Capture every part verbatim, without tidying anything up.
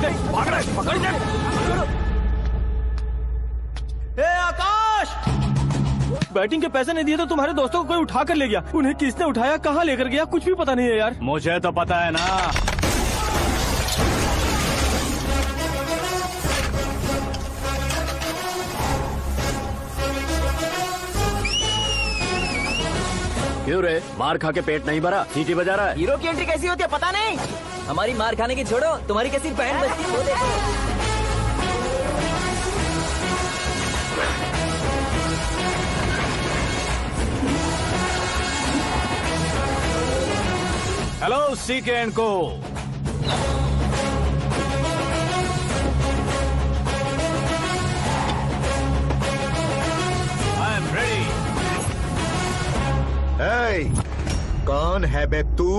भाग रहे, पकड़ ले। ए आकाश, बैटिंग के पैसे नहीं दिए तो तुम्हारे दोस्तों को कोई उठा कर ले गया। उन्हें किसने उठाया, कहाँ लेकर गया, कुछ भी पता नहीं है यार। मुझे तो पता है ना। क्यों रे, मार खा के पेट नहीं भरा, सीटी बजा रहा है? हीरो की एंट्री कैसी होती है पता नहीं। हमारी मार खाने की छोड़ो, तुम्हारी कैसी बैंड बजती है वो देखो। हेलो सीके एंड को। I am ready. hey, कौन है बे तू?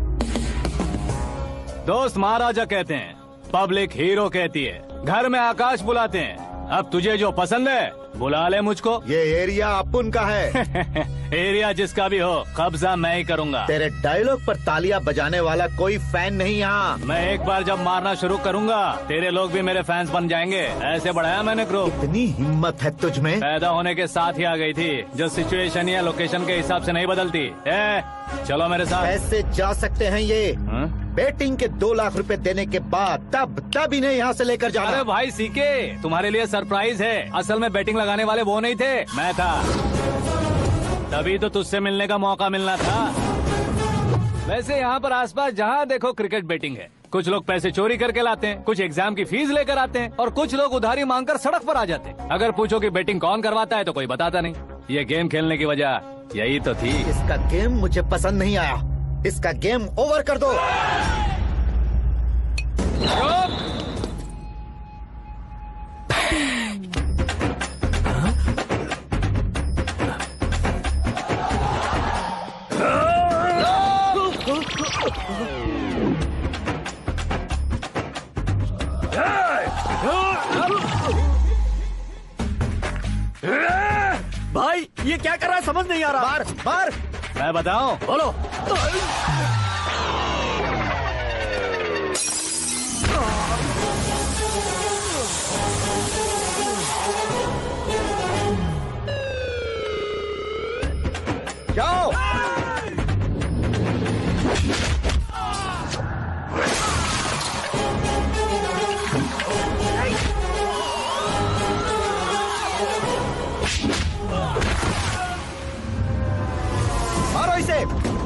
दोस्त महाराजा कहते हैं, पब्लिक हीरो कहती है, घर में आकाश बुलाते हैं। अब तुझे जो पसंद है बुला ले मुझको। ये एरिया अपुन का है। एरिया जिसका भी हो, कब्जा मैं ही करूंगा। तेरे डायलॉग पर तालियां बजाने वाला कोई फैन नहीं यहाँ। मैं एक बार जब मारना शुरू करूंगा, तेरे लोग भी मेरे फैंस बन जाएंगे। ऐसे बढ़ाया मैंने ग्रुप। इतनी हिम्मत है तुझ में? पैदा होने के साथ ही आ गई थी, जो सिचुएशन या लोकेशन के हिसाब से नहीं बदलती। ए, चलो मेरे साथ। कैसे जा सकते हैं ये? हा? बेटिंग के दो लाख रुपए देने के बाद तब तब इन्हें यहाँ से लेकर जाना। अरे भाई सीके, तुम्हारे लिए सरप्राइज है। असल में बैटिंग लगाने वाले वो नहीं थे, मैं था। तभी तो तुझसे मिलने का मौका मिलना था। वैसे यहाँ पर आसपास जहाँ देखो क्रिकेट बैटिंग है। कुछ लोग पैसे चोरी करके लाते हैं, कुछ एग्जाम की फीस लेकर आते हैं, और कुछ लोग उधारी मांगकर सड़क पर आ जाते हैं। अगर पूछो कि बैटिंग कौन करवाता है तो कोई बताता नहीं। ये गेम खेलने की वजह यही तो थी। इसका गेम मुझे पसंद नहीं आया। इसका गेम ओवर कर दो। भाई ये क्या कर रहा है, समझ नहीं आ रहा। मार मार। मैं बताऊं? बोलो। जाओ। मारो इसे।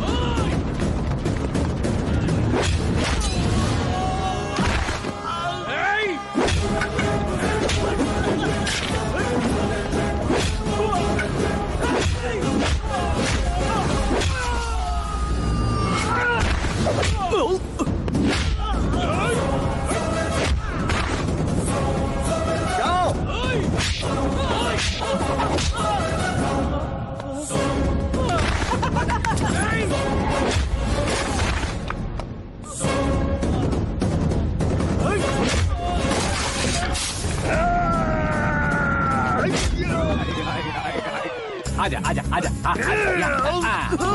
आजा आजा आजा आ, आ, आ,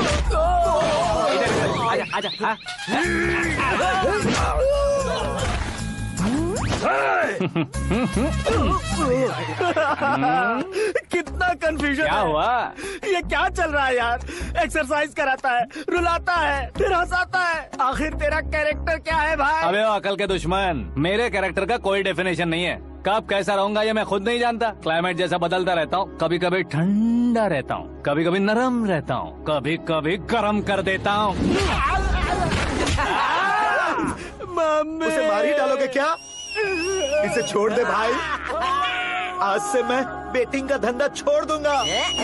इधर आजा आजा। कितना कंफ्यूजन। क्या हुआ? ये क्या चल रहा है यार? एक्सरसाइज कराता है, रुलाता है, फिर हंसाता है। आखिर तेरा कैरेक्टर क्या है भाई? अबे ओ अकल के दुश्मन, मेरे कैरेक्टर का कोई डेफिनेशन नहीं है। कब कैसा रहूंगा ये मैं खुद नहीं जानता। क्लाइमेट जैसा बदलता रहता हूँ। कभी कभी ठंडा रहता हूँ, कभी कभी नरम रहता हूँ, कभी कभी गर्म कर देता हूँ। मम्मी, उसे मार ही डालोगे क्या? इसे छोड़ दे भाई। आज से मैं बेटिंग का धंधा छोड़ दूंगा।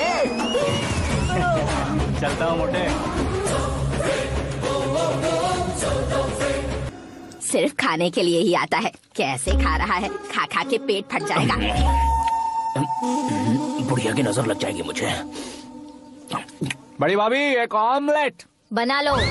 चलता हूँ मोटे। सिर्फ खाने के लिए ही आता है। कैसे खा रहा है, खा खा के पेट फट जाएगा। बुढ़िया की नजर लग जाएगी मुझे। बड़ी भाभी एक ऑमलेट बना लो।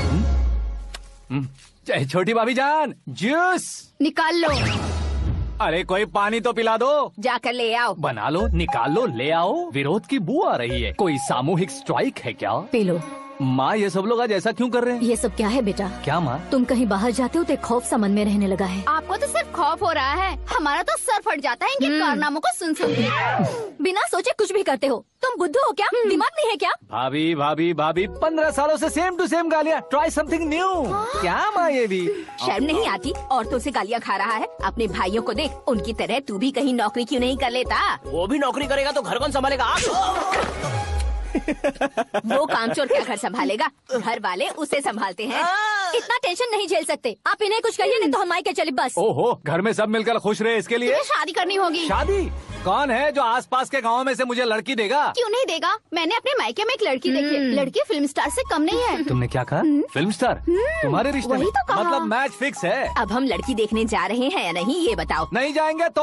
छोटी भाभी जान जूस निकाल लो। अरे कोई पानी तो पिला दो। जाकर ले आओ। बना लो, निकाल लो, ले आओ। विरोध की बू आ रही है। कोई सामूहिक स्ट्राइक है क्या? पी लो। माँ ये सब लोग आज ऐसा क्यों कर रहे हैं? ये सब क्या है बेटा? क्या माँ? तुम कहीं बाहर जाते हो तो एक खौफ सा मन में रहने लगा है। आपको तो सिर्फ खौफ हो रहा है, हमारा तो सर फट जाता है इनके कारनामों को सुन सुन के। बिना सोचे कुछ भी करते हो। तुम बुद्धू हो क्या? दिमाग नहीं है क्या? भाभी भाभी भाभी पंद्रह सालों से सेम टू सेम गालियाँ। Try something new. क्या माँ ये भी? शर्म नहीं आती? औरतों से गालियाँ खा रहा है। अपने भाइयों को देख, उनकी तरह तू भी कहीं नौकरी क्यों नहीं कर लेता? वो भी नौकरी करेगा तो घर कौन संभालेगा? आप वो कामचोर क्या घर संभालेगा? घर वाले उसे संभालते हैं। इतना टेंशन नहीं झेल सकते। आप इन्हें कुछ कहिए नहीं तो हम मायके चले बस। ओहो, घर में सब मिलकर खुश रहे इसके लिए। तुझे शादी करनी होगी। शादी? कौन है जो आसपास के गाँव में से मुझे लड़की देगा? क्यों नहीं देगा? मैंने अपने मायके में एक लड़की देखी है। लड़की फिल्म स्टार से कम नहीं है। तुमने क्या कहा? Film star? तुम्हारे रिश्ते में? वही तो कहा। मतलब मैच फिक्स है। अब हम लड़की देखने जा रहे हैं या नहीं ये बताओ। नहीं जाएंगे तो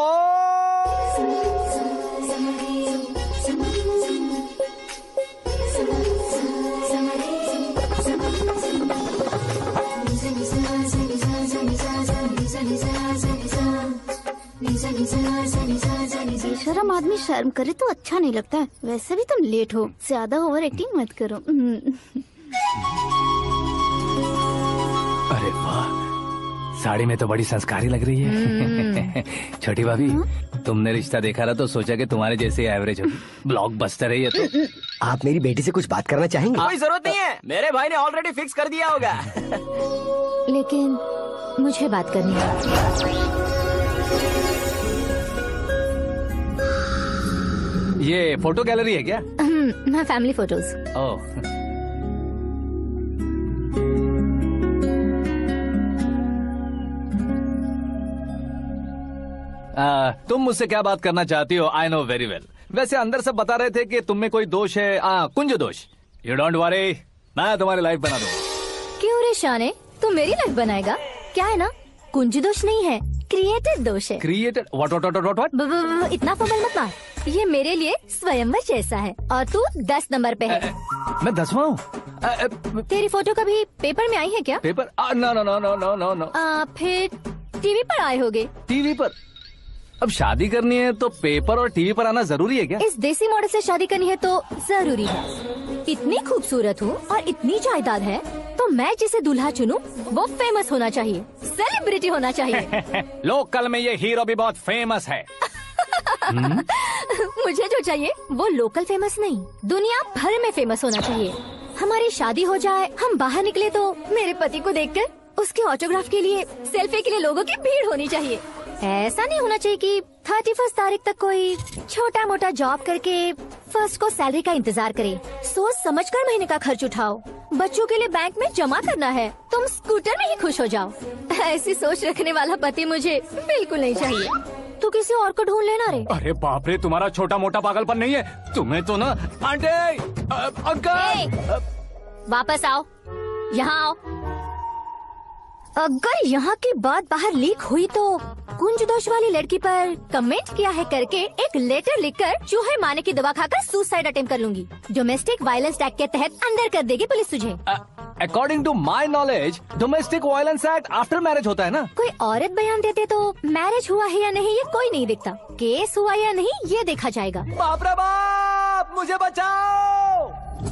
बेशरम आदमी शर्म करे तो अच्छा नहीं लगता है। वैसे भी तुम लेट हो, ज्यादा ओवर एक्टिंग मत करो। अरे वाह, साड़ी में तो बड़ी संस्कारी लग रही है। छोटी भाभी, तुमने रिश्ता देखा ना तो सोचा कि तुम्हारे जैसे एवरेज होगी। ब्लॉकबस्टर है ये तो। आप मेरी बेटी से कुछ बात करना चाहेंगे? कोई जरूरत नहीं है, मेरे भाई ने ऑलरेडी फिक्स कर दिया होगा। लेकिन मुझे बात करनी है। ये फोटो गैलरी है क्या? मैं फैमिली फोटोज। ओह, आ, तुम मुझसे क्या बात करना चाहती हो? I know very well. वैसे अंदर सब बता रहे थे कि तुम में कोई दोष है। आ, कुंज दोष। यू डोंट वरी, मैं तुम्हारी लाइफ बना दूंगा। क्यों रे शाने, तू मेरी लाइफ बनाएगा? क्या है ना, कुंज दोष नहीं है, क्रिएटेड दोष है। Created? What what what what? ब- ब- ब- इतना फबल मत मार। ये मेरे लिए स्वयंवर जैसा है और तू दस नंबर पे है। मैं दसवां हूँ? तेरी फोटो कभी पेपर में आई है क्या? Paper? No no no no no no no. आ, फिर टीवी पर आए होगे। टीवी पर? अब शादी करनी है तो पेपर और टीवी पर आना जरूरी है क्या? इस देसी मॉडल से शादी करनी है तो जरूरी है। इतनी खूबसूरत हूँ और इतनी जायदाद है तो मैं जिसे दूल्हा चुनूं वो फेमस होना चाहिए, सेलिब्रिटी होना चाहिए। लोकल में ये हीरो भी बहुत फेमस है। मुझे जो चाहिए वो लोकल फेमस नहीं, दुनिया भर में फेमस होना चाहिए। हमारी शादी हो जाए, हम बाहर निकले तो मेरे पति को देखकर उसके ऑटोग्राफ के लिए, सेल्फी के लिए लोगों की भीड़ होनी चाहिए। ऐसा नहीं होना चाहिए कि थर्टी फर्स्ट तारीख तक कोई छोटा मोटा जॉब करके फर्स्ट को सैलरी का इंतजार करे। सोच समझकर महीने का खर्च उठाओ। बच्चों के लिए बैंक में जमा करना है, तुम स्कूटर में ही खुश हो जाओ। ऐसी सोच रखने वाला पति मुझे बिल्कुल नहीं चाहिए। तू किसी और को ढूंढ लेना रे। अरे बाप रे, तुम्हारा छोटा मोटा पागलपन नहीं है। तुम्हें तो ना आंटी, अंकल, वापस आओ, यहाँ आओ। अगर यहाँ की बात बाहर लीक हुई तो कुंज दोष वाली लड़की पर कमेंट किया है करके एक लेटर लिखकर चूहे मारने की दवा खाकर सुसाइड अटेम्प्ट कर लूंगी। डोमेस्टिक वायलेंस एक्ट के तहत अंदर कर देगी पुलिस तुझे। According to my knowledge domestic violence act after marriage होता है ना? कोई औरत बयान देते तो मैरिज हुआ है या नहीं ये कोई नहीं देखता, केस हुआ या नहीं ये देखा जाएगा। बाप रे बाप, मुझे बचाओ।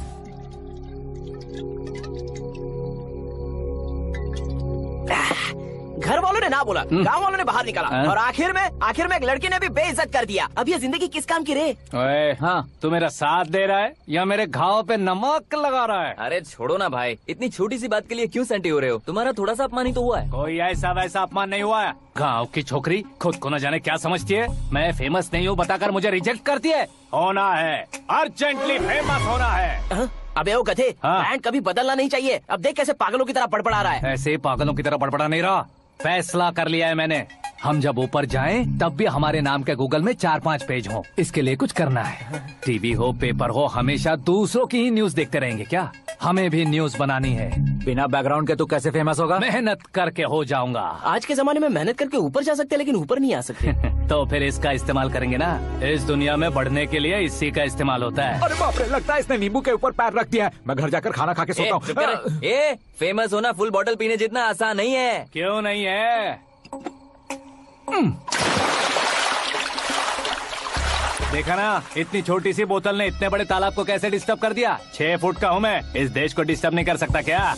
घर वालों ने ना बोला, गांव वालों ने बाहर निकाला और आखिर में आखिर में एक लड़की ने भी बेइज्जत कर दिया। अब ये जिंदगी किस काम की रे? ओए, हाँ, तू मेरा साथ दे रहा है या मेरे घाव पे नमक लगा रहा है? अरे छोड़ो ना भाई, इतनी छोटी सी बात के लिए क्यों सेंटी हो रहे हो? तुम्हारा थोड़ा सा अपमान ही तो हुआ है। कोई ऐसा वैसा अपमान नहीं हुआ है। गाँव की छोकरी खुद को न जाने क्या समझती है। मैं फेमस नहीं हूँ बताकर मुझे रिजेक्ट करती है। होना है, अर्जेंटली फेमस होना है। अबे ओ गधे, हाँ। ब्रांड कभी बदलना नहीं चाहिए। अब देख कैसे पागलों की तरह बड़बड़ा रहा है। ऐसे पागलों की तरह बड़बड़ा नहीं रहा, फैसला कर लिया है मैंने। हम जब ऊपर जाएं तब भी हमारे नाम के गूगल में चार पांच पेज हो। इसके लिए कुछ करना है। टीवी हो, पेपर हो, हमेशा दूसरों की ही न्यूज देखते रहेंगे क्या? हमें भी न्यूज बनानी है। बिना बैकग्राउंड के तू कैसे फेमस होगा? मेहनत करके हो जाऊंगा। आज के जमाने में मेहनत करके ऊपर जा सकते हैं लेकिन ऊपर नहीं आ सकते। तो फिर इसका इस्तेमाल करेंगे ना। इस दुनिया में बढ़ने के लिए इसी का इस्तेमाल होता है। अरे बाप रे, लगता है इसने नींबू के ऊपर पैर रख दिया है। मैं घर जाकर खाना खा के सोता चुप कर। ए, फेमस होना फुल बोतल पीने जितना आसान नहीं है। क्यों नहीं है? देखा ना, इतनी छोटी सी बोतल ने इतने बड़े तालाब को कैसे डिस्टर्ब कर दिया। छह फुट का हूँ मैं, इस देश को डिस्टर्ब नहीं कर सकता क्या?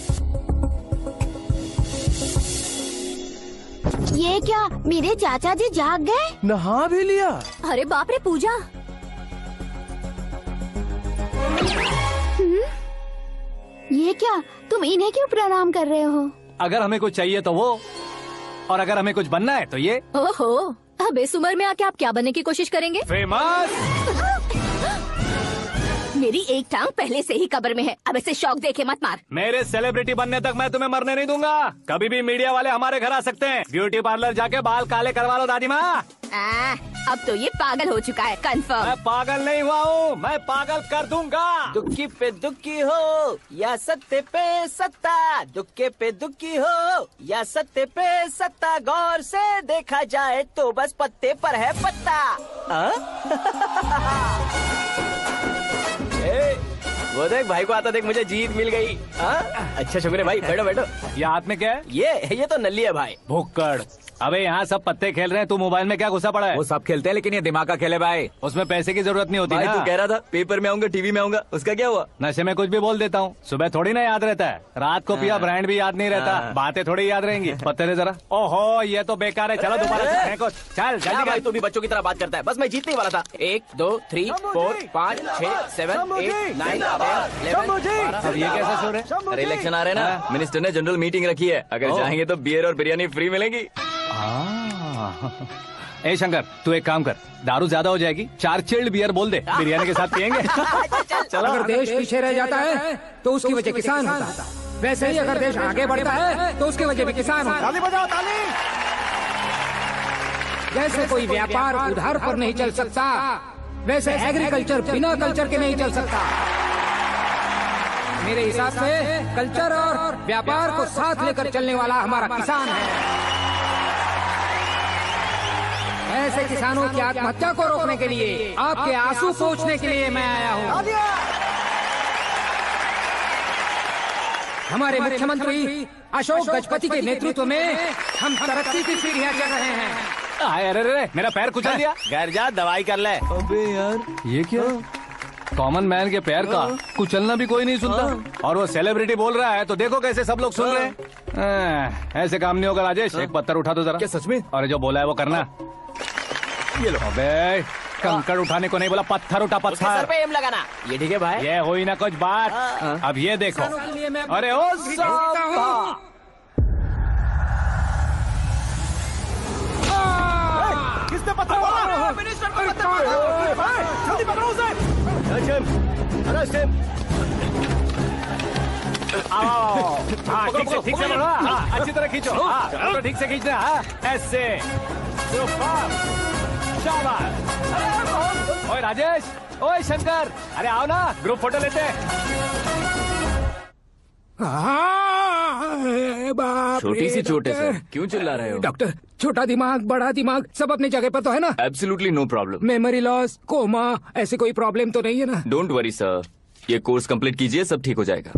ये क्या, मेरे चाचा जी जाग गए? नहा भी लिया? अरे बाप रे पूजा, ये क्या, तुम इन्हें क्यों प्रणाम कर रहे हो? अगर हमें कुछ चाहिए तो वो, और अगर हमें कुछ बनना है तो ये। ओहो, अब इस उम्र में आके आप क्या बनने की कोशिश करेंगे? फेमस। मेरी एक टांग पहले से ही कब्र में है, अब ऐसे शौक देखे मत मार। मेरे सेलिब्रिटी बनने तक मैं तुम्हें मरने नहीं दूंगा। कभी भी मीडिया वाले हमारे घर आ सकते हैं। ब्यूटी पार्लर जाके बाल काले करवा लो दादी माँ। आ, अब तो ये पागल हो चुका है, कंफर्म। मैं पागल नहीं हुआ हूँ, मैं पागल कर दूंगा। दुखी पे दुखी हो या सत्य पे सत्ता, दुखे पे दुखी हो या सत्य पे सत्ता, गौर से देखा जाए तो बस पत्ते पर है पत्ता। ए, वो देख भाई को आता देख, मुझे जीत मिल गई। आ? अच्छा शुक्र है भाई, बैठो बैठो। ये हाथ में क्या है? ये ये तो नल्ली है भाई। भुक्कड़। अबे यहाँ सब पत्ते खेल रहे हैं, तू मोबाइल में क्या घुसा पड़ा है? वो सब खेलते हैं लेकिन ये दिमाग का खेल है भाई। उसमें पैसे की जरूरत नहीं होती भाई ना। तू कह रहा था पेपर में आऊंगा, टीवी में आऊंगा, उसका क्या हुआ? नशे में कुछ भी बोल देता हूँ, सुबह थोड़ी ना याद रहता है। रात को पिया ब्रांड भी याद नहीं रहता, बातें थोड़ी याद रहेंगी। पत्ते दे जरा। ओहो ये तो बेकार है, चलो दोबारा से फेंको। चल क्या जल्दी भाई कर। तू भी बच्चों की तरह बात करता है। बस मैं जीतने वाला था। एक दो थ्री फोर पाँच छह सेवन एट नाइन अब ये कैसे सो रहे? अरे इलेक्शन आ रहे हैं ना, मिनिस्टर ने जनरल मीटिंग रखी है, अगर जाएंगे तो बियर और बिरयानी फ्री मिलेगी। ए शंकर, तू एक काम कर, दारू ज्यादा हो जाएगी, चार चिल्ड बियर बोल दे, बिरयानी के साथ पियेंगे। चलो अगर देश पीछे रह जाता है तो उसकी वजह किसान होता है, वैसे ही अगर देश आगे बढ़ता है तो उसकी वजह भी किसान होता है। ताली बजाओ ताली। जैसे कोई व्यापार उधार पर नहीं चल सकता, वैसे एग्रीकल्चर बिना कल्चर के नहीं चल सकता। मेरे हिसाब से कल्चर और व्यापार को साथ लेकर चलने वाला हमारा किसान है। ऐसे किसानों की आत्महत्या को रोकने के लिए, आपके आंसू पोंछने के लिए मैं आया हूँ। हमारे मुख्यमंत्री अशोक गजपति के नेतृत्व में हम तरक्की की सीढ़ियाँ चढ़ रहे हैं। अरे अरे अरे, मेरा पैर कुचल दिया। घर जा दवाई कर ले। अबे यार ये क्या? कॉमन मैन के पैर का कुचलना भी कोई नहीं सुनता, और वो सेलिब्रिटी बोल रहा है तो देखो कैसे सब लोग सुन रहे हैं। ऐसे काम नहीं होगा राजेश, एक पत्थर उठा दो जरा। क्या सच में? और जो बोला है वो करना। ये लो। अबे कंकड़ उठाने को नहीं बोला, पत्थर उठा उसके सर पत्थर। पे एम लगाना। ये ठीक है भाई। ये हुई ना कुछ बात। अब ये देखो। अरे ओ साहब, किसने पत्थर मारा? मिनिस्टर को पत्थर मारा। जल्दी पकड़ो उसे। हाँ ठीक से ठीक से पकड़ो, हाँ अच्छी तरह खींचो, हाँ तो ठीक से खींचना, हाँ ऐसे। सुपर, शाबाश। ओए राजेश, ओए शंकर, अरे आओ ना, ग्रुप फोटो लेते हैं। छोटी सी चोट है सर, क्यों चिल्ला रहे हो? डॉक्टर, छोटा दिमाग बड़ा दिमाग सब अपनी जगह पर तो है ना? Absolutely no problem. Memory loss, coma, ऐसी कोई प्रॉब्लम तो नहीं है ना? डोंट वरी सर, ये कोर्स कंप्लीट कीजिए, सब ठीक हो जाएगा।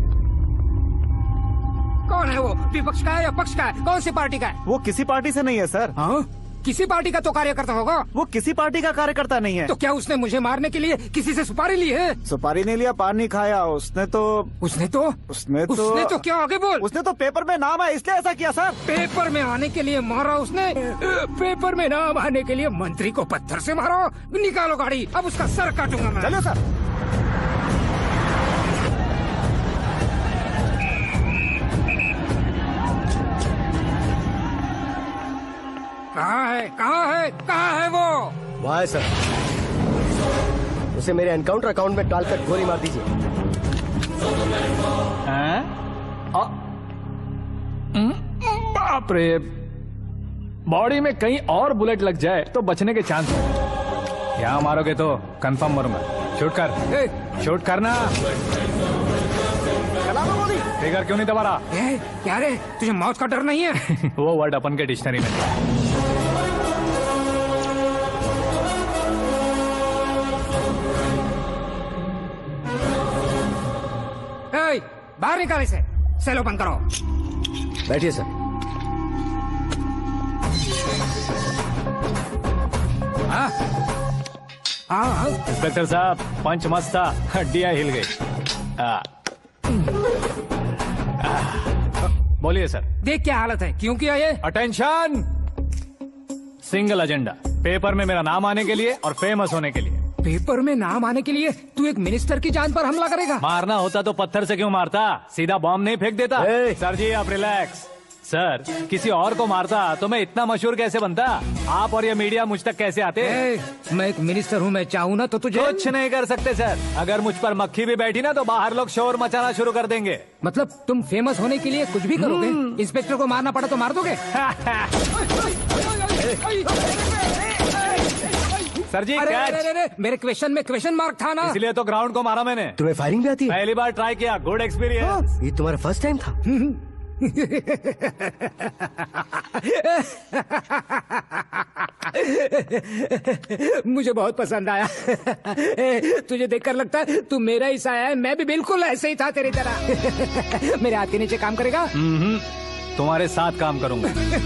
कौन है वो? विपक्ष का है या पक्ष का है? कौन सी पार्टी का है? वो किसी पार्टी से नहीं है सर। हाँ? किसी पार्टी का तो कार्यकर्ता होगा। वो किसी पार्टी का कार्यकर्ता नहीं है। तो क्या उसने मुझे मारने के लिए किसी से सुपारी ली है? सुपारी नहीं लिया, पान नहीं खाया। उसने तो उसने तो उसने तो उसने तो क्या आगे बोल? उसने तो पेपर में नाम है इसलिए ऐसा किया सर। पेपर में आने के लिए मारा उसने? पेपर में नाम आने के लिए मंत्री को पत्थर से मारो? निकालो गाड़ी, अब उसका सर काटूंगा मैं। चलो सर। कहाँ है कहाँ है कहाँ है वो? वहाँ है सर, उसे मेरे एनकाउंटर अकाउंट में डालकर गोली मार दीजिए। बाप रे, बॉडी में कहीं और बुलेट लग जाए तो बचने के चांस है। यहाँ मारोगे तो कंफर्म मरूंगा। शूट कर, शूट करना। फिगर क्यों नहीं दबा रहा? ए, क्या रे, तुझे मौत का डर नहीं है? वो वर्ड अपन के डिक्शनरी में। ए, बाहर निकाल इसे, सेलो बंद करो। बैठिए सर। हाँ? हाँ इंस्पेक्टर साहब, पंच मस्त था, हड्डियां हिल गई। आ, आ, बोलिए सर। देख क्या हालत है, क्यों किया ये? अटेंशन, सिंगल एजेंडा, पेपर में मेरा नाम आने के लिए और फेमस होने के लिए। पेपर में नाम आने के लिए तू एक मिनिस्टर की जान पर हमला करेगा? मारना होता तो पत्थर से क्यों मारता, सीधा बॉम्ब नहीं फेंक देता। सर जी आप रिलैक्स। सर, किसी और को मारता तो मैं इतना मशहूर कैसे बनता? आप और ये मीडिया मुझ तक कैसे आते? ए, मैं एक मिनिस्टर हूँ, मैं चाहूँ ना तो तुझे कुछ नहीं कर सकते सर। अगर मुझ पर मक्खी भी बैठी ना तो बाहर लोग शोर मचाना शुरू कर देंगे। मतलब तुम फेमस होने के लिए कुछ भी करोगे? इंस्पेक्टर को मारना पड़ा तो मार दोगे? सर जी अरे, कैच। अरे, अरे, मेरे क्वेश्चन में क्वेश्चन मार्क था ना, इसलिए तो ग्राउंड को मारा मैंने। तुम्हें फायरिंग भी आती है? पहली बार ट्राई किया, गुड एक्सपीरियंस। ये तुम्हारा फर्स्ट टाइम था? मुझे बहुत पसंद आया। तुझे देखकर लगता है तू मेरा ही साया है, मैं भी बिल्कुल ऐसे ही था तेरी तरह। मेरे हाथ के नीचे काम करेगा? तुम्हारे साथ काम करूंगा।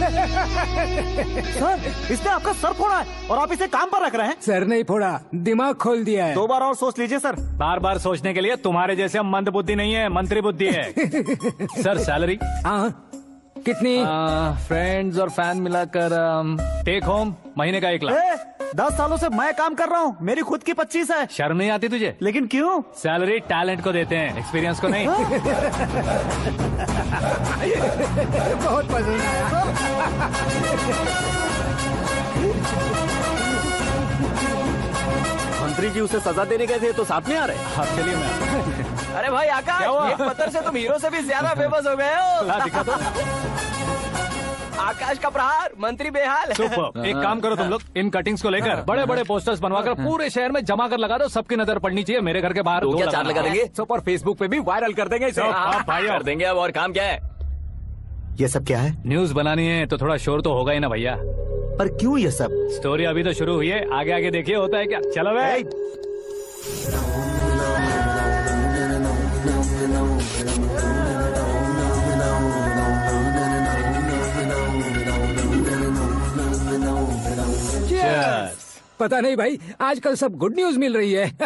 सर, इसने आपका सर फोड़ा है और आप इसे काम पर रख रहे हैं। सर नहीं फोड़ा, दिमाग खोल दिया है। दो बार और सोच लीजिए सर। बार बार सोचने के लिए तुम्हारे जैसे मंद बुद्धि नहीं है, मंत्री बुद्धि है। Sir salary? हाँ कितनी? फ्रेंड्स और फैन मिलाकर टेक होम महीने का एक लाख। ए, दस सालों से मैं काम कर रहा हूँ, मेरी खुद की पच्चीस है। शर्म नहीं आती तुझे? लेकिन क्यों? सैलरी टैलेंट को देते हैं, एक्सपीरियंस को नहीं। बहुत पसंद आया। मंत्री जी उसे सजा देने गए थे तो साथ में आ रहे। हाँ चलिए मैं। अरे भाई आकाश, एक पत्थर से तुम हीरो से भी ज्यादा फेमस हो गए हो। ला दिखा दो। आकाश का प्रहार, मंत्री बेहाल। सुपर। एक काम करो तुम लोग, इन कटिंग्स को लेकर बड़े बड़े पोस्टर्स बनवाकर पूरे शहर में जमा कर लगा दो, सबकी नजर पड़नी चाहिए। मेरे घर के बाहर तो दो क्या चार लगा देंगे? सुपर, फेसबुक पे भी वायरल कर देंगे इसे। भाई कर देंगे। अब और काम क्या है? ये सब क्या है? न्यूज बनानी है तो थोड़ा शोर तो होगा ही ना भैया। पर क्यों ये सब? स्टोरी अभी तो शुरू हुई है, आगे आगे देखिए होता है क्या। चलो भाई। पता नहीं भाई, आजकल सब गुड न्यूज मिल रही है।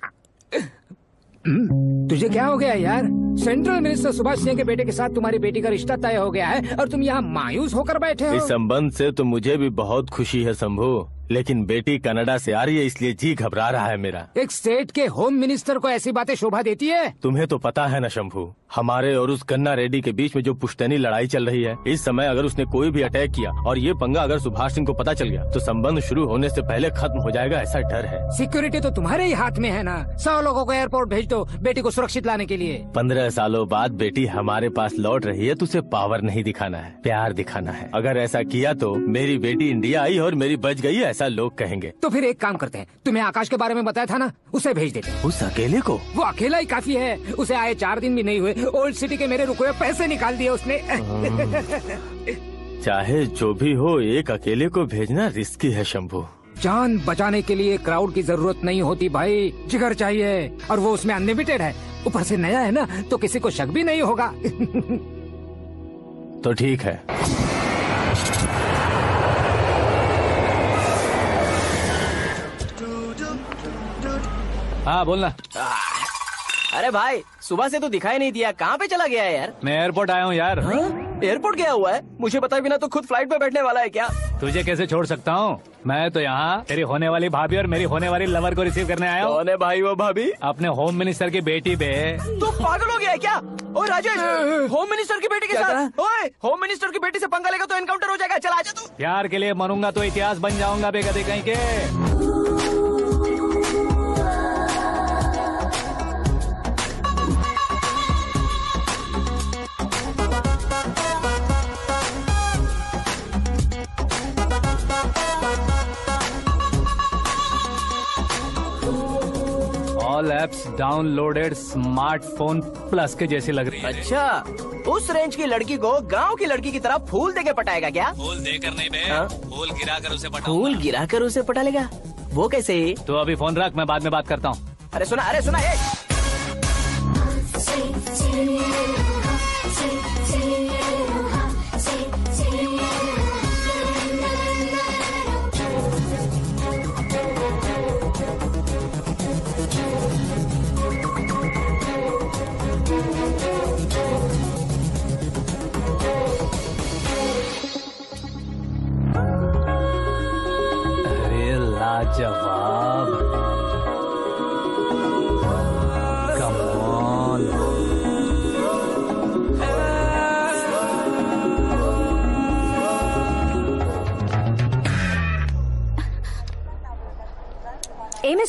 तुझे क्या हो गया यार? सेंट्रल मिनिस्टर सुभाष सिंह के बेटे के साथ तुम्हारी बेटी का रिश्ता तय हो गया है और तुम यहाँ मायूस होकर बैठे हो। इस संबंध से तो मुझे भी बहुत खुशी है शंभू, लेकिन बेटी कनाडा से आ रही है इसलिए जी घबरा रहा है मेरा। एक स्टेट के होम मिनिस्टर को ऐसी बातें शोभा देती है? तुम्हें तो पता है ना शंभू, हमारे और उस गन्ना रेड्डी के बीच में जो पुश्तैनी लड़ाई चल रही है, इस समय अगर उसने कोई भी अटैक किया और ये पंगा अगर सुभाष सिंह को पता चल गया तो संबंध शुरू होने से पहले खत्म हो जाएगा, ऐसा डर है। सिक्योरिटी तो तुम्हारे ही हाथ में है ना। सौ लोगों को एयरपोर्ट भेज दो बेटी को सुरक्षित लाने के लिए। पंद्रह सालों बाद बेटी हमारे पास लौट रही है तो उसे पावर नहीं दिखाना है, प्यार दिखाना है। अगर ऐसा किया तो मेरी बेटी इंडिया आई और मेरी बच गई, ऐसा लोग कहेंगे। तो फिर एक काम करते हैं, तुम्हें आकाश के बारे में बताया था ना, उसे भेज देते हैं। उस अकेले को? वो अकेला ही काफी है, उसे आए चार दिन भी नहीं हुए, ओल्ड सिटी के मेरे रुके हुए पैसे निकाल दिए उसने। चाहे जो भी हो, एक अकेले को भेजना रिस्की है शंभू। जान बचाने के लिए क्राउड की जरूरत नहीं होती भाई, जिगर चाहिए, और वो उसमें अनलिमिटेड है। ऊपर से नया है ना तो किसी को शक भी नहीं होगा। तो ठीक है। हाँ बोलना। अरे भाई, सुबह से तो दिखाई नहीं दिया, कहाँ पे चला गया है यार? मैं एयरपोर्ट आया हूँ यार। एयरपोर्ट गया हुआ है? मुझे बताए बिना तो खुद फ्लाइट पे बैठने वाला है क्या? तुझे कैसे छोड़ सकता हूँ? मैं तो यहाँ तेरी होने वाली भाभी और मेरी होने वाली लवर को रिसीव करने आया हूँ। कौन है भाई वो भाभी? अपने होम मिनिस्टर की बेटी बे। तू पागल हो गया है क्या? ओए राजेश, होम मिनिस्टर की बेटी के साथ? ओए, होम मिनिस्टर की बेटी से पंगा लेगा तो एनकाउंटर हो जाएगा, चल आजा तू। प्यार के लिए मरूंगा तो इतिहास बन जाऊंगा बेगदे कहीं के। All apps downloaded smartphone plus के जैसी लग रही है। अच्छा, उस रेंज की लड़की को गांव की लड़की की तरह फूल देके पटाएगा क्या? फूल देकर नहीं बे, फूल गिरा कर उसे पटा। फूल गिरा कर उसे पटा लेगा? वो कैसे? तो अभी फोन रख, मैं बाद में बात करता हूँ। अरे सुना, अरे सुना ये।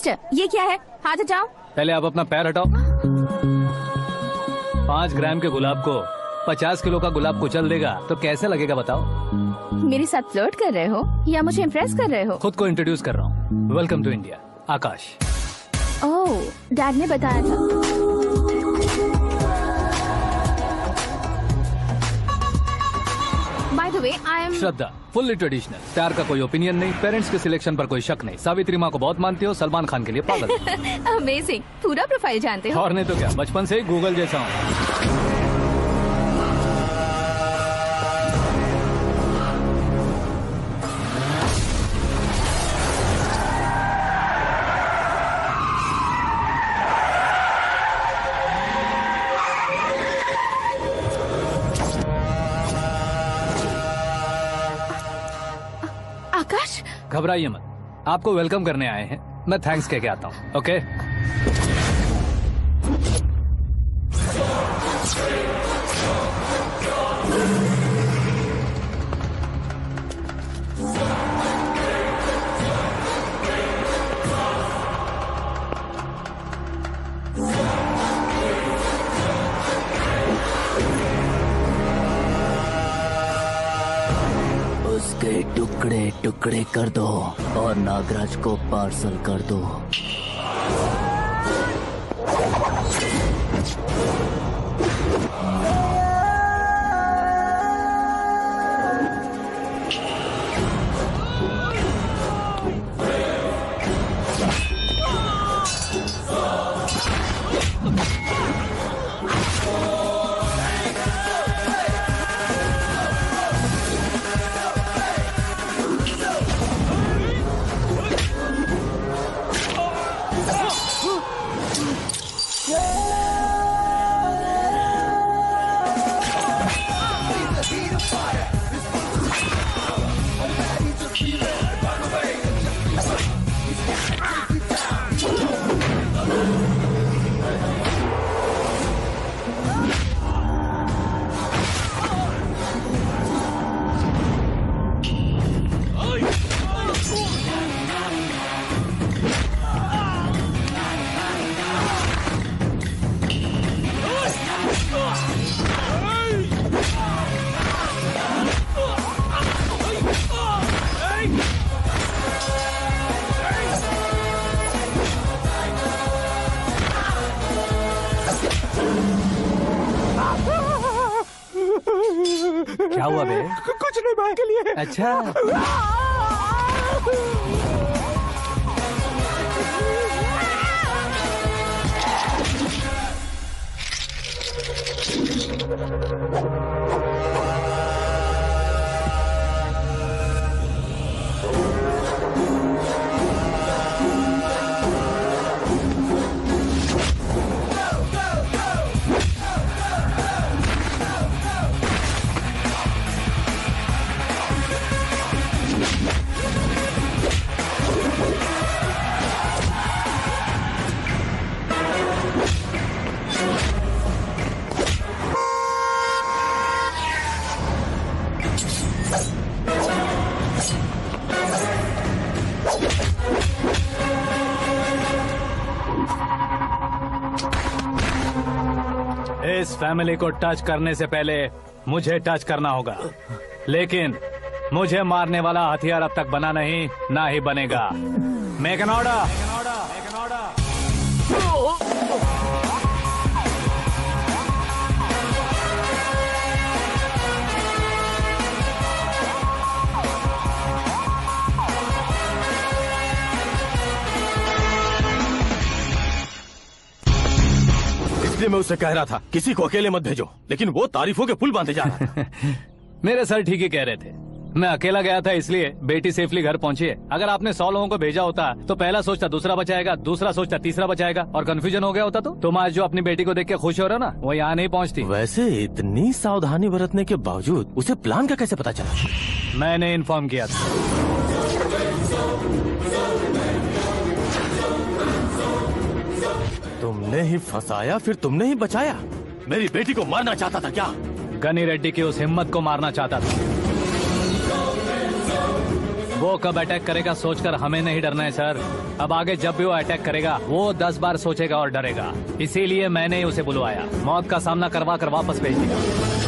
मिस्टर, ये क्या है? हाथ हटाओ। पहले आप अपना पैर हटाओ। पाँच ग्राम के गुलाब को पचास किलो का गुलाब कुचल देगा तो कैसे लगेगा बताओ? मेरे साथ फ्लर्ट कर रहे हो या मुझे इम्प्रेस कर रहे हो? खुद को इंट्रोड्यूस कर रहा हूँ। Welcome to India, Akash. Oh, dad ने बताया था। By the way, I am Shraddha, fully traditional. प्यार का कोई ओपिनियन नहीं, पेरेंट्स के सिलेक्शन पर कोई शक नहीं। सावित्री माँ को बहुत मानती हो, सलमान खान के लिए पागल। अमेजिंग, पूरा प्रोफाइल जानते हो। और नहीं तो क्या, बचपन से ही गूगल जैसा हूँ। आकाश, घबराइए मत, आपको वेलकम करने आए हैं। मैं थैंक्स कह के आता हूँ। ओके उसके टुकड़े टुकड़े कर दो और नागराज को पार्सल कर दो। क्या हुआ बे? कुछ नहीं, भाई के लिए। अच्छा, इस फैमिली को टच करने से पहले मुझे टच करना होगा, लेकिन मुझे मारने वाला हथियार अब तक बना नहीं, ना ही बनेगा। Make an order. इसलिए मैं उससे कह रहा था किसी को अकेले मत भेजो, लेकिन वो तारीफों के पुल बांधे जा रहा था। मेरे सर ठीक ही कह रहे थे। मैं अकेला गया था इसलिए बेटी सेफली घर पहुंची है। अगर आपने सौ लोगों को भेजा होता तो पहला सोचता दूसरा बचाएगा, दूसरा सोचता तीसरा बचाएगा, और कंफ्यूजन हो गया होता तो तुम आज जो अपनी बेटी को देख के खुश हो रहे हो ना, वो यहाँ नहीं पहुँचती। वैसे इतनी सावधानी बरतने के बावजूद उसे प्लान का कैसे पता चला? मैंने इन्फॉर्म किया था। तुमने ही फंसाया, फिर तुमने ही बचाया। मेरी बेटी को मारना चाहता था क्या? गनी रेड्डी की उस हिम्मत को मारना चाहता था। वो कब अटैक करेगा सोचकर हमें नहीं डरना है सर। अब आगे जब भी वो अटैक करेगा वो दस बार सोचेगा और डरेगा। इसीलिए मैंने ही उसे बुलवाया। मौत का सामना करवा कर वापस भेज दिया।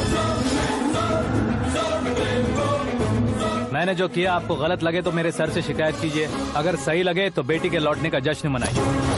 मैंने जो किया आपको गलत लगे तो मेरे सर से शिकायत कीजिए, अगर सही लगे तो बेटी के लौटने का जश्न मनाइए।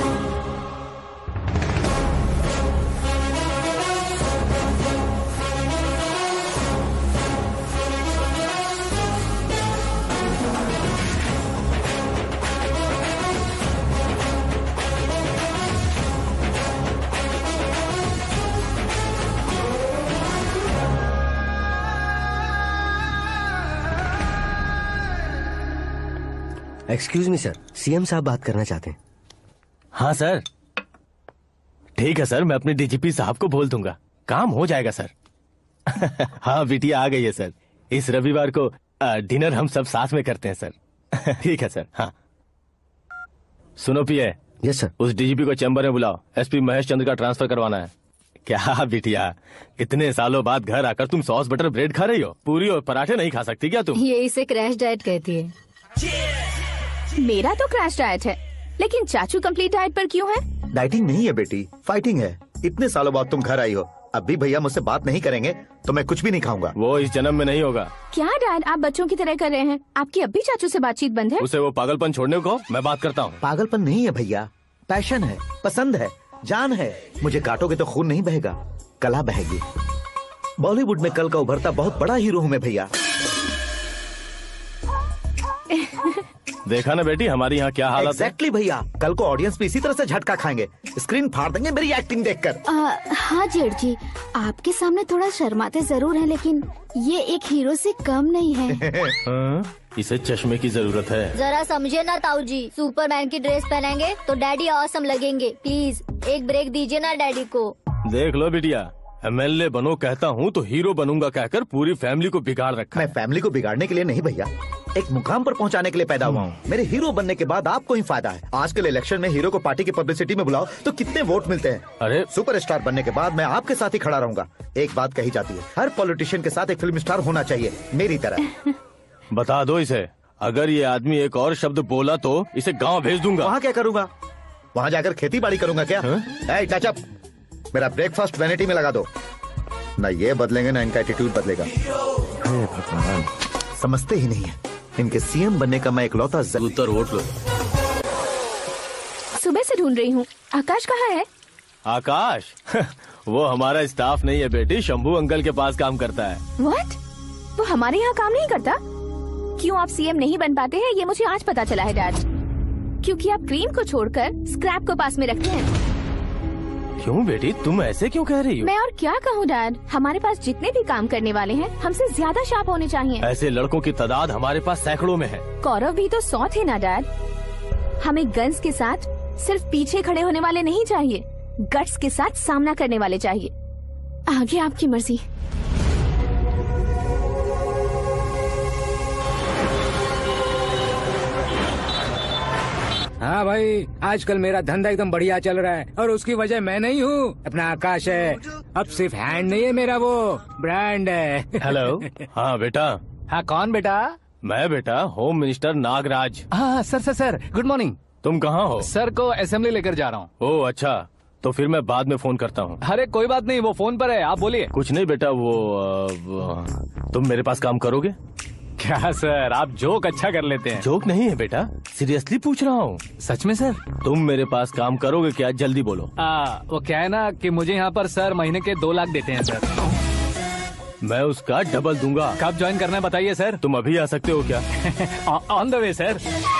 एक्सक्यूज मी सर, सीएम साहब बात करना चाहते हैं। हाँ सर, ठीक है सर, मैं अपने डीजीपी साहब को बोल दूंगा, काम हो जाएगा सर। हाँ बिटिया आ गई है सर। इस रविवार को आ, डिनर हम सब साथ में करते हैं सर। ठीक है सर। हाँ सुनो पिए। Yes sir. उस डीजीपी को चैम्बर में बुलाओ, एसपी महेश चंद्र का ट्रांसफर करवाना है। क्या बिटिया, इतने सालों बाद घर आकर तुम सॉस बटर ब्रेड खा रही हो? पूरी और पराठे नहीं खा सकती क्या तुम? ये इसे क्रैश डाइट कहती है। मेरा तो क्रैश डाइट है, लेकिन चाचू कंप्लीट डाइट पर क्यों है? डाइटिंग नहीं है बेटी, फाइटिंग है। इतने सालों बाद तुम घर आई हो, अब भी भैया मुझसे बात नहीं करेंगे तो मैं कुछ भी नहीं खाऊंगा। वो इस जन्म में नहीं होगा। क्या डैड, आप बच्चों की तरह कर रहे हैं? आपकी अब भी चाचू से बातचीत बंद है? उसे वो पागलपन छोड़ने को मैं बात करता हूँ। पागलपन नहीं है भैया, पैशन है, पसंद है, जान है। मुझे काटोगे तो खून नहीं बहेगा, कला बहेगी। बॉलीवुड में कल का उभरता बहुत बड़ा हीरो हूँ मैं भैया। देखा ना बेटी हमारी यहाँ क्या हालत exactly है। भैया कल को ऑडियंस भी इसी तरह से झटका खाएंगे, स्क्रीन फाड़ देंगे मेरी एक्टिंग देखकर। आ, हाँ जेठ जी, आपके सामने थोड़ा शर्माते जरूर हैं, लेकिन ये एक हीरो से कम नहीं है। हाँ, इसे चश्मे की जरूरत है। जरा समझे ना ताऊ जी, सुपरमैन की ड्रेस पहनेंगे तो डैडी ऑसम लगेंगे। प्लीज एक ब्रेक दीजिए ना डैडी को। देख लो बिटिया, एमएलए बनो कहता हूँ तो हीरो बनूंगा कहकर पूरी फैमिली को बिगाड़ रखा। मैं फैमिली को बिगाड़ने के लिए नहीं भैया, एक मुकाम पर पहुंचाने के लिए पैदा हुआ हूँ। मेरे हीरो बनने के बाद आपको ही फायदा है। आजकल इलेक्शन में हीरो को पार्टी की पब्लिसिटी में बुलाओ तो कितने वोट मिलते हैं। अरे सुपरस्टार बनने के बाद मैं आपके साथ ही खड़ा रहूंगा। एक बात कही जाती है, हर पॉलिटिशियन के साथ एक फिल्म स्टार होना चाहिए, मेरी तरह। बता दो इसे, अगर ये आदमी एक और शब्द बोला तो इसे गाँव भेज दूंगा। वहाँ क्या करूँगा? वहाँ जाकर खेती बाड़ी करूंगा क्या? टचअप, मेरा ब्रेकफास्ट वैनिटी में लगा दो। ना ये बदलेंगे ना इनका एटीट्यूड बदलेगा। भगवान, समझते ही नहीं है, इनके सीएम बनने का मैं इकलौता उत्तर वोट लो। सुबह से ढूंढ रही हूँ, आकाश कहाँ है? आकाश वो हमारा स्टाफ नहीं है बेटी, शंभू अंकल के पास काम करता है। व्हाट? वो हमारे यहाँ काम नहीं करता? क्यों आप सीएम नहीं बन पाते हैं ये मुझे आज पता चला है डैड। क्योंकि आप क्रीम को छोड़कर स्क्रैप को पास में रखते हैं। क्यों बेटी, तुम ऐसे क्यों कह रही हो? मैं और क्या कहूँ डैड, हमारे पास जितने भी काम करने वाले हैं हमसे ज्यादा शार्प होने चाहिए। ऐसे लड़कों की तादाद हमारे पास सैकड़ों में है। कौरव भी तो सौ थे ना डैड। हमें गन्स के साथ सिर्फ पीछे खड़े होने वाले नहीं चाहिए, गट्स के साथ सामना करने वाले चाहिए। आगे आपकी मर्जी। हाँ भाई, आजकल मेरा धंधा एकदम बढ़िया चल रहा है और उसकी वजह मैं नहीं हूँ, अपना आकाश है। अब सिर्फ हैंड नहीं है मेरा, वो ब्रांड है। हेलो। हाँ बेटा। हाँ कौन बेटा? मैं बेटा होम मिनिस्टर नागराज। हाँ sir sir sir good morning. तुम कहाँ हो? सर को असेंबली लेकर जा रहा हूँ। ओह अच्छा, तो फिर मैं बाद में फोन करता हूँ। अरे कोई बात नहीं, वो फोन पर है, आप बोलिए। कुछ नहीं बेटा, वो, वो तुम मेरे पास काम करोगे? क्या सर, आप जोक अच्छा कर लेते हैं। जोक नहीं है बेटा, सीरियसली पूछ रहा हूँ। सच में सर? तुम मेरे पास काम करोगे क्या? जल्दी बोलो। आ, वो क्या है ना कि मुझे यहाँ पर सर महीने के दो लाख देते हैं सर। मैं उसका डबल दूंगा। कब ज्वाइन करना है बताइए सर। तुम अभी आ सकते हो क्या? On the way sir.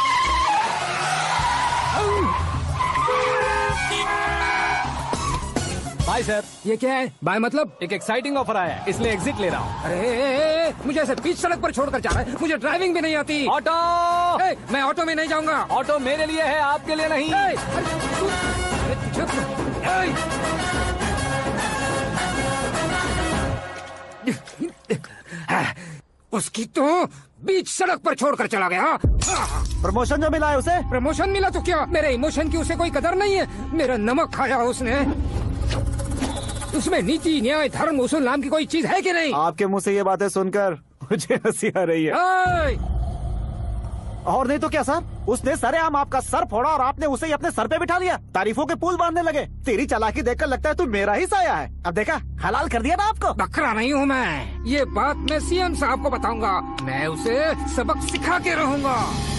Bye sir. ये क्या है? बाय मतलब? एक एक्साइटिंग ऑफर आया है, इसलिए एग्जिट ले रहा हूँ। अरे ए, ए, ए, मुझे ऐसे बीच सड़क पर छोड़कर जा रहा है, मुझे ड्राइविंग भी नहीं आती। ऑटो। ए, मैं ऑटो में नहीं जाऊंगा। ऑटो मेरे लिए है, आपके लिए नहीं। ए, अरे, अरे, चुप। उसकी तो बीच सड़क पर छोड़कर चला गया। प्रमोशन जो मिला है उसे? प्रमोशन मिला तो क्या, मेरे इमोशन की उसे कोई कदर नहीं है। मेरा नमक खाया उसने। उसमें नीति, न्याय, धर्म, उसूल नाम की कोई चीज है कि नहीं? आपके मुंह से ये बातें सुनकर मुझे हंसी आ रही है। और नहीं तो क्या सर, उसने सरेआम आपका सर फोड़ा और आपने उसे ही अपने सर पे बिठा लिया। तारीफों के पुल बांधने लगे। तेरी चालाकी देखकर लगता है तू मेरा ही साया है। अब देखा, हलाल कर दिया ना आपको। बकरा नहीं हूँ मैं, ये बात मैं सीएम साहब को बताऊंगा। मैं उसे सबक सिखा के रहूंगा।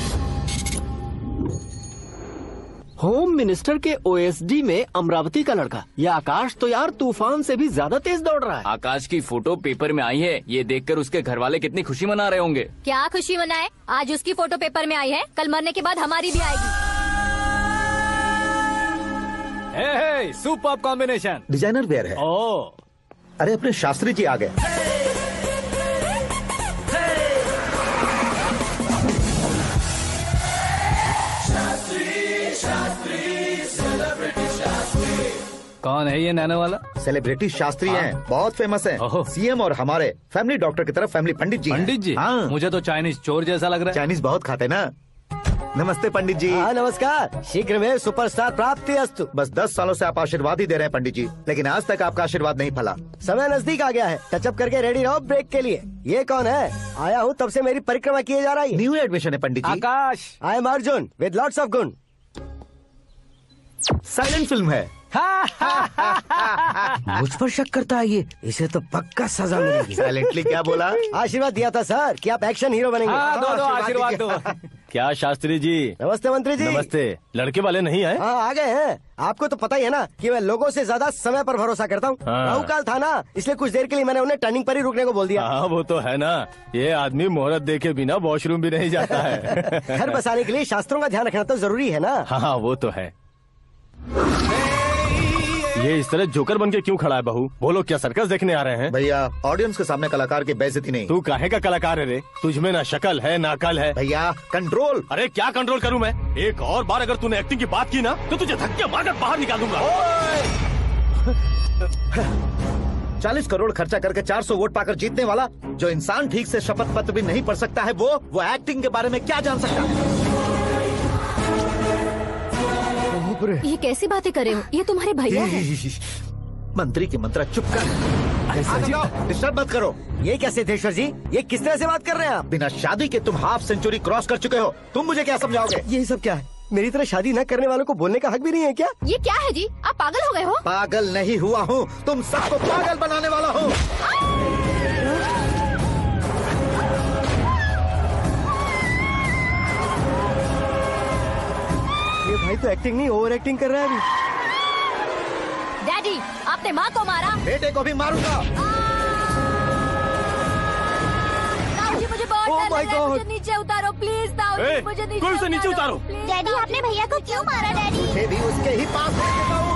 होम मिनिस्टर के ओएसडी में अमरावती का लड़का, ये आकाश तो यार तूफान से भी ज्यादा तेज दौड़ रहा है। आकाश की फोटो पेपर में आई है, ये देखकर उसके घर वाले कितनी खुशी मना रहे होंगे। क्या खुशी मनाए, आज उसकी फोटो पेपर में आई है, कल मरने के बाद हमारी भी आएगी। Hey hey, super combination. Designer wear है। ओ, अरे अपने शास्त्री जी आ गए। कौन है ये नैनो वाला? सेलिब्रिटी शास्त्री हैं, बहुत फेमस हैं। सीएम और हमारे फैमिली डॉक्टर की तरफ फैमिली पंडित जी। पंडित जी? हाँ। मुझे तो चाइनीज चोर जैसा लग रहा है। चाइनीज बहुत खाते ना। नमस्ते पंडित जी। हाँ नमस्कार, शीघ्र में सुपरस्टार प्राप्ति अस्तु। बस दस सालों से आप आशीर्वाद ही दे रहे हैं पंडित जी, लेकिन आज तक आपका आशीर्वाद नहीं फला। समय नजदीक आ गया है, टचअप करके रेडी रहो ब्रेक के लिए। ये कौन है? आया हूँ तब से मेरी परिक्रमा किए जा रही है। न्यू एडमिशन है Pandit ji. Akash. I am Arjun with lots of गुण। साइलेंट फिल्म है। मुझ पर शक करता है ये, इसे तो पक्का सजा मिलेगी। साइलेंटली क्या बोला? आशीर्वाद दिया था सर कि आप एक्शन हीरो बनेंगे। हाँ, दो दो आशीर्वाद दो। क्या शास्त्री जी? नमस्ते मंत्री जी। नमस्ते। लड़के वाले नहीं आए? हाँ आ गए हैं। आपको तो पता ही है ना कि मैं लोगों से ज्यादा समय पर भरोसा करता हूँ। हाँ। राहु काल था ना, इसलिए कुछ देर के लिए मैंने उन्हें टर्निंग पर ही रुकने को बोल दिया। हाँ वो तो है ना, ये आदमी मुहूर्त देखे बिना वॉशरूम भी नहीं जाता है। घर बसाने के लिए शास्त्रों का ध्यान रखना तो जरूरी है ना। हाँ वो तो है। ये इस तरह जोकर बन के क्यों खड़ा है बहू? वो लोग क्या सर्कस देखने आ रहे हैं? भैया ऑडियंस के सामने कलाकार की बेइज्जती नहीं। तू काहे का कलाकार है रे? तुझ में ना शक्ल है ना अकल है। भैया कंट्रोल। अरे क्या कंट्रोल करूं मैं? एक और बार अगर तूने एक्टिंग की बात की ना तो तुझे धक्के मारकर बाहर निकाल दूंगा। चालीस करोड़ खर्चा करके चार सौ वोट पाकर जीतने वाला, जो इंसान ठीक से शपथ पत्र भी नहीं पढ़ सकता है, वो वो एक्टिंग के बारे में क्या जान सकता है? ये कैसी बातें कर रहे हो? ये तुम्हारे भैया हैं। मंत्री की मंत्रा चुप कर। डिस्टर्ब मत करो। ये क्या सिद्धेश्वर जी, ये किस तरह से बात कर रहे हैं आप? बिना शादी के तुम हाफ सेंचुरी क्रॉस कर चुके हो, तुम मुझे क्या समझाओगे? ये सब क्या है? मेरी तरह शादी न करने वालों को बोलने का हक भी नहीं है क्या? ये क्या है जी, आप पागल हो गए हो? पागल नहीं हुआ हूँ, तुम सबको पागल बनाने वाला हूँ। ये भाई तो एक्टिंग नहीं ओवर एक्टिंग कर रहा है अभी। डैडी, आपने माँ को मारा। बेटे को भी मारूंगा। ताऊजी मुझे बहुत Oh डर my लग रहा है, God. मुझे नीचे उतारो प्लीज। ताऊजी मुझे नीचे कोई उसे नीचे उतारो। डैडी आपने भैया को क्यों मारा? डैडी ये भी उसके ही पास लेके जाऊं।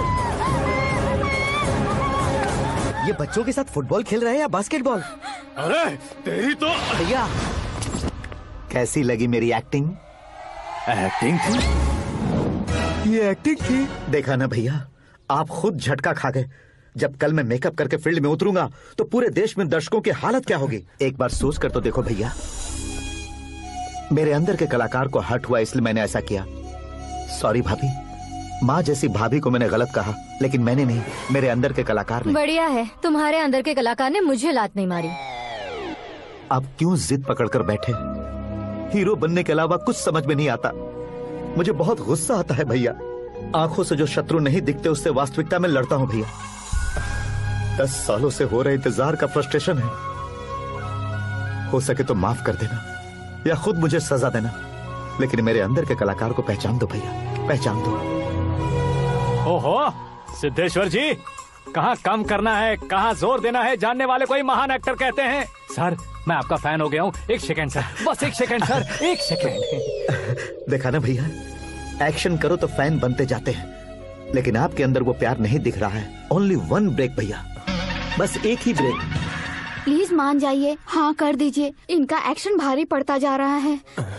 ये बच्चों के साथ फुटबॉल खेल रहे हैं या बास्केटबॉल? अरे तेरी तो भैया कैसी लगी मेरी एक्टिंग? एक्टिंग थी? ये एक्टिंग थी? देखा ना भैया, आप खुद झटका खा गए। जब कल मैं मेकअप करके फील्ड में उतरूंगा तो पूरे देश में दर्शकों की हालत क्या होगी? एक बार सोच कर तो देखो भैया। मेरे अंदर के कलाकार को हर्ट हुआ इसलिए मैंने ऐसा किया। सॉरी भाभी। माँ जैसी भाभी को मैंने गलत कहा, लेकिन मैंने नहीं, मेरे अंदर के कलाकार ने। बढ़िया है, तुम्हारे अंदर के कलाकार ने मुझे लात नहीं मारी। अब क्यों जिद पकड़कर बैठे? हीरो बनने के अलावा कुछ समझ में नहीं आता। मुझे बहुत गुस्सा आता है भैया। आंखों से जो शत्रु नहीं दिखते उससे वास्तविकता में लड़ता हूँ भैया। दस सालों से हो रहे इंतजार का फ्रस्ट्रेशन है। हो सके तो माफ कर देना या खुद मुझे सजा देना, लेकिन मेरे अंदर के कलाकार को पहचान दो भैया, पहचान दो। ओहो सिद्धेश्वर जी, कहाँ कम करना है, कहाँ जोर देना है, जानने वाले कोई महान एक्टर कहते हैं। सर मैं आपका फैन हो गया हूँ। एक सेकंड सर, बस एक सेकंड सर, एक सेकंड। देखा ना भैया, एक्शन करो तो फैन बनते जाते हैं, लेकिन आपके अंदर वो प्यार नहीं दिख रहा है। ओनली वन ब्रेक भैया, बस एक ही ब्रेक। प्लीज मान जाइए, हाँ कर दीजिए। इनका एक्शन भारी पड़ता जा रहा है।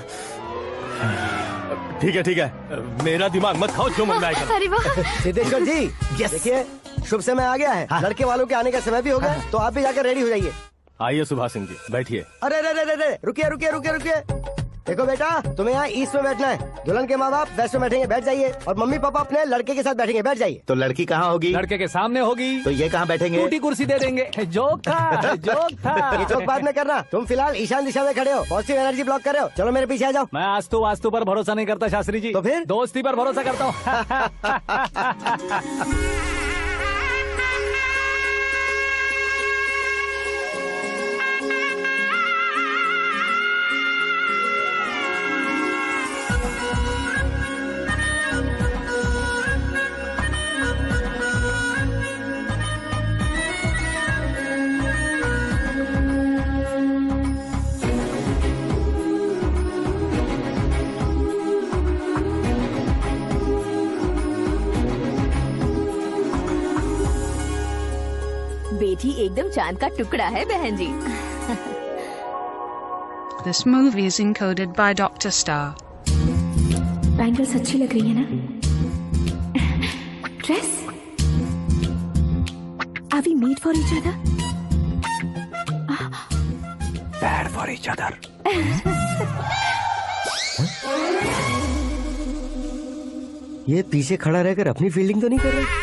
ठीक है ठीक है, मेरा दिमाग मत खाओ, जो मन में आएगा। अरे वाह सिद्धेश्वर जी, देखिए शुभ समय आ गया है। लड़के वालों के आने का समय भी हो गया, तो आप भी जाकर रेडी हो जाइए। आइए सुभाष सिंह जी, बैठिए। अरे अरे अरे अरे रुकिए रुकिए रुकिए रुकिए। देखो बेटा, तुम्हें यहाँ ईस्ट में बैठना है, दुल्हन के माँ बाप वेस्ट में बैठेंगे, बैठ जाइए, और मम्मी पापा अपने लड़के के साथ बैठेंगे, बैठ जाइए। तो लड़की कहाँ होगी? लड़के के सामने होगी। तो ये कहाँ बैठेंगे? टूटी कुर्सी दे देंगे। जोक था, जोक था। ये जोक बाद में करना, तुम फिलहाल ईशान दिशा में खड़े हो, पॉजिटिव एनर्जी ब्लॉक कर रहे हो। चलो मेरे पीछे आ जाओ। मैं आस्तु वास्तु पर भरोसा नहीं करता शास्त्री जी। तो फिर? दोस्ती पर भरोसा करता हूँ। बेटी एकदम चांद का टुकड़ा है बहन जी। This movie is encoded by Doctor Star. Bangles अच्छी लग रही है ना? Dress? Are we made for each other? Bad for each other. ये पीछे खड़ा रहकर अपनी फील्डिंग तो नहीं कर रहा?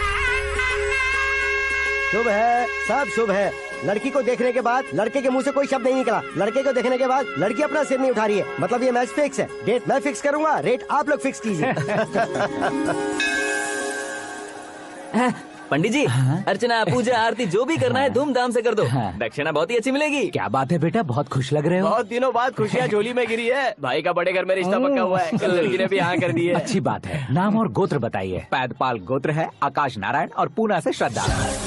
शुभ है, सब शुभ है। लड़की को देखने के बाद लड़के के मुंह से कोई शब्द नहीं निकला। लड़के को देखने के बाद लड़की अपना सिर नहीं उठा रही है, मतलब ये मैच फिक्स है। डेट मैं फिक्स करूंगा, रेट आप लोग फिक्स कीजिए। पंडित जी, अर्चना पूजा आरती जो भी करना है धूमधाम से कर दो। दक्षिणा बहुत ही अच्छी मिलेगी। क्या बात है बेटा, बहुत खुश लग रहे हो। बहुत दिनों बाद खुशियाँ झोली में गिरी है। भाई का बड़े घर में रिश्ता पक्का हुआ है, कल लड़की ने भी हाँ कर दी है। अच्छी बात है। नाम और गोत्र बताइए। पैदपाल गोत्र है, आकाश नारायण, और पूना से श्रद्धा।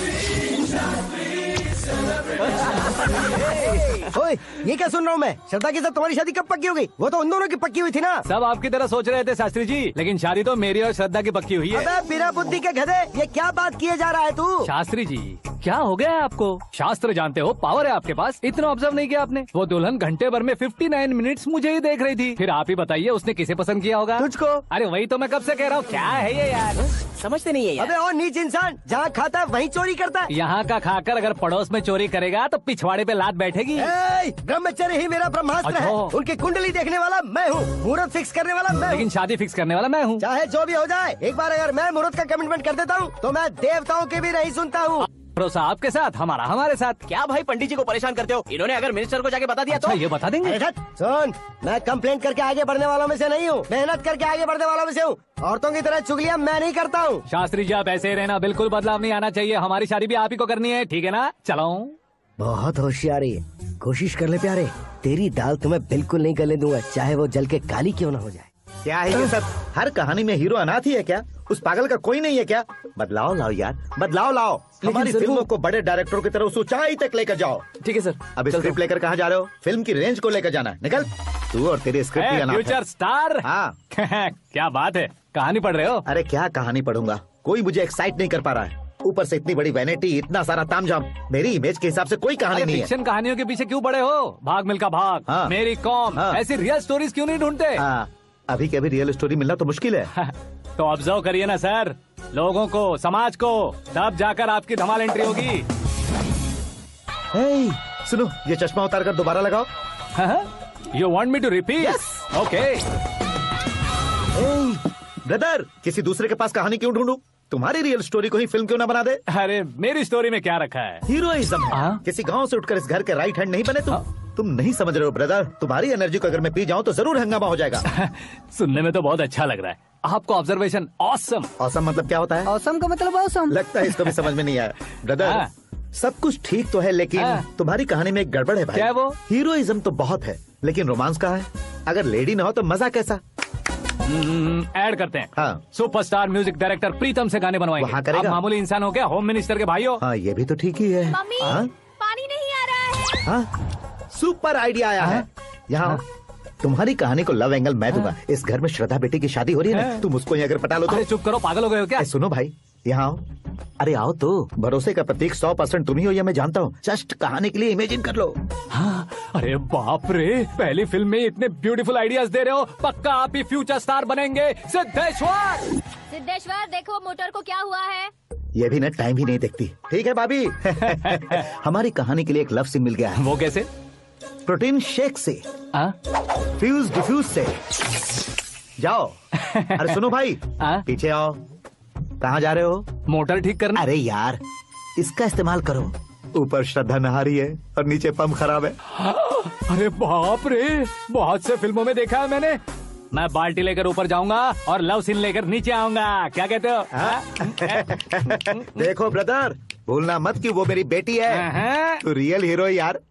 ओए, ये क्या सुन रहा हूँ मैं? श्रद्धा के साथ तुम्हारी शादी कब पक्की हो गई? वो तो उन दोनों की पक्की हुई थी ना। सब आपकी तरह सोच रहे थे शास्त्री जी, लेकिन शादी तो मेरी और श्रद्धा की पक्की हुई है। अबे बिना बुद्धि के गधे, ये क्या बात किए जा रहा है तू? शास्त्री जी, क्या हो गया है आपको? शास्त्र जानते हो, पावर है आपके पास। इतना ऑब्जर्व नहीं किया आपने? वो दुल्हन घंटे भर में उनसठ मिनट्स मुझे ही देख रही थी। फिर आप ही बताइए उसने किसे पसंद किया होगा? तुझको। अरे वही तो मैं कब से कह रहा हूँ, क्या है ये यार? समझते नहीं है यार। अबे और नीच इंसान, जहाँ खाता है वहीं चोरी करता है। यहाँ का खाकर अगर पड़ोस में चोरी करेगा तो पिछवाड़े पे लात बैठेगी। ब्रह्मचर्य ही मेरा ब्रह्मास्त्र है। उनकी कुंडली देखने वाला मैं हूँ, मुहूर्त फिक्स करने वाला मैं हूँ, लेकिन शादी फिक्स करने वाला मैं हूँ। चाहे जो भी हो जाए, एक बार अगर मैं मुहूर्त का कमिटमेंट कर देता हूँ तो मैं देवताओं के भी नहीं सुनता हूँ। भरोसा आपके साथ, हमारा हमारे साथ। क्या भाई पंडित जी को परेशान करते हो? इन्होंने अगर मिनिस्टर को जाके बता दिया अच्छा, तो ये बता देंगे। सुन, मैं कंप्लेंट करके आगे बढ़ने वालों में से नहीं हूँ, मेहनत करके आगे बढ़ने वालों में से हूँ। औरतों की तरह चुगलियाँ मैं नहीं करता हूँ। शास्त्री जी आप ऐसे ही रहना, बिल्कुल बदलाव नहीं आना चाहिए। हमारी शादी भी आप ही को करनी है, ठीक है ना? चलो। बहुत होशियारी है, कोशिश कर ले प्यारे, तेरी दाल तुम्हें बिल्कुल नहीं गलने दूंगा, चाहे वो जल के काली क्यों ना हो जाए। क्या है ये सब? हर कहानी में हीरो अनाथ ही है क्या? उस पागल का कोई नहीं है क्या? बदलाव लाओ यार, बदलाव लाओ। हमारी फिल्मों को बड़े डायरेक्टरों की तरह उस ऊंचाई तक लेकर जाओ। ठीक है सर। अब स्क्रिप्ट लेकर कहाँ जा रहे हो? फिल्म की रेंज को लेकर जाना है। निकल तू और तेरे स्क्रिप्ट ही अनाथ है। Future star. हाँ क्या बात है, कहानी पढ़ रहे हो? अरे क्या कहानी पढ़ूंगा, कोई मुझे एक्साइट नहीं कर पा रहा है। ऊपर से इतनी बड़ी वैनिटी, इतना सारा तामझाम, मेरी इमेज के हिसाब से कोई कहानी नहीं है। फिक्शन कहानियों के पीछे क्यों पड़े हो? भाग मिल्खा भाग, हाँ। मेरी कॉम, हाँ। ऐसी रियल स्टोरीज क्यों नहीं ढूंढते? हाँ, अभी के अभी रियल स्टोरी मिलना तो मुश्किल है। तो ऑब्जर्व करिए ना सर, लोगों को, समाज को, तब जाकर आपकी धमाल एंट्री होगी। hey, सुनो, ये चश्मा उतार कर दोबारा लगाओ। You want me to repeat? Okay. Brother, किसी दूसरे के पास कहानी क्यों ढूंढूं? तुम्हारी रियल स्टोरी को ही फिल्म क्यों ना बना दे? अरे मेरी स्टोरी में क्या रखा है? हीरोइज्म है। किसी गांव से उठकर इस घर के राइट हैंड नहीं बने तुम। तुम नहीं समझ रहे हो ब्रदर, तुम्हारी एनर्जी को अगर मैं पी जाऊं तो जरूर हंगामा हो जाएगा। सुनने में तो बहुत अच्छा लग रहा है आपको। Observation awesome. ऑसम मतलब क्या होता है? ऑसम का मतलब ऑसम। लगता है इसको भी समझ में नहीं आया। ब्रदर, सब कुछ ठीक तो है, लेकिन तुम्हारी कहानी में एक गड़बड़ है भाई। क्या वो? हीरोइज्म तो बहुत है, लेकिन रोमांस कहाँ है? अगर लेडी ना हो तो मजा कैसा? ऐड करते हैं। हाँ। सुपरस्टार म्यूजिक डायरेक्टर प्रीतम से गाने बनवाएंगे। वहाँ करेगा? आप मामूली इंसान हो क्या? होम मिनिस्टर के भाई हो। हाँ, ये भी तो ठीक ही है। मम्मी, हाँ? पानी नहीं आ रहा है। हाँ? सुपर आइडिया आया है। यहाँ तुम्हारी कहानी को लव एंगल मैं दूंगा। इस घर में श्रद्धा बेटी की शादी हो रही है ना, तुम उसको ही अगर पटा लो तो। अरे चुप करो, पागल हो गए हो क्या? सुनो भाई, यहाँ आओ। अरे आओ तो, भरोसे का प्रतीक सौ परसेंट तुम ही हो, ये मैं जानता हूँ। जस्ट कहानी के लिए इमेजिन कर लो। हाँ, अरे बाप रे, पहली फिल्म में इतने ब्यूटीफुल आइडियाज दे रहे हो, पक्का आप ही फ्यूचर स्टार बनेंगे। सिद्धेश्वर, सिद्धेश्वर देखो मोटर को क्या हुआ है। ये भी ना टाइम ही नहीं देखती। ठीक है भाभी। हमारी कहानी के लिए एक लव सीन मिल गया है। वो कैसे? प्रोटीन शेक से, फ्यूज डिफ्यूज से। जाओ। अरे सुनो भाई, पीछे आओ। कहाँ जा रहे हो? मोटर ठीक करना। अरे यार, इसका इस्तेमाल करो। ऊपर श्रद्धा नहा रही है और नीचे पंप खराब है। अरे बाप रे, बहुत से फिल्मों में देखा है मैंने। मैं बाल्टी लेकर ऊपर जाऊंगा और लव सीन लेकर नीचे आऊंगा। क्या कहते हो? देखो ब्रदर, भूलना मत कि वो मेरी बेटी है। तू रियल हीरो है यार।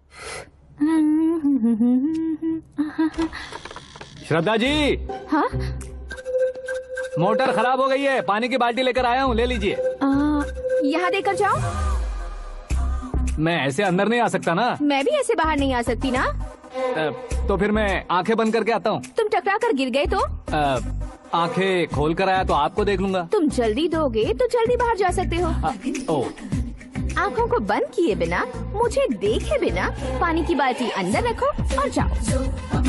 श्रद्धा जी। हाँ? मोटर खराब हो गई है, पानी की बाल्टी लेकर आया हूँ, ले लीजिए। यहाँ देकर जाओ। मैं ऐसे अंदर नहीं आ सकता ना। मैं भी ऐसे बाहर नहीं आ सकती ना। तो फिर मैं आंखें बंद करके आता हूँ। तुम टकरा कर गिर गए तो? आंखें खोल कर आया तो आपको देख लूंगा। तुम जल्दी दोगे तो जल्दी बाहर जा सकते हो। आ, ओ। आंखों को बंद किए बिना, मुझे देखे बिना पानी की बाल्टी अंदर रखो और जाओ।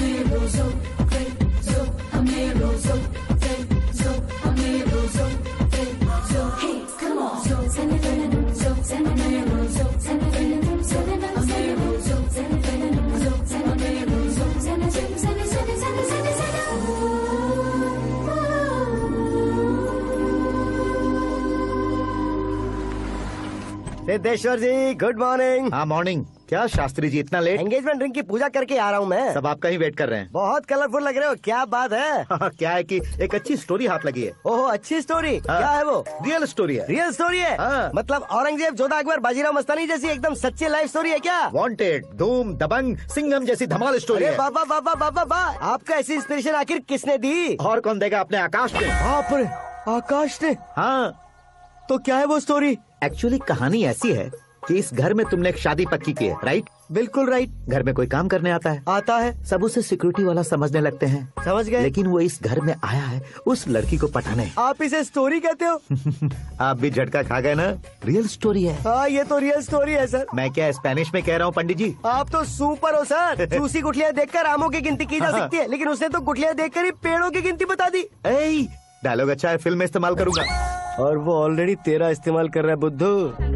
Siddheshwar ji, good morning. हाँ मॉर्निंग। क्या शास्त्री जी इतना लेट? एंगेजमेंट रिंग की पूजा करके आ रहा हूँ मैं। सब आपका ही वेट कर रहे हैं। बहुत कलरफुल लग रहे हो, क्या बात है? हाँ, क्या है कि एक अच्छी स्टोरी हाथ लगी है। ओहो, अच्छी स्टोरी। हाँ। क्या है वो? रियल स्टोरी है। रियल स्टोरी है? हाँ। मतलब औरंगजेब, जोधा अकबर, बाजीराव मस्तानी जैसी एकदम सच्ची लाइफ स्टोरी है क्या? वांटेड, धूम, दबंग, सिंघम जैसी धमाल स्टोरी है। बाबा बाबा बाबा बा, आपको ऐसी इंस्पिरेशन आखिर किसने दी? और कौन देगा? अपने आकाश ने। बाप रे, आकाश ने? हाँ। तो क्या है वो स्टोरी? एक्चुअली कहानी ऐसी है कि इस घर में तुमने एक शादी पक्की की है, राइट? बिल्कुल राइट। घर में कोई काम करने आता है? आता है। सब उसे सिक्योरिटी वाला समझने लगते हैं। समझ गए। लेकिन वो इस घर में आया है उस लड़की को पटाने। आप इसे स्टोरी कहते हो? आप भी झटका खा गए ना। रियल स्टोरी है। हाँ, ये तो रियल स्टोरी है सर। मैं क्या स्पेनिश में कह रहा हूँ पंडित जी? आप तो सुपर हो सर। चूसी गुठलियाँ देखकर आमों की गिनती की जा सकती है, लेकिन उसने तो गुठलियाँ देखकर ही पेड़ों की गिनती बता दी। डायलॉग अच्छा है, फिल्म में इस्तेमाल करूंगा। और वो ऑलरेडी तेरा इस्तेमाल कर रहा है बुद्धू।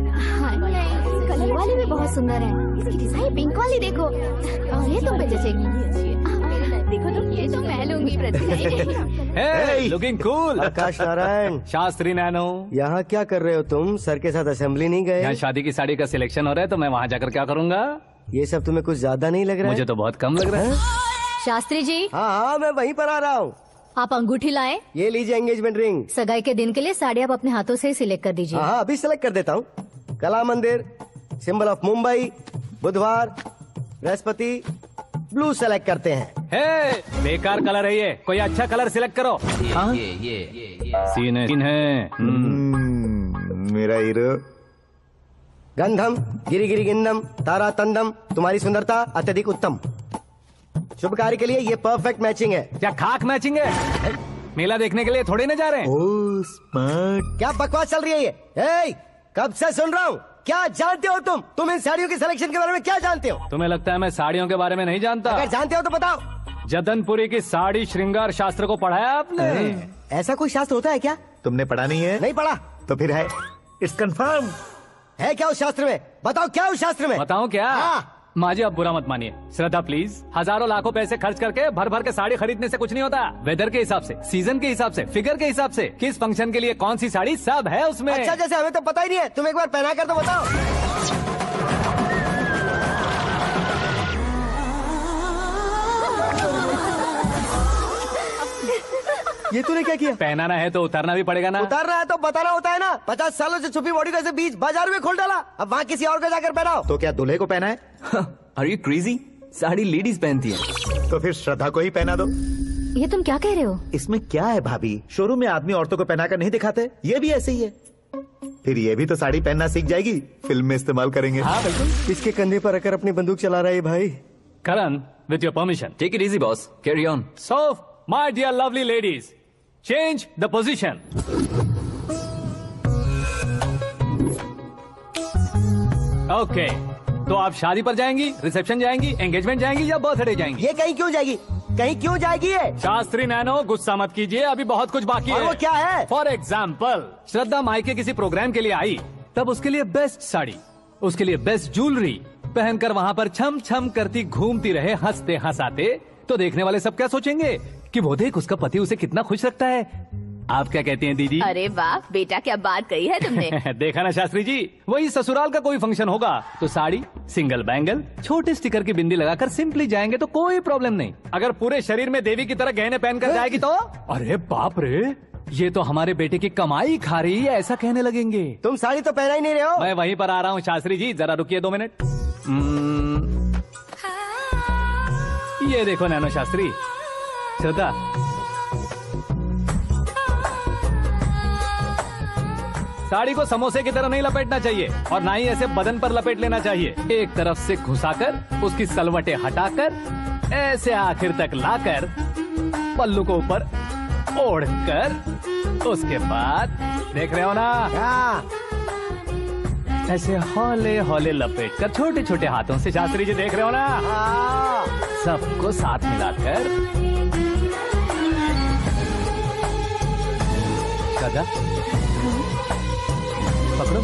कलर वाली भी बहुत सुंदर है। इसकी डिजाइन पिंक वाली देखो, और ये तुम पे जचेगी। देखो तुम, ये तो मैं लूंगी Hey, looking cool। Akash Narayan. Shastri nano. यहाँ क्या कर रहे हो तुम? सर के साथ असेंबली नहीं गए? यहाँ शादी की साड़ी का सिलेक्शन हो रहा है, तो मैं वहाँ जाकर क्या करूँगा? ये सब तुम्हें कुछ ज्यादा नहीं लग रहा है? मुझे तो बहुत कम लग रहा है। शास्त्री जी। हाँ हाँ, मैं वहीं पर आ रहा हूँ। आप अंगूठी लाए। ये लीजिए एंगेजमेंट रिंग। सगाई के दिन के लिए साड़ी आप अपने हाथों से ही सिलेक्ट कर दीजिए। हाँ, अभी सिलेक्ट कर देता हूँ। कला मंदिर, सिंबल ऑफ मुंबई, बुधवार, बृहस्पति, ब्लू सेलेक्ट करते हैं। हे, बेकार कलर है ये, कोई अच्छा कलर सिलेक्ट करो। ये ये ये ये सीन है, सीन है। मेरा हीरो। गंधम, गिरी गिरी गिंदम, तारा तंदम, तुम्हारी सुंदरता अत्यधिक उत्तम। शुभ कार्य के लिए ये परफेक्ट मैचिंग है। क्या खाक मैचिंग है? मेला देखने के लिए थोड़ी ना जा रहे हैं। Oh smart. क्या बकवास चल रही है ये? ए, कब से सुन रहा हूँ। क्या जानते हो तुम? तुम इन साड़ियों के सिलेक्शन के बारे में क्या जानते हो? तुम्हें लगता है मैं साड़ियों के बारे में नहीं जानता? अगर जानते हो तो बताओ। जदनपुरी की साड़ी श्रृंगार शास्त्र को पढ़ाया आपने? ऐसा कोई शास्त्र होता है क्या? तुमने पढ़ा नहीं है? नहीं पढ़ा। तो फिर है, इट्स कंफर्म। है क्या उस शास्त्र में? बताओ क्या उस शास्त्र में? बताऊं क्या? हाँ। माँ जी, आप बुरा मत मानिए। श्रद्धा प्लीज, हजारों लाखों पैसे खर्च करके भर भर के साड़ी खरीदने से कुछ नहीं होता। वेदर के हिसाब से, सीजन के हिसाब से, फिगर के हिसाब से, किस फंक्शन के लिए कौन सी साड़ी, सब है उसमें। अच्छा, जैसे हमें तो पता ही नहीं है, तुम एक बार पहना कर तो बताओ। ये तूने क्या किया? पहनाना है तो उतारना भी पड़ेगा ना। उतारना है तो बताना होता है ना। पचास सालों से छुपी बॉडी को ऐसे बीच बाजार में खोल डाला, अब वहाँ किसी और को जाकर पहनाओ। तो क्या दूल्हे को पहना है? Are you crazy? Sari ladies पहनती है। तो फिर श्रद्धा को ही पहना दो। ये तुम क्या कह रहे हो? इसमें क्या है भाभी, शोरूम में आदमी औरतों को पहनाकर नहीं दिखाते, ये भी ऐसे ही है। फिर ये भी तो साड़ी पहनना सीख जाएगी, फिल्म में इस्तेमाल करेंगे। हाँ बिल्कुल। इसके कंधे पर रखकर अपनी बंदूक चला रहा है भाई। करण, with your permission, Take it easy, boss. Carry on. So, my dear lovely ladies, change the position. Okay. तो आप शादी पर जाएंगी, रिसेप्शन जाएंगी, एंगेजमेंट जाएंगी या बर्थडे जाएंगी? ये कहीं क्यों जाएगी? कहीं क्यों जाएगी ये? शास्त्री नैनो, गुस्सा मत कीजिए, अभी बहुत कुछ बाकी है। और वो क्या है? फॉर एग्जाम्पल, श्रद्धा माई के किसी प्रोग्राम के लिए आई, तब उसके लिए बेस्ट साड़ी, उसके लिए बेस्ट ज्वेलरी, पहनकर वहाँ पर छम छम करती घूमती रहे हंसते हंसाते, तो देखने वाले सब क्या सोचेंगे कि वो देख उसका पति उसे कितना खुश रखता है। आप क्या कहती हैं दीदी? अरे वाह बेटा, क्या बात कही है तुमने। देखा ना शास्त्री जी, वही ससुराल का कोई फंक्शन होगा तो साड़ी, सिंगल बैंगल, छोटे स्टिकर की बिंदी लगाकर सिंपली जाएंगे तो कोई प्रॉब्लम नहीं। अगर पूरे शरीर में देवी की तरह गहने पहनकर जाएगी तो अरे बाप रे, ये तो हमारे बेटे की कमाई खा रही है, ऐसा कहने लगेंगे। तुम साड़ी तो पहना ही नहीं रहे हो। मैं वहीं पर आ रहा हूँ शास्त्री जी, जरा रुकिए दो मिनट। ये देखो नैनो शास्त्री, श्रद्धा, साड़ी को समोसे की तरह नहीं लपेटना चाहिए और ना ही ऐसे बदन पर लपेट लेना चाहिए। एक तरफ से घुसाकर उसकी सलवटें हटाकर ऐसे आखिर तक लाकर पल्लू को ऊपर ओढ़कर, उसके बाद देख रहे हो ना, ऐसे हौले हौले लपेट कर छोटे छोटे हाथों से, शास्त्री जी देख रहे हो ना, सबको साथ मिलाकर दादा पकड़ो।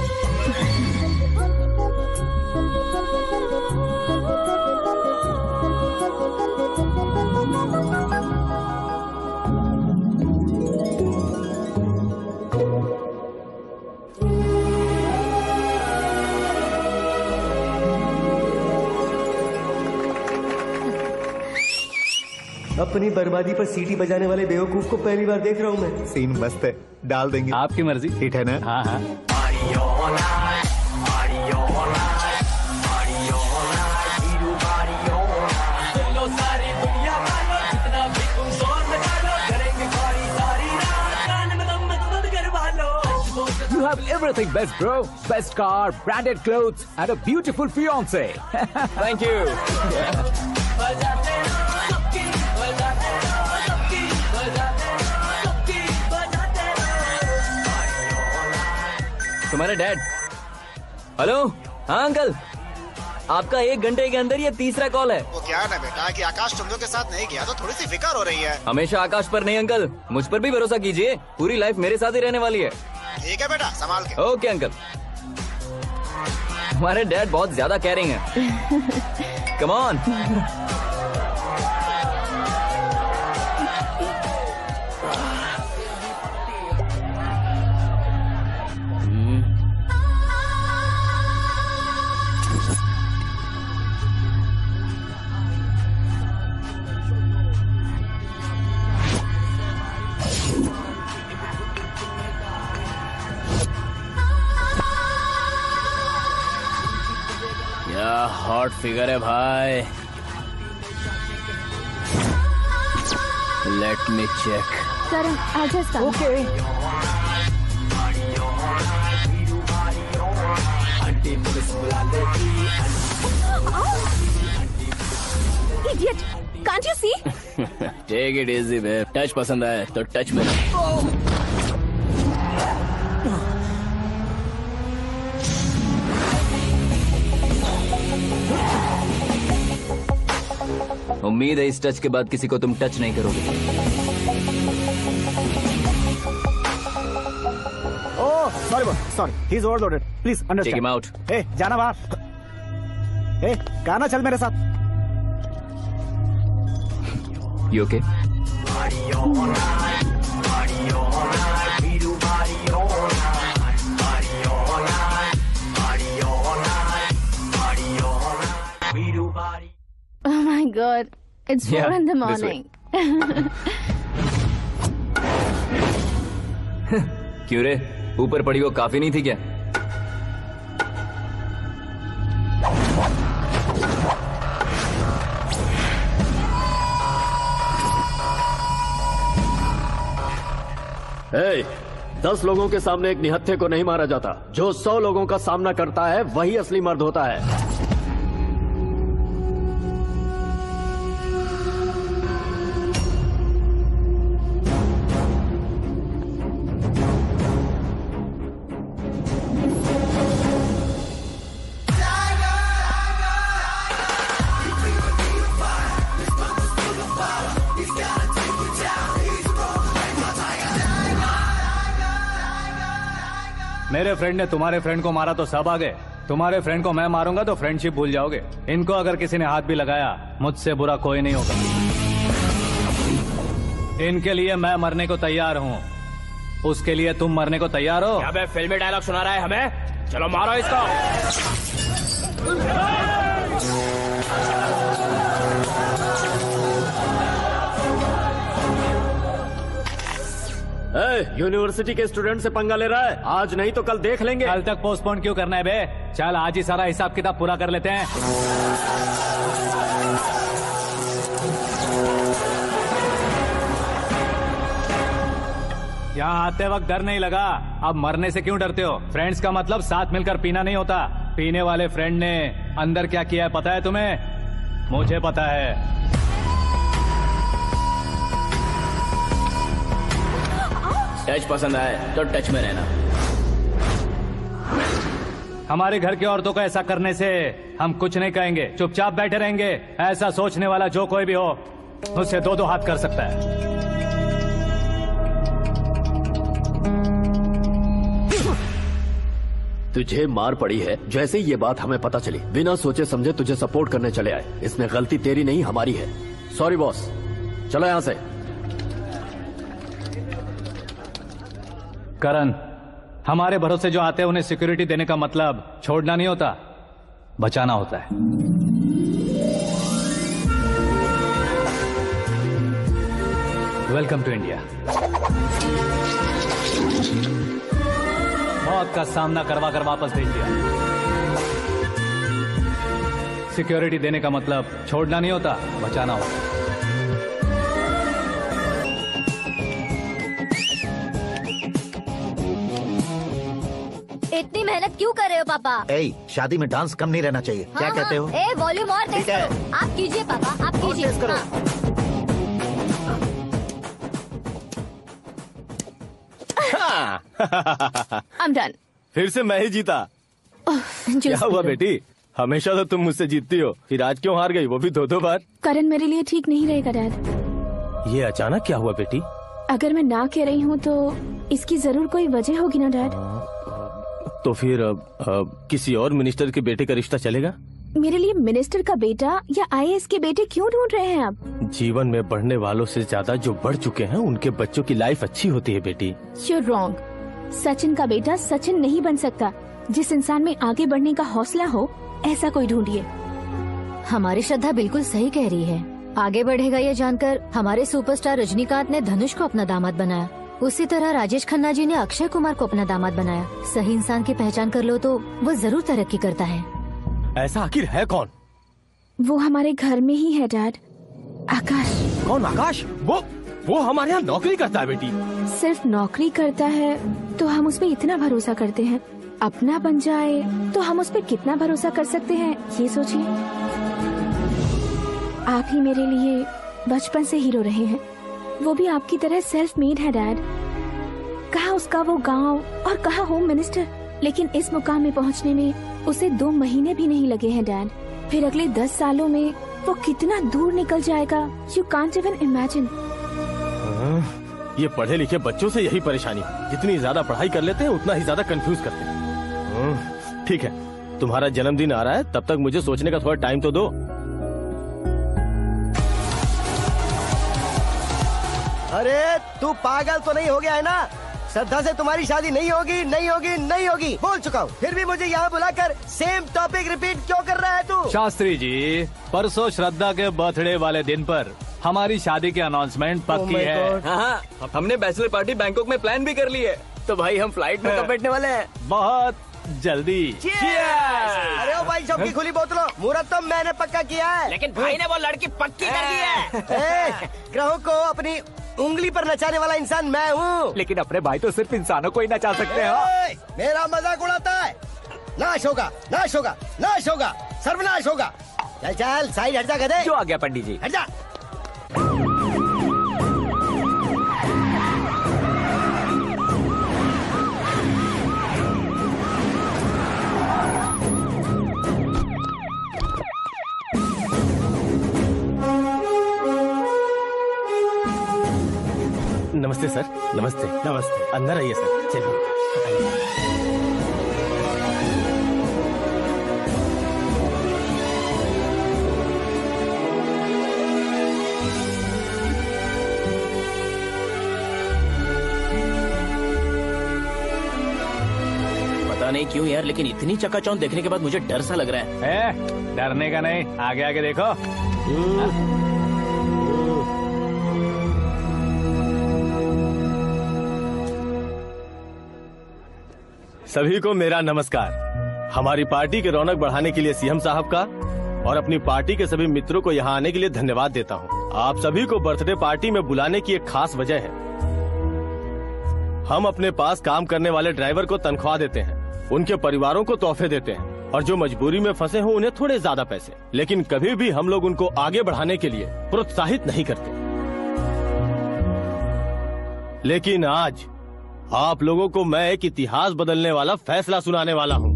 अपनी बर्बादी पर सीटी बजाने वाले बेवकूफ को पहली बार देख रहा हूँ मैं। सीन मस्त है, डाल देंगे। आपकी मर्जी। हिट है ना? हाँ हाँ। You have everything best, bro. Best car, branded clothes, and a beautiful fiance. Thank you. तुम्हारे डैड। हेलो, हाँ अंकल, आपका एक घंटे के अंदर ये तीसरा कॉल है। वो क्या है ना बेटा कि आकाश तुम लोग के साथ नहीं गया तो थोड़ी सी फिक्र हो रही है। हमेशा आकाश पर नहीं अंकल, मुझ पर भी भरोसा कीजिए, पूरी लाइफ मेरे साथ ही रहने वाली है। ठीक है बेटा, संभाल के। Okay uncle. हमारे डैड बहुत ज्यादा केयरिंग है। Come on. हॉट फिगर है भाई। Let me check. करण आजा साहब। Okay. Idiot, can't you see? Take it easy babe. Touch पसंद आए तो टच में। उम्मीद है इस टच के बाद किसी को तुम टच नहीं करोगे। Oh sorry sorry, he is overloaded, please understand. Take him out. ए जाना बाहर। ए गाना चल मेरे साथ। You okay? Oh my God, it's four Yeah, in the this way. morning. क्यों रे, ऊपर पड़ी वो काफी नहीं थी क्या? hey, दस लोगों के सामने एक निहत्थे को नहीं मारा जाता। जो सौ लोगों का सामना करता है वही असली मर्द होता है। मेरे फ्रेंड ने तुम्हारे फ्रेंड को मारा तो सब आ गए, तुम्हारे फ्रेंड को मैं मारूंगा तो फ्रेंडशिप भूल जाओगे। इनको अगर किसी ने हाथ भी लगाया, मुझसे बुरा कोई नहीं होगा। इनके लिए मैं मरने को तैयार हूँ, उसके लिए तुम मरने को तैयार हो? क्या बे फिल्मी डायलॉग सुना रहा है हमें? चलो मारो इसको। यूनिवर्सिटी के स्टूडेंट से पंगा ले रहा है, आज नहीं तो कल देख लेंगे। कल तक पोस्टपोन क्यों करना है बे? चल आज ही सारा हिसाब किताब पूरा कर लेते हैं। यहाँ आते वक्त डर नहीं लगा, अब मरने से क्यों डरते हो? फ्रेंड्स का मतलब साथ मिलकर पीना नहीं होता। पीने वाले फ्रेंड ने अंदर क्या किया है पता है तुम्हें? मुझे पता है। टच पसंद आए तो टच में रहना। हमारे घर की औरतों को ऐसा करने से हम कुछ नहीं कहेंगे, चुपचाप बैठे रहेंगे। ऐसा सोचने वाला जो कोई भी हो, उससे दो दो हाथ कर सकता है। तुझे मार पड़ी है। जैसे ही ये बात हमें पता चली, बिना सोचे समझे तुझे सपोर्ट करने चले आए। इसमें गलती तेरी नहीं हमारी है। सॉरी बॉस, चलो यहाँ से। करण, हमारे भरोसे जो आते हैं उन्हें सिक्योरिटी देने का मतलब छोड़ना नहीं होता, बचाना होता है। Welcome to India. मौत का सामना करवा कर वापस भेज दिया। सिक्योरिटी देने का मतलब छोड़ना नहीं होता, बचाना होता है। इतनी मेहनत क्यों कर रहे हो पापा? ए, शादी में डांस कम नहीं रहना चाहिए। हाँ, क्या हाँ, कहते हो? ए, वॉल्यूम और तेज ठीक है। करो। आप कीजिए पापा, आप कीजिए। तेज करो। हाँ। I'm done. फिर से मैं ही जीता। क्या हुआ बेटी? हमेशा तो तुम मुझसे जीतती हो, फिर आज क्यों हार गई, वो भी दो दो बार? करण मेरे लिए ठीक नहीं रहेगा डैड। ये अचानक क्या हुआ बेटी? अगर मैं ना कह रही हूँ तो इसकी जरूर कोई वजह होगी ना डैड। तो फिर अब, अब किसी और मिनिस्टर के बेटे का रिश्ता चलेगा? मेरे लिए मिनिस्टर का बेटा या आई ए एस के बेटे क्यों ढूंढ रहे हैं आप? जीवन में बढ़ने वालों से ज्यादा जो बढ़ चुके हैं उनके बच्चों की लाइफ अच्छी होती है बेटी। You're wrong. सचिन का बेटा सचिन नहीं बन सकता। जिस इंसान में आगे बढ़ने का हौसला हो, ऐसा कोई ढूंढिए। हमारी श्रद्धा बिल्कुल सही कह रही है। आगे बढ़ेगा ये जानकर हमारे सुपरस्टार रजनीकांत ने धनुष को अपना दामाद बनाया। उसी तरह राजेश खन्ना जी ने अक्षय कुमार को अपना दामाद बनाया। सही इंसान की पहचान कर लो तो वो जरूर तरक्की करता है। ऐसा आखिर है कौन? वो हमारे घर में ही है डैड, आकाश। कौन आकाश? वो वो हमारे यहाँ नौकरी करता है बेटी। सिर्फ नौकरी करता है तो हम उस पर इतना भरोसा करते हैं। अपना बन जाए तो हम उस पर कितना भरोसा कर सकते हैं, ये सोचिए। आप ही मेरे लिए बचपन से हीरो रहे हैं, वो भी आपकी तरह सेल्फ मेड है डैड। कहाँ उसका वो गांव और कहाँ होम मिनिस्टर, लेकिन इस मुकाम में पहुँचने में उसे दो महीने भी नहीं लगे हैं डैड। फिर अगले दस सालों में वो कितना दूर निकल जाएगा, यू कांट इवन इमेजिन। ये पढ़े लिखे बच्चों से यही परेशानी, जितनी ज्यादा पढ़ाई कर लेते हैं उतना ही ज्यादा कंफ्यूज करते हैं। ठीक है, तुम्हारा जन्मदिन आ रहा है, तब तक मुझे सोचने का थोड़ा टाइम तो दो। अरे तू पागल तो नहीं हो गया है ना? श्रद्धा से तुम्हारी शादी नहीं होगी, नहीं होगी, नहीं होगी, बोल चुका हूँ। फिर भी मुझे यहाँ बुलाकर सेम टॉपिक रिपीट क्यों कर रहा है तू? शास्त्री जी, परसों श्रद्धा के बर्थडे वाले दिन पर हमारी शादी की अनाउंसमेंट पक्की oh है। हाँ, हाँ, हमने बैचलर पार्टी बैंकॉक में प्लान भी कर ली है। तो भाई हम फ्लाइट में कब बैठने वाले हैं? बहुत जल्दी। अरे ओ भाई, सबकी खुली बोतलों, मुहूर्त तो मैंने पक्का किया है। लेकिन भाई ने वो लड़की पक्की कर दी है। ग्रहों को अपनी उंगली पर नचाने वाला इंसान मैं हूँ। लेकिन अपने भाई तो सिर्फ इंसानों को ही नचा सकते हो। मेरा मजाक उड़ाता है। नाश होगा, नाश होगा, नाश होगा, सर्वनाश होगा। चल चल साइड हट जा गधे। जो आ गया पंडित जी। हट जा। नमस्ते सर। नमस्ते। नमस्ते। अंदर आइए सर। चलिए। नहीं क्यों यार, लेकिन इतनी चकाचौंध देखने के बाद मुझे डर सा लग रहा है। ए, डरने का नहीं, आगे आगे देखो। सभी को मेरा नमस्कार। हमारी पार्टी के रौनक बढ़ाने के लिए सीएम साहब का और अपनी पार्टी के सभी मित्रों को यहाँ आने के लिए धन्यवाद देता हूँ। आप सभी को बर्थडे पार्टी में बुलाने की एक खास वजह है। हम अपने पास काम करने वाले ड्राइवर को तनख्वाह देते हैं, उनके परिवारों को तोहफे देते हैं और जो मजबूरी में फंसे हो उन्हें थोड़े ज्यादा पैसे, लेकिन कभी भी हम लोग उनको आगे बढ़ाने के लिए प्रोत्साहित नहीं करते। लेकिन आज आप लोगों को मैं एक इतिहास बदलने वाला फैसला सुनाने वाला हूँ।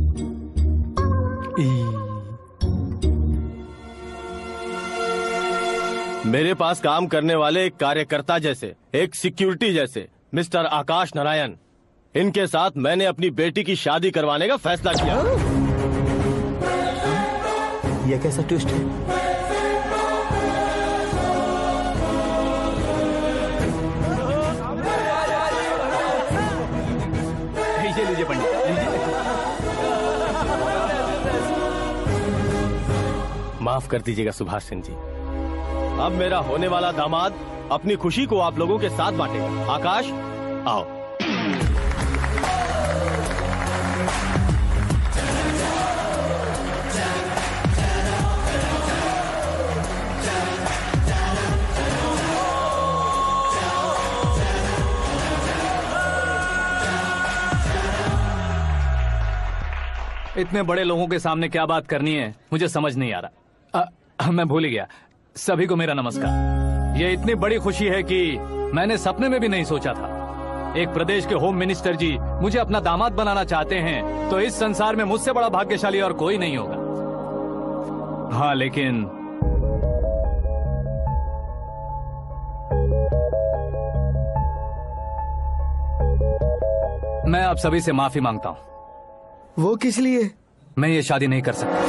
मेरे पास काम करने वाले एक कार्यकर्ता जैसे, एक सिक्योरिटी जैसे मिस्टर आकाश नारायण, इनके साथ मैंने अपनी बेटी की शादी करवाने का फैसला किया। ये कैसा ट्विस्ट है? लीजिए पंडित, लीजिए। माफ कर दीजिएगा सुभाष सिंह जी। अब मेरा होने वाला दामाद अपनी खुशी को आप लोगों के साथ बांटेगा। आकाश, आओ। इतने बड़े लोगों के सामने क्या बात करनी है मुझे समझ नहीं आ रहा। आ, मैं भूल ही गया। सभी को मेरा नमस्कार। ये इतनी बड़ी खुशी है कि मैंने सपने में भी नहीं सोचा था। एक प्रदेश के होम मिनिस्टर जी मुझे अपना दामाद बनाना चाहते हैं तो इस संसार में मुझसे बड़ा भाग्यशाली और कोई नहीं होगा। हाँ, लेकिन मैं आप सभी से माफी मांगता हूँ। वो किस लिए? मैं ये शादी नहीं कर सकता।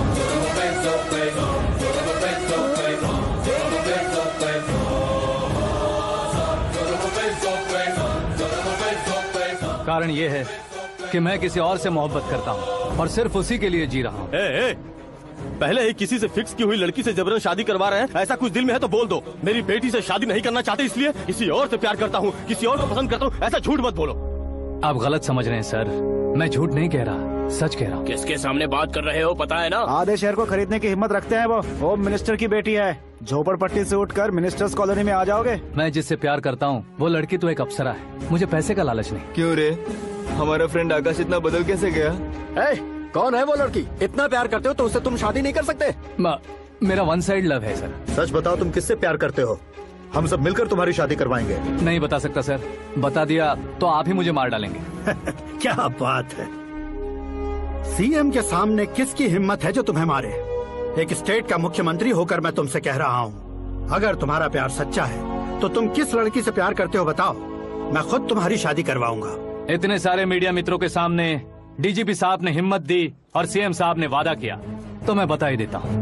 कारण ये है कि मैं किसी और से मोहब्बत करता हूँ और सिर्फ उसी के लिए जी रहा हूँ। ए, ए, पहले ही किसी से फिक्स की हुई लड़की से जबरन शादी करवा रहे हैं। ऐसा कुछ दिल में है तो बोल दो। मेरी बेटी से शादी नहीं करना चाहते इसलिए किसी और से प्यार करता हूँ, किसी और को पसंद करता हूँ, ऐसा झूठ मत बोलो। आप गलत समझ रहे हैं सर, मैं झूठ नहीं कह रहा, सच कह रहा हूँ। किसके सामने बात कर रहे हो पता है ना? आधे शहर को खरीदने की हिम्मत रखते हैं वो। होम मिनिस्टर की बेटी है। झोपड़पट्टी से उठकर मिनिस्टर्स कॉलोनी में आ जाओगे। मैं जिससे प्यार करता हूँ वो लड़की तो एक अप्सरा है, मुझे पैसे का लालच नहीं। क्यों रे, हमारा फ्रेंड आकाश इतना बदल कैसे गया? ए, कौन है वो लड़की? इतना प्यार करते हो तो उससे तुम शादी नहीं कर सकते? मेरा वन साइड लव है सर। सच बताओ, तुम किससे प्यार करते हो? हम सब मिलकर तुम्हारी शादी करवाएंगे। नहीं बता सकता सर, बता दिया तो आप ही मुझे मार डालेंगे। क्या बात है, सीएम के सामने किसकी हिम्मत है जो तुम्हें मारे? एक स्टेट का मुख्यमंत्री होकर मैं तुमसे कह रहा हूँ, अगर तुम्हारा प्यार सच्चा है तो तुम किस लड़की से प्यार करते हो बताओ, मैं खुद तुम्हारी शादी करवाऊंगा। इतने सारे मीडिया मित्रों के सामने डीजीपी साहब ने हिम्मत दी और सीएम साहब ने वादा किया तो मैं बता ही देता हूँ।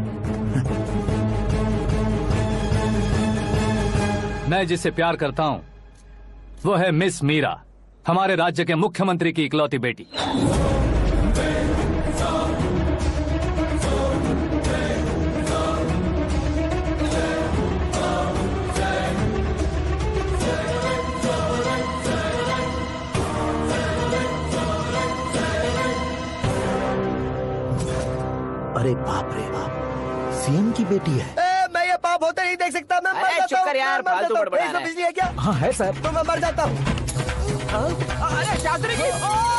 मैं जिससे प्यार करता हूँ वो है मिस मीरा, हमारे राज्य के मुख्यमंत्री की इकलौती बेटी। अरे बाप रे बाप, सीएम की बेटी है। ए, मैं ये पाप होते नहीं देख सकता। मैं मर जाता हूँ। यार, फालतू बड़बड़ा रहा है। बिजली है क्या? हाँ है सर। तो मैं मर जाता हूँ। अरे शास्त्री जी,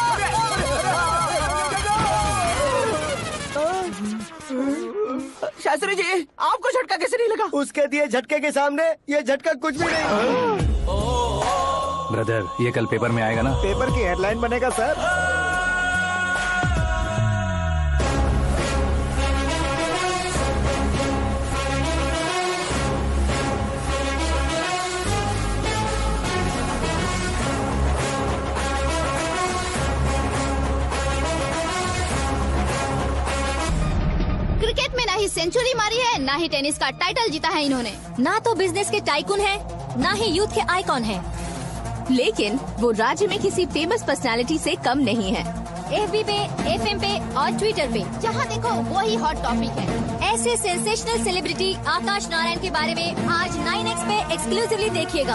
शास्त्री जी, आपको झटका कैसे नहीं लगा? उसके दिए झटके के सामने ये झटका कुछ भी नहीं। ब्रदर, ये कल पेपर में आएगा ना? पेपर की हेडलाइन बनेगा सर। क्रिकेट में ना ही सेंचुरी मारी है, ना ही टेनिस का टाइटल जीता है इन्होंने। ना तो बिजनेस के टाइकून है, ना ही यूथ के आइकॉन है, लेकिन वो राज्य में किसी फेमस पर्सनालिटी से कम नहीं है। एफबी पे, एफएम पे और ट्विटर पे। जहाँ देखो वही हॉट टॉपिक है। ऐसे सेंसेशनल सेलिब्रिटी आकाश नारायण के बारे में आज नाइन एक्स पे एक्सक्लूसिवली देखिएगा।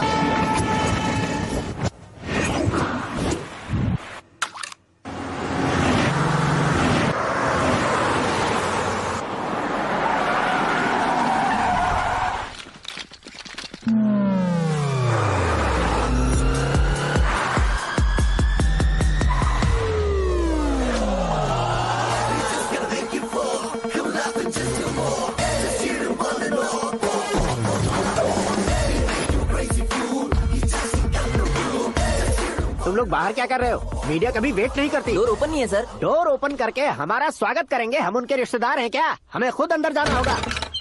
तुम लोग बाहर क्या कर रहे हो? मीडिया कभी वेट नहीं करती। डोर ओपन नहीं है सर। डोर ओपन करके हमारा स्वागत करेंगे? हम उनके रिश्तेदार हैं क्या? हमें खुद अंदर जाना होगा।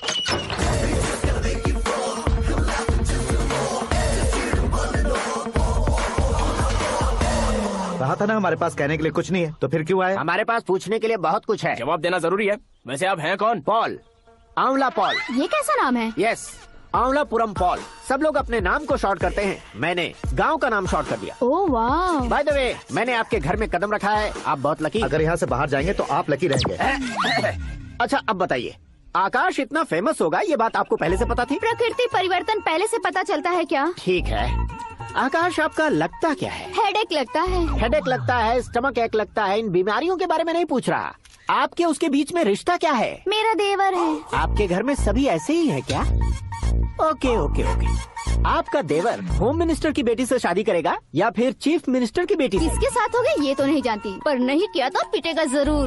कहा था ना हमारे पास कहने के लिए कुछ नहीं है, तो फिर क्यों आए? हमारे पास पूछने के लिए बहुत कुछ है। जवाब देना जरूरी है। वैसे आप हैं कौन? Paul, Aanwala Paul. ये कैसा नाम है? Yes, Aanwalapuram Paul. सब लोग अपने नाम को शॉर्ट करते हैं, मैंने गांव का नाम शॉर्ट कर दिया। ओह वाह। बाय द वे, मैंने आपके घर में कदम रखा है, आप बहुत लकी। अगर यहाँ से बाहर जाएंगे तो आप लकी रहेंगे। अच्छा अब बताइए, आकाश इतना फेमस होगा ये बात आपको पहले से पता थी? प्रकृति परिवर्तन पहले से पता चलता है क्या? ठीक है, आकाश आपका लगता क्या है? हेडेक लगता है। हेडेक लगता है, स्टमक एक लगता है, इन बीमारियों के बारे में नहीं पूछ रहा। आपके उसके बीच में रिश्ता क्या है? मेरा देवर है। आपके घर में सभी ऐसे ही है क्या? Okay okay okay. आपका देवर होम मिनिस्टर की बेटी से शादी करेगा या फिर चीफ मिनिस्टर की बेटी से? किसके साथ होगा ये तो नहीं जानती, पर नहीं किया तो पिटेगा जरूर।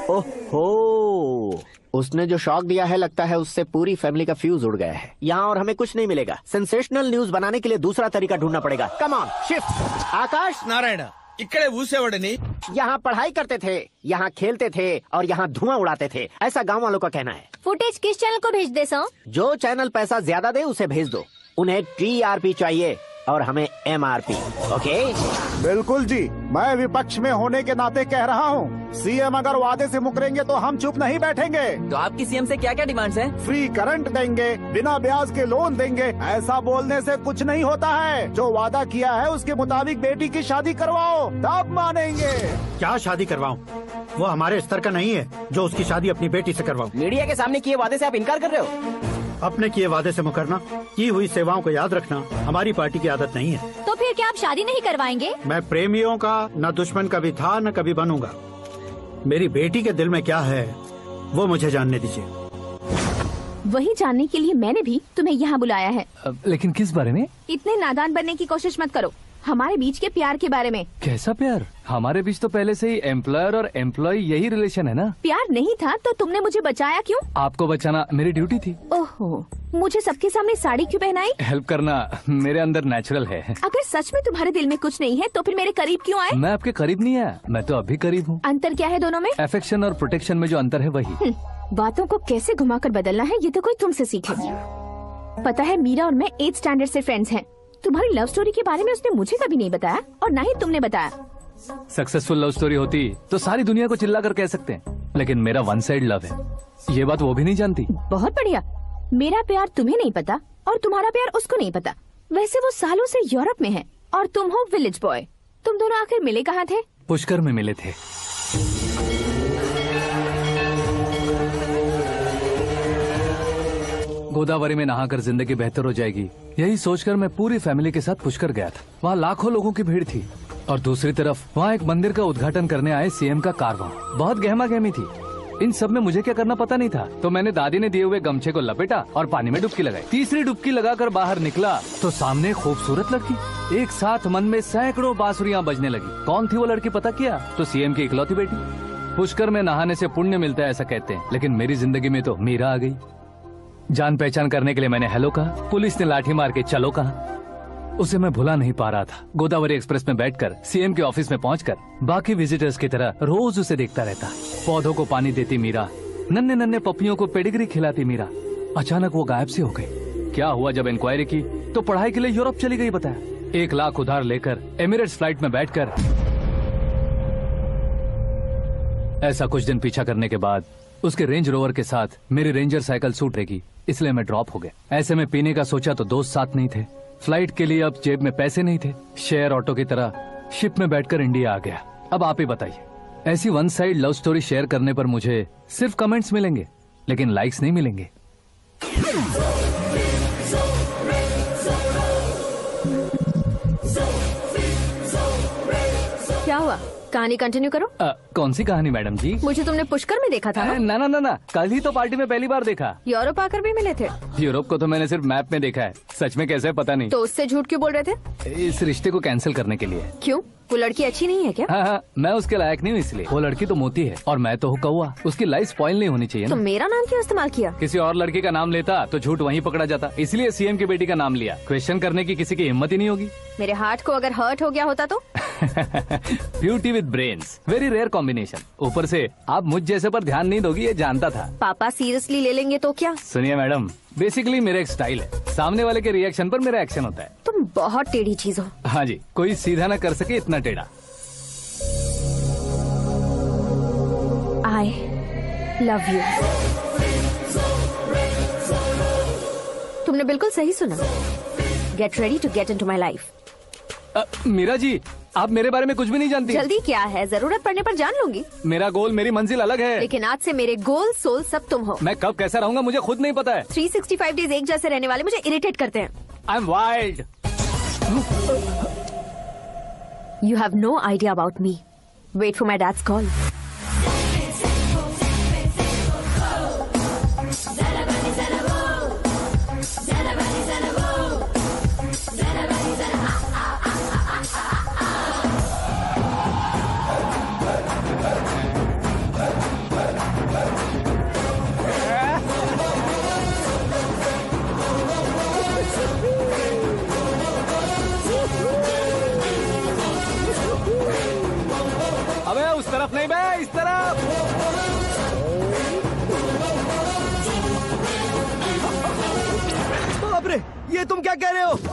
ओहो, उसने जो शॉक दिया है लगता है उससे पूरी फैमिली का फ्यूज उड़ गया है। यहाँ और हमें कुछ नहीं मिलेगा। सेंसेशनल न्यूज बनाने के लिए दूसरा तरीका ढूंढना पड़ेगा। Come on shift. Akash Narayan इकड़े ऊसेवड़नी यहाँ पढ़ाई करते थे, यहाँ खेलते थे और यहाँ धुआं उड़ाते थे, ऐसा गांव वालों का कहना है। फुटेज किस चैनल को भेज दे सो? जो चैनल पैसा ज्यादा दे उसे भेज दो। उन्हें टीआरपी चाहिए और हमें एमआरपी। ओके बिल्कुल जी, मैं विपक्ष में होने के नाते कह रहा हूँ, सीएम अगर वादे से मुकरेंगे तो हम चुप नहीं बैठेंगे। तो आपकी सीएम से क्या क्या डिमांड्स हैं? फ्री करंट देंगे, बिना ब्याज के लोन देंगे। ऐसा बोलने से कुछ नहीं होता है। जो वादा किया है उसके मुताबिक बेटी की शादी करवाओ, तब मानेंगे। क्या शादी करवाऊं? वो हमारे स्तर का नहीं है जो उसकी शादी अपनी बेटी से करवाऊं। मीडिया के सामने किए वादे से आप इनकार कर रहे हो? अपने किए वादे से मुकरना, की हुई सेवाओं को याद रखना हमारी पार्टी की आदत नहीं है। तो फिर क्या आप शादी नहीं करवाएंगे? मैं प्रेमियों का न दुश्मन कभी था न कभी बनूंगा। मेरी बेटी के दिल में क्या है वो मुझे जानने दीजिए। वही जानने के लिए मैंने भी तुम्हें यहाँ बुलाया है। लेकिन किस बारे में? इतने नादान बनने की कोशिश मत करो। हमारे बीच के प्यार के बारे में। कैसा प्यार? हमारे बीच तो पहले से ही एम्प्लॉयर और एम्प्लॉय यही रिलेशन है ना। प्यार नहीं था तो तुमने मुझे बचाया क्यों? आपको बचाना मेरी ड्यूटी थी। ओहो, मुझे सबके सामने साड़ी क्यों पहनाई? हेल्प करना मेरे अंदर नेचुरल है। अगर सच में तुम्हारे दिल में कुछ नहीं है तो फिर मेरे करीब क्यों आए? मैं आपके करीब नहीं आया, मैं तो अभी करीब हूँ। अंतर क्या है दोनों में? अफेक्शन और प्रोटेक्शन में जो अंतर है वही। बातों को कैसे घुमाकर बदलना है ये तो कोई तुमसे सीखे। पता है मीरा और मैं एट स्टैंडर्ड से फ्रेंड्स हैं। तुम्हारी लव स्टोरी के बारे में उसने मुझे कभी नहीं बताया और ना ही तुमने बताया। सक्सेसफुल लव स्टोरी होती तो सारी दुनिया को चिल्ला कर कह सकते हैं, लेकिन मेरा वन साइड लव है, ये बात वो भी नहीं जानती। बहुत बढ़िया। मेरा प्यार तुम्हें नहीं पता और तुम्हारा प्यार उसको नहीं पता। वैसे वो सालों से यूरोप में है और तुम हो विलेज बॉय। तुम दोनों आखिर मिले कहाँ थे? पुष्कर में मिले थे। गोदावरी में नहाकर जिंदगी बेहतर हो जाएगी, यही सोचकर मैं पूरी फैमिली के साथ पुष्कर गया था। वहाँ लाखों लोगों की भीड़ थी और दूसरी तरफ वहाँ एक मंदिर का उद्घाटन करने आए सीएम का कारवां। बहुत गहमा गहमी थी। इन सब में मुझे क्या करना पता नहीं था, तो मैंने दादी ने दिए हुए गमछे को लपेटा और पानी में डुबकी लगाई। तीसरी डुबकी लगाकर बाहर निकला तो सामने खूबसूरत लड़की। एक साथ मन में सैकड़ों बांसुरियां बजने लगी। कौन थी वो लड़की पता किया? तो सीएम की इकलौती बेटी। पुष्कर में नहाने से पुण्य मिलता है ऐसा कहते हैं, लेकिन मेरी जिंदगी में तो मीरा आ गई। जान पहचान करने के लिए मैंने हेलो कहा, पुलिस ने लाठी मार के चलो कहा। उसे मैं भुला नहीं पा रहा था। गोदावरी एक्सप्रेस में बैठकर सीएम के ऑफिस में पहुंचकर बाकी विजिटर्स की तरह रोज उसे देखता रहता। पौधों को पानी देती मीरा, नन्हे नन्हे पपियों को पेडिग्री खिलाती मीरा। अचानक वो गायब सी हो गई। क्या हुआ? जब इंक्वायरी की तो पढ़ाई के लिए यूरोप चली गई बताया। एक लाख उधार लेकर एमिरेट्स फ्लाइट में बैठकर। ऐसा कुछ दिन पीछा करने के बाद उसके रेंज रोवर के साथ मेरी रेंजर साइकिल छूट रहेगी, इसलिए मैं ड्रॉप हो गया। ऐसे में पीने का सोचा तो दोस्त साथ नहीं थे। फ्लाइट के लिए अब जेब में पैसे नहीं थे। शेयर ऑटो की तरह शिप में बैठकर इंडिया आ गया। अब आप ही बताइए, ऐसी one side love story share करने पर मुझे सिर्फ कमेंट्स मिलेंगे, लेकिन लाइक्स नहीं मिलेंगे। क्या हुआ? कहानी कंटिन्यू करो। आ, कौन सी कहानी मैडम जी? मुझे तुमने पुष्कर में देखा था ना? ना ना ना ना, कल ही तो पार्टी में पहली बार देखा। यूरोप आकर भी मिले थे? यूरोप को तो मैंने सिर्फ मैप में देखा है, सच में कैसे पता नहीं। तो उससे झूठ क्यों बोल रहे थे? इस रिश्ते को कैंसिल करने के लिए। क्यों? वो लड़की अच्छी नहीं है क्या? हाँ हाँ, मैं उसके लायक नहीं हूँ इसलिए। वो लड़की तो मोती है और मैं तो हूँ कौवा। उसकी लाइफ स्पॉइल नहीं होनी चाहिए तो ना। मेरा नाम क्यों इस्तेमाल किया? किसी और लड़की का नाम लेता तो झूठ वहीं पकड़ा जाता, इसलिए सीएम की बेटी का नाम लिया। क्वेश्चन करने की किसी की हिम्मत ही नहीं होगी। मेरे हार्ट को अगर हर्ट हो गया होता तो? Beauty with brains, very rare combination. ऊपर से आप मुझ जैसे पर ध्यान नहीं दोगी ये जानता था। पापा सीरियसली ले लेंगे तो क्या? सुनिए मैडम, बेसिकली मेरा एक स्टाइल है, सामने वाले के रिएक्शन पर मेरा एक्शन होता है। तुम बहुत टेढ़ी चीज हो। हाँ जी, कोई सीधा न कर सके इतना टेढ़ा। I love you. तुमने बिल्कुल सही सुना। Get ready to get into my life. अ, मीरा जी, आप मेरे बारे में कुछ भी नहीं जानती। जल्दी क्या है, जरूरत पड़ने पर जान लूंगी। मेरा गोल, मेरी मंजिल अलग है। लेकिन आज से मेरे गोल सोल सब तुम हो। मैं कब कैसा रहूंगा मुझे खुद नहीं पता है। थ्री सिक्सटी फाइव डेज एक जैसे रहने वाले मुझे इरिटेट करते हैं। I am wild. You have no idea about me. Wait for my dad's call. अबे उस तरफ नहीं बे, इस तरफ। बाप रे, ये तुम क्या कह रहे हो?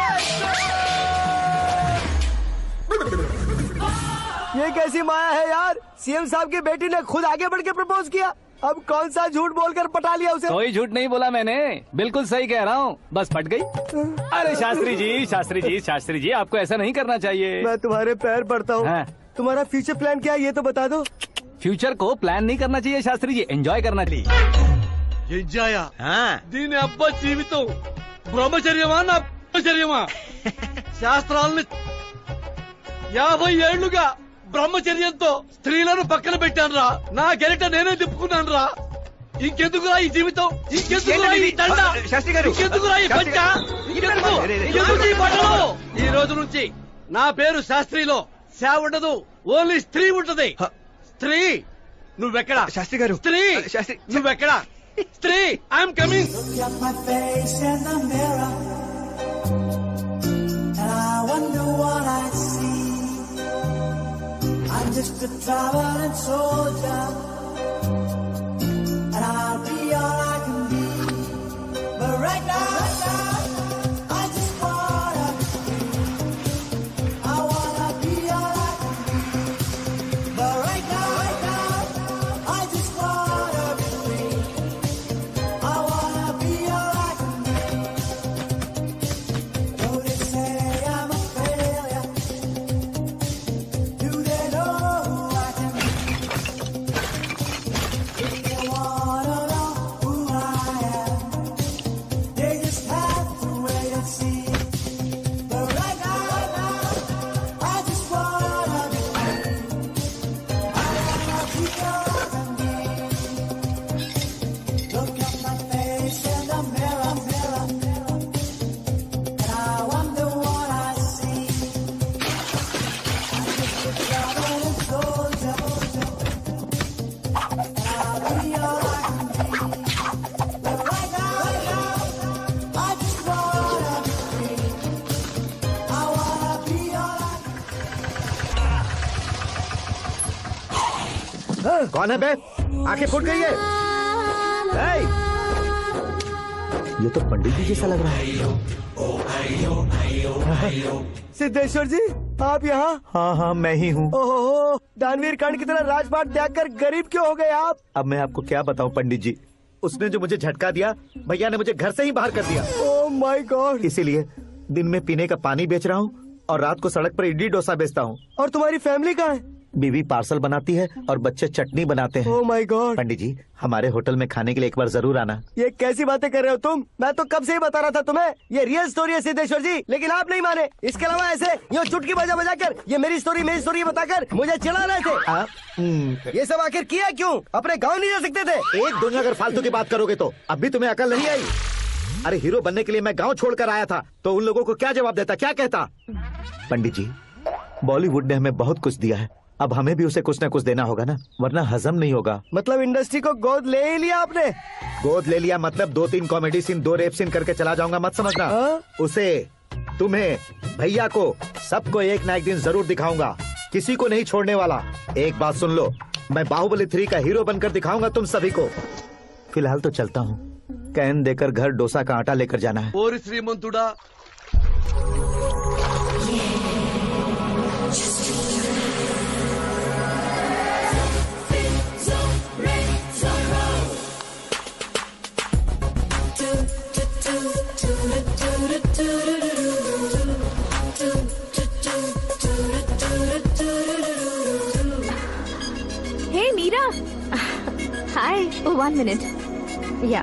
ये कैसी माया है यार? सीएम साहब की बेटी ने खुद आगे बढ़ के प्रपोज किया। अब कौन सा झूठ बोलकर पटा लिया उसे? कोई झूठ नहीं बोला मैंने, बिल्कुल सही कह रहा हूँ, बस फट गई। अरे शास्त्री जी, शास्त्री जी, शास्त्री जी, आपको ऐसा नहीं करना चाहिए। मैं तुम्हारे पैर पड़ता हूँ। हाँ। तुम्हारा फ्यूचर प्लान क्या है ये तो बता दो। फ्यूचर को प्लान नहीं करना चाहिए शास्त्री जी, एंजॉय करना चाहिए। ఎంజాయా దీని అబ్బా జీవితం బ్రహ్మచర్యమా నా బ్రహ్మచర్యమా శాస్త్రాలని యాభై ఏళ్లుగా బ్రహ్మచర్యంతో స్త్రీలను పక్కన పెట్టాను రా. నా గెరిట నేనే తిప్పుకున్నాను రా. ఇంకెందుకురా ఈ జీవితం, ఇంకెందుకురా ఈ దండ, ఇంకెందుకురా ఈ పంచ, ఇంకెందుకు ఎందుకు ఈ బట్టలు? ఈ రోజు నుంచి నా పేరు శాస్త్రిలో సేవ ఉండదు, ఓన్లీ స్త్రీ ఉంటది. స్త్రీ నువ్వెక్కడా? శాస్త్రి గారు. స్త్రీ నువ్వెక్కడా? స్త్రీ I'm coming. I'm just a traveling soldier, and I'll be all I can be. But right now, I just wanna be free. I wanna be all I can be. But right now, right now, I just wanna be free. I wanna be all I can be. Though they say I'm a failure, do they know who I can be? If they wanna know who I am, they just have to wait and see. But right now, right now, I just wanna be free. I wanna be all I can be. Look at my face in the mirror, mirror, mirror, and I wonder what I see. I'm just a traveling soldier, and I'll be all I can be. But right now, right now, I just wanna be free. I wanna be all I कौन है बे? आंखें फूट गई है। ए! ये तो पंडित जी जैसा लग रहा है। सिद्धेश्वर जी, आप यहाँ? हाँ हाँ मैं ही हूँ। ओहो, दानवीर कर्ण की तरह राजपाट त्याग कर गरीब क्यों हो गए आप? अब मैं आपको क्या बताऊँ पंडित जी, उसने जो मुझे झटका दिया, भैया ने मुझे घर से ही बाहर कर दिया। Oh my God. इसीलिए दिन में पीने का पानी बेच रहा हूँ और रात को सड़क पर इडली डोसा बेचता हूँ। और तुम्हारी फैमिली कहाँ है? बीवी पार्सल बनाती है और बच्चे चटनी बनाते हैं। ओह माय गॉड। पंडित जी, हमारे होटल में खाने के लिए एक बार जरूर आना। ये कैसी बातें कर रहे हो तुम? मैं तो कब से ही बता रहा था तुम्हें, ये रियल स्टोरी है सिद्धेश्वर जी, लेकिन आप नहीं माने। इसके अलावा ऐसे यूँ चुटकी बजा बजा कर ये मेरी स्टोरी मेरी स्टोरी बताकर मुझे चिढ़ा रहे थे। ये सब आखिर किया क्यों? अपने गाँव नहीं जा सकते थे? एक दुनिया अगर फालतू की बात करोगे तो अब भी तुम्हें अकल नहीं आई? अरे हीरो बनने के लिए मैं गांव छोड़कर आया था, तो उन लोगों को क्या जवाब देता, क्या कहता? पंडित जी, बॉलीवुड ने हमें बहुत कुछ दिया है, अब हमें भी उसे कुछ न कुछ देना होगा ना, वरना हजम नहीं होगा। मतलब इंडस्ट्री को गोद ले ही लिया आपने? गोद ले लिया मतलब दो तीन कॉमेडी सीन, दो रेप सीन करके चला जाऊंगा मत समझना। आ? उसे, तुम्हें, भैया को, सबको एक ना एक दिन जरूर दिखाऊंगा, किसी को नहीं छोड़ने वाला। एक बात सुन लो, मैं बाहुबली थ्री का हीरो बनकर दिखाऊंगा तुम सभी को। फिलहाल तो चलता हूँ, कैन देकर घर डोसा का आटा लेकर जाना है। ओरी श्रीमंतुड़ा। Hey Meera, hi. One minute. या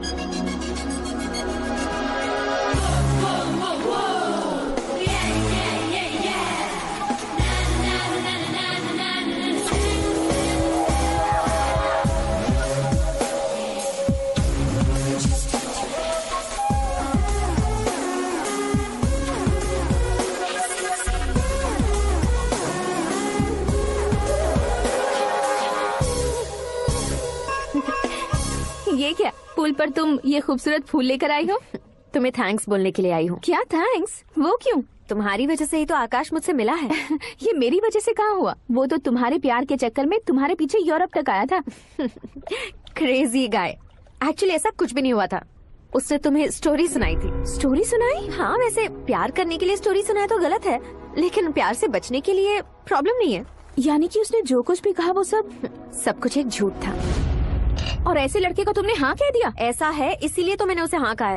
ये क्या, पुल पर तुम ये खूबसूरत फूल लेकर आई हो? तुम्हें थैंक्स बोलने के लिए आई हूँ। क्या थैंक्स? वो क्यों? तुम्हारी वजह से ही तो आकाश मुझसे मिला है। ये मेरी वजह से कहाँ हुआ? वो तो तुम्हारे प्यार के चक्कर में तुम्हारे पीछे यूरोप तक आया था। Crazy guy. एक्चुअली ऐसा कुछ भी नहीं हुआ था, उसने तुम्हें स्टोरी सुनाई थी। स्टोरी सुनाई? हाँ, वैसे प्यार करने के लिए स्टोरी सुनाए तो गलत है, लेकिन प्यार से बचने के लिए प्रॉब्लम नहीं है। यानी कि उसने जो कुछ भी कहा वो सब सब कुछ एक झूठ था। और ऐसे लड़के को तुमने हाँ कह दिया? ऐसा है, इसीलिए तो मैंने उसे हाँ कहा है।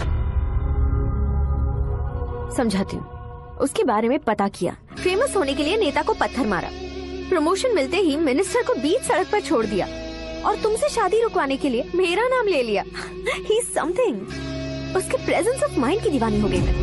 समझाती हूँ। उसके बारे में पता किया, फेमस होने के लिए नेता को पत्थर मारा, प्रमोशन मिलते ही मिनिस्टर को बीच सड़क पर छोड़ दिया, और तुमसे शादी रुकवाने के लिए मेरा नाम ले लिया। He something. उसके प्रेजेंस ऑफ माइंड की दीवानी हो गई मैं।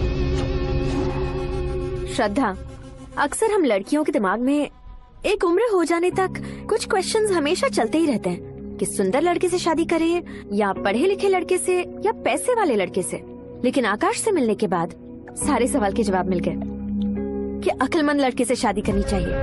श्रद्धा, अक्सर हम लड़कियों के दिमाग में एक उम्र हो जाने तक कुछ क्वेश्चंस हमेशा चलते ही रहते हैं कि सुंदर लड़के से शादी करें या पढ़े लिखे लड़के से या पैसे वाले लड़के से। लेकिन आकाश से मिलने के बाद सारे सवाल के जवाब मिल गए कि अक्लमंद लड़के से शादी करनी चाहिए।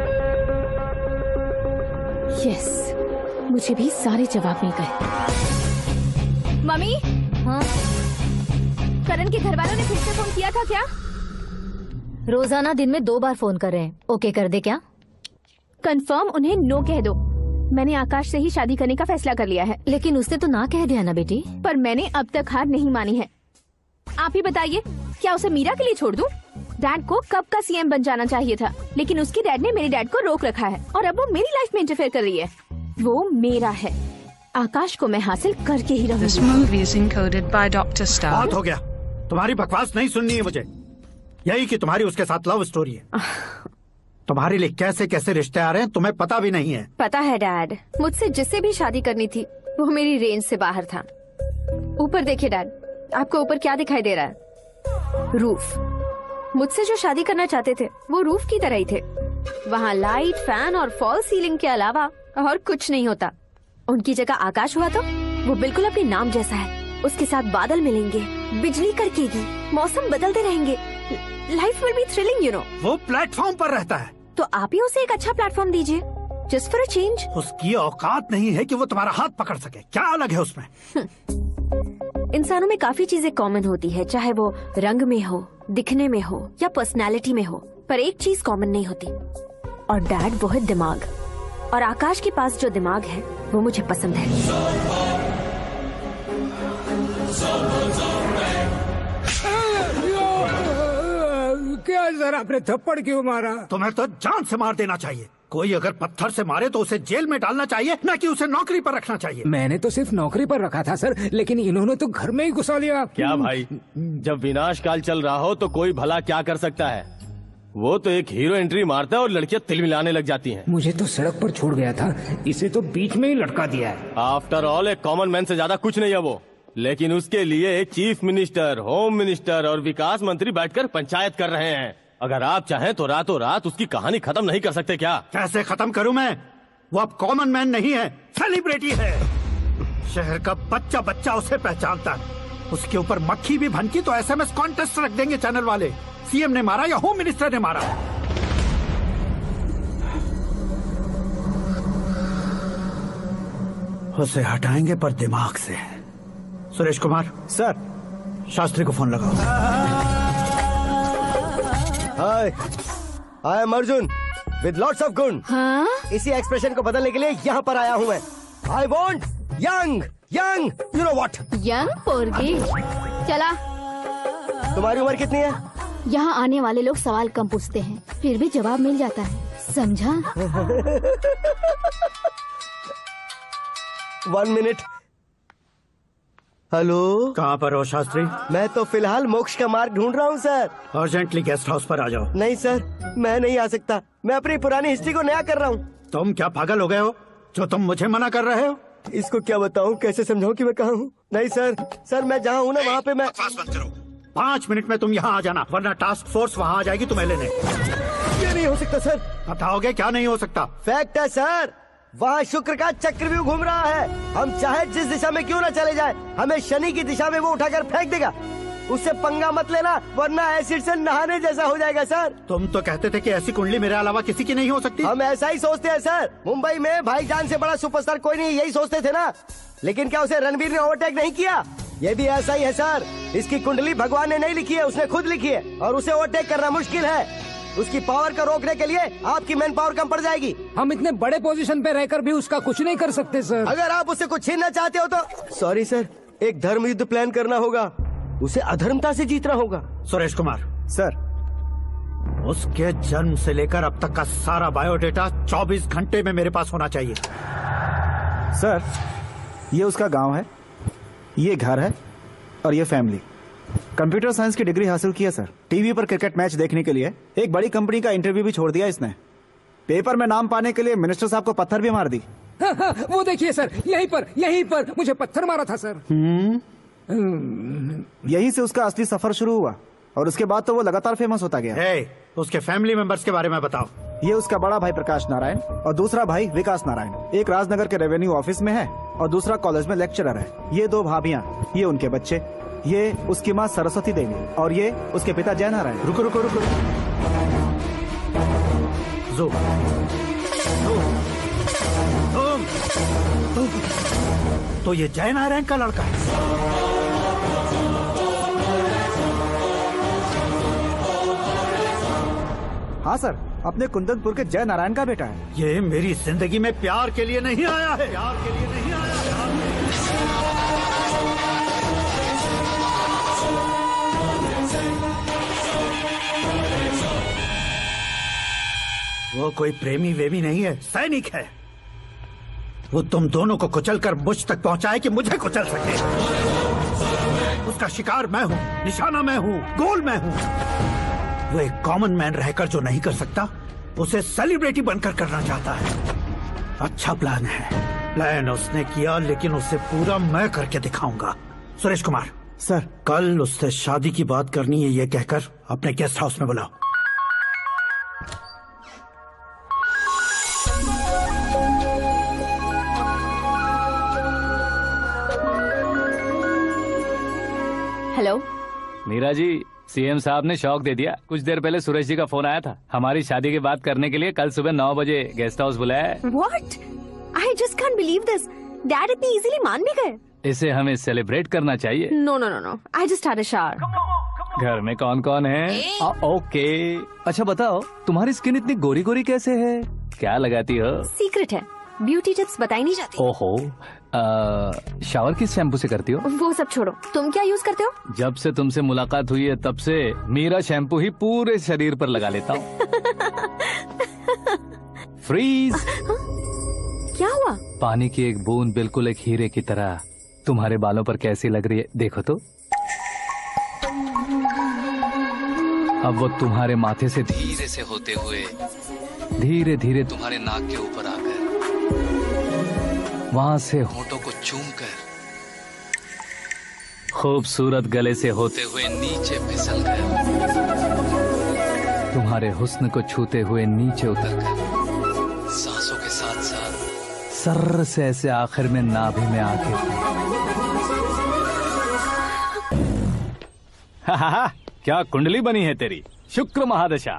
यस, मुझे भी सारे जवाब मिल गए। मम्मी, हाँ? करण के घर वालों ने फिर से फोन किया था क्या? रोजाना दिन में दो बार फोन कर रहे हैं। ओके कर दे क्या? कंफर्म उन्हें नो कह दो। मैंने आकाश से ही शादी करने का फैसला कर लिया है। लेकिन उसने तो ना कह दिया ना बेटी। पर मैंने अब तक हार नहीं मानी है। आप ही बताइए, क्या उसे मीरा के लिए छोड़ दूं? डैड को कब का सीएम बन जाना चाहिए था, लेकिन उसके डैड ने मेरे डैड को रोक रखा है और अब वो मेरी लाइफ में इंटरफेयर कर रही है। वो मेरा है, आकाश को मैं हासिल करके ही रहूंगी। This movie is encoded by Doctor Star. बहुत हो गया, तुम्हारी बकवास नहीं सुननी है मुझे। यही कि तुम्हारी उसके साथ लव स्टोरी है। तुम्हारे लिए कैसे कैसे रिश्ते आ रहे हैं तुम्हें पता भी नहीं है। पता है डैड, मुझसे जिससे भी शादी करनी थी वो मेरी रेंज से बाहर था। ऊपर देखिए डैड, आपको ऊपर क्या दिखाई दे रहा है? रूफ। मुझसे जो शादी करना चाहते थे वो रूफ की तरह ही थे। वहाँ लाइट, फैन और फॉल सीलिंग के अलावा और कुछ नहीं होता। उनकी जगह आकाश हुआ तो वो बिल्कुल अपने नाम जैसा है। उसके साथ बादल मिलेंगे, बिजली कड़केगी, मौसम बदलते रहेंगे, life will be thrilling you know. वो प्लेटफॉर्म पर रहता है तो आप ही उसे एक अच्छा प्लेटफॉर्म दीजिए, जस्ट फॉर अ चेंज। उसकी औकात नहीं है कि वो तुम्हारा हाथ पकड़ सके। क्या अलग है उसमें? इंसानों में काफी चीजें कॉमन होती है, चाहे वो रंग में हो, दिखने में हो या पर्सनालिटी में हो, पर एक चीज कॉमन नहीं होती, और डैड वो है दिमाग। और आकाश के पास जो दिमाग है वो मुझे पसंद है। क्या सर, आपने थप्पड़ क्यों मारा? तुम्हें तो जान से मार देना चाहिए। कोई अगर पत्थर से मारे तो उसे जेल में डालना चाहिए, न कि उसे नौकरी पर रखना चाहिए। मैंने तो सिर्फ नौकरी पर रखा था सर, लेकिन इन्होंने तो घर में ही घुसा लिया। क्या भाई, जब विनाश काल चल रहा हो तो कोई भला क्या कर सकता है? वो तो एक हीरो एंट्री मारता है और लड़कियां तिल मिलाने लग जाती हैं। मुझे तो सड़क पर छोड़ गया था, इसे तो बीच में ही लटका दिया है। आफ्टर ऑल एक कॉमन मैन से ज्यादा कुछ नहीं है वो, लेकिन उसके लिए चीफ मिनिस्टर, होम मिनिस्टर और विकास मंत्री बैठकर पंचायत कर रहे हैं। अगर आप चाहें तो रातों रात उसकी कहानी खत्म नहीं कर सकते क्या? कैसे खत्म करूं मैं? वो अब कॉमन मैन नहीं है, सेलिब्रिटी है। शहर का बच्चा बच्चा उसे पहचानता है। उसके ऊपर मक्खी भी भनकी तो एसएमएस कॉन्टेस्ट रख देंगे चैनल वाले। सीएम ने मारा या होम मिनिस्टर ने मारा। उसे हटाएंगे पर दिमाग से। सुरेश कुमार सर, शास्त्री को फोन लगाओ। Hi, I am Arjun with lots of गुण। हाँ? इसी एक्सप्रेशन को बदलने के लिए यहाँ पर आया हूँ मैं। I want young young you know what. Young पोरगी। चला। तुम्हारी उम्र कितनी है? यहाँ आने वाले लोग सवाल कम पूछते हैं, फिर भी जवाब मिल जाता है, समझा? One minute. हेलो, कहाँ पर हो शास्त्री? मैं तो फिलहाल मोक्ष का मार्ग ढूंढ रहा हूँ सर। अर्जेंटली गेस्ट हाउस पर आ जाओ। नहीं सर, मैं नहीं आ सकता। मैं अपनी पुरानी हिस्ट्री को नया कर रहा हूँ। तुम क्या पागल हो गए हो जो तुम मुझे मना कर रहे हो? इसको क्या बताऊँ, कैसे समझाऊँ कि मैं कहाँ हूँ? नहीं सर, सर मैं जहाँ हूँ ना वहाँ पे मैं। पाँच मिनट में तुम यहाँ आ जाना, वरना टास्क फोर्स वहाँ आ जाएगी तुम्हें लेने। ये नहीं हो सकता सर। बताओगे क्या नहीं हो सकता? फैक्ट है सर, वहाँ शुक्र का चक्रव्यूह घूम रहा है। हम चाहे जिस दिशा में क्यों ना चले जाए, हमें शनि की दिशा में वो उठाकर फेंक देगा। उससे पंगा मत लेना, वरना एसिड से नहाने जैसा हो जाएगा सर। तुम तो कहते थे कि ऐसी कुंडली मेरे अलावा किसी की नहीं हो सकती। हम ऐसा ही सोचते हैं सर। मुंबई में भाईजान से बड़ा सुपरस्टार कोई नहीं, यही सोचते थे ना। लेकिन क्या उसे रणवीर ने ओवरटेक नहीं किया? ये भी ऐसा ही है सर। इसकी कुंडली भगवान ने नहीं लिखी है, उसने खुद लिखी है, और उसे ओवरटेक करना मुश्किल है। उसकी पावर को रोकने के लिए आपकी मैन पावर कम पड़ जाएगी। हम इतने बड़े पोजीशन पे रहकर भी उसका कुछ नहीं कर सकते सर। अगर आप उससे कुछ छीनना चाहते हो तो सॉरी सर, एक धर्म युद्ध प्लान करना होगा। उसे अधर्मता से जीतना होगा। सुरेश कुमार सर, उसके जन्म से लेकर अब तक का सारा बायोडेटा चौबीस घंटे में मेरे पास होना चाहिए। सर, ये उसका गांव है, ये घर है और ये फैमिली। कंप्यूटर साइंस की डिग्री हासिल की है सर। टीवी पर क्रिकेट मैच देखने के लिए एक बड़ी कंपनी का इंटरव्यू भी छोड़ दिया इसने। पेपर में नाम पाने के लिए मिनिस्टर साहब को पत्थर भी मार दी। हाँ, हाँ, वो देखिए सर, यहीं पर यहीं पर मुझे पत्थर मारा था सर। हम्म, यहीं से उसका असली सफर शुरू हुआ और उसके बाद तो वो लगातार फेमस होता गया। hey, उसके फैमिली मेंबर्स के बारे में बताओ। ये उसका बड़ा भाई प्रकाश नारायण और दूसरा भाई विकास नारायण। एक राजनगर के रेवेन्यू ऑफिस में है और दूसरा कॉलेज में लेक्चरर है। ये दो भाभियाँ, ये उनके बच्चे, ये उसकी माँ सरस्वती देवी और ये उसके पिता जय नारायण। रुको रुको रुको जो तुम तुम तो ये जय नारायण का लड़का है। हाँ सर, अपने कुंदनपुर के जय नारायण का बेटा है। ये मेरी जिंदगी में प्यार के लिए नहीं आया है। प्यार के लिए नहीं आया है। वो कोई प्रेमी वेमी नहीं है, सैनिक है। वो तुम दोनों को कुचलकर मुझ तक पहुंचाए कि मुझे कुचल सके। उसका शिकार मैं हूं, निशाना मैं हूं, गोल मैं हूं। वो एक कॉमन मैन रहकर जो नहीं कर सकता, उसे सेलिब्रिटी बनकर करना चाहता है। अच्छा प्लान है। प्लान उसने किया, लेकिन उसे पूरा मैं करके दिखाऊंगा। सुरेश कुमार सर, कल उससे शादी की बात करनी है, ये कहकर अपने गेस्ट हाउस में बुलाओ। हेलो मीरा जी, सीएम साहब ने शौक दे दिया। कुछ देर पहले सुरेश जी का फोन आया था, हमारी शादी की बात करने के लिए कल सुबह नौ बजे गेस्ट हाउस बुलाया है। What? I just can't believe this. Dad इतनी इजीली मान भी गए। इसे हमें सेलिब्रेट करना चाहिए। No no no no. I just had a shower. घर में कौन कौन है? आ, ओके। अच्छा बताओ, तुम्हारी स्किन इतनी गोरी गोरी कैसे है? क्या लगाती हो? सीक्रेट है, ब्यूटी टिप्स बताई नहीं जाती। ओहो, आ, शावर किस शैम्पू से करती हो? वो सब छोड़ो, तुम क्या यूज करते हो? जब से तुमसे मुलाकात हुई है तब से मीरा शैम्पू ही पूरे शरीर पर लगा लेता हूँ। फ्रीज। क्या हुआ? पानी की एक बूंद बिल्कुल एक हीरे की तरह तुम्हारे बालों पर कैसी लग रही है, देखो तो। अब वो तुम्हारे माथे से धीरे से होते हुए धीरे धीरे तुम्हारे नाक के ऊपर आकर वहां से होठों को चूमकर खूबसूरत गले से होते हुए नीचे फिसल कर तुम्हारे हुस्न को छूते हुए नीचे उतरकर सांसों के साथ साथ सर्र से ऐसे आखिर में नाभि में आके क्या कुंडली बनी है तेरी, शुक्र महादशा।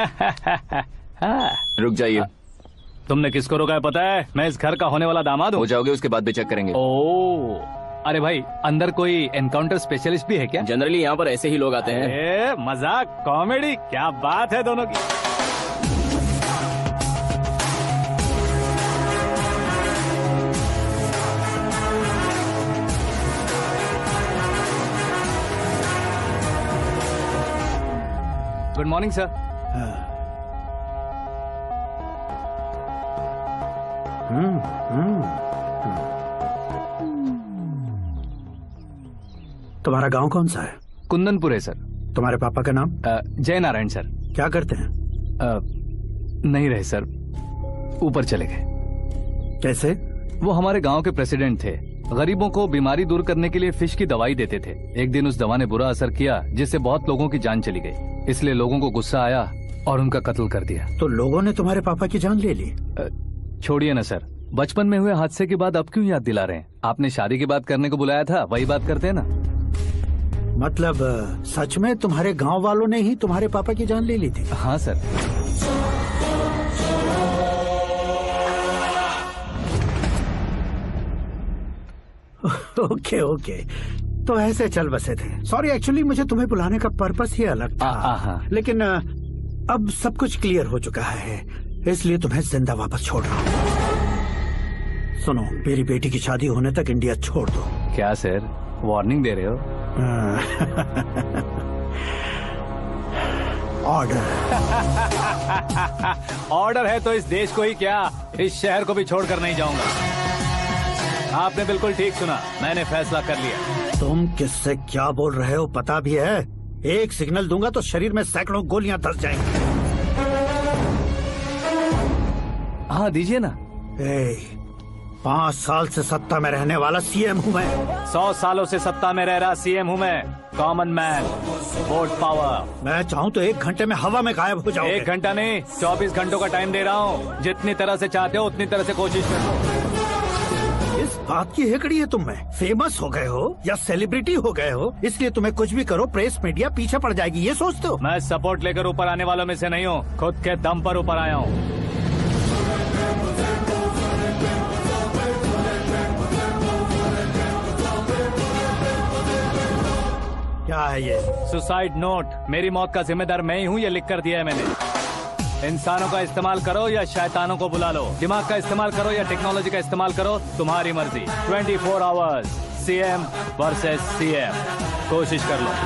रुक जाइए। तुमने किसको रोका है पता है? मैं इस घर का होने वाला दामाद हूँ। हो जाओगे उसके बाद भी चेक करेंगे। ओ, अरे भाई अंदर कोई एनकाउंटर स्पेशलिस्ट भी है क्या? जनरली यहाँ पर ऐसे ही लोग आते हैं। ए, मजाक कॉमेडी, क्या बात है दोनों की। Good morning sir. हम्म हम्म तुम्हारा गांव कौन सा है? कुंदनपुर है सर। तुम्हारे पापा का नाम? जय नारायण सर। क्या करते हैं? आ, नहीं रहे सर, ऊपर चले गए। कैसे? वो हमारे गांव के प्रेसिडेंट थे। गरीबों को बीमारी दूर करने के लिए फिश की दवाई देते थे। एक दिन उस दवा ने बुरा असर किया जिससे बहुत लोगों की जान चली गई। इसलिए लोगों को गुस्सा आया और उनका कत्ल कर दिया। तो लोगों ने तुम्हारे पापा की जान ले ली? छोड़िए ना सर, बचपन में हुए हादसे के बाद अब क्यों याद दिला रहे हैं? आपने शादी की बात करने को बुलाया था, वही बात करते हैं ना। मतलब सच में तुम्हारे गांव वालों ने ही तुम्हारे पापा की जान ले ली थी? हाँ सर। ओके ओके, तो ऐसे चल बसे थे। सॉरी, एक्चुअली मुझे तुम्हें बुलाने का पर्पस ही अलग था। आ, आ, लेकिन अब सब कुछ क्लियर हो चुका है, इसलिए तुम्हें जिंदा वापस छोड़ रहा हूँ। सुनो, मेरी बेटी की शादी होने तक इंडिया छोड़ दो। क्या सर, वार्निंग दे रहे हो? ऑर्डर। ऑर्डर है तो इस देश को ही क्या, इस शहर को भी छोड़कर नहीं जाऊंगा। आपने बिल्कुल ठीक सुना, मैंने फैसला कर लिया। तुम किससे क्या बोल रहे हो पता भी है? एक सिग्नल दूंगा तो शरीर में सैकड़ों गोलियां धस जाएंगी। हाँ दीजिए ना। ए, पाँच साल से सत्ता में रहने वाला सीएम हूँ मैं। सौ सालों से सत्ता में रह रहा सीएम हूँ मैं। Common man, vote power. मैं चाहूँ तो एक घंटे में हवा में गायब हो जाऊँ। एक घंटा नहीं, चौबीस घंटों का टाइम दे रहा हूँ। जितनी तरह से चाहते हो उतनी तरह से कोशिश करो। इस बात की हेकड़ी है तुम में। फेमस हो गए हो या सेलिब्रिटी हो गए हो, इसलिए तुम्हें कुछ भी करो प्रेस मीडिया पीछे पड़ जाएगी, ये सोचते हो? मैं सपोर्ट लेकर ऊपर आने वालों में से नहीं हूँ, खुद के दम पर ऊपर आया हूँ। क्या है ये? Suicide note. मेरी मौत का जिम्मेदार मैं ही हूँ, ये लिख कर दिया है मैंने। इंसानों का इस्तेमाल करो या शैतानों को बुला लो, दिमाग का इस्तेमाल करो या टेक्नोलॉजी का इस्तेमाल करो, तुम्हारी मर्जी। Twenty four hours CM versus CM, कोशिश कर लो।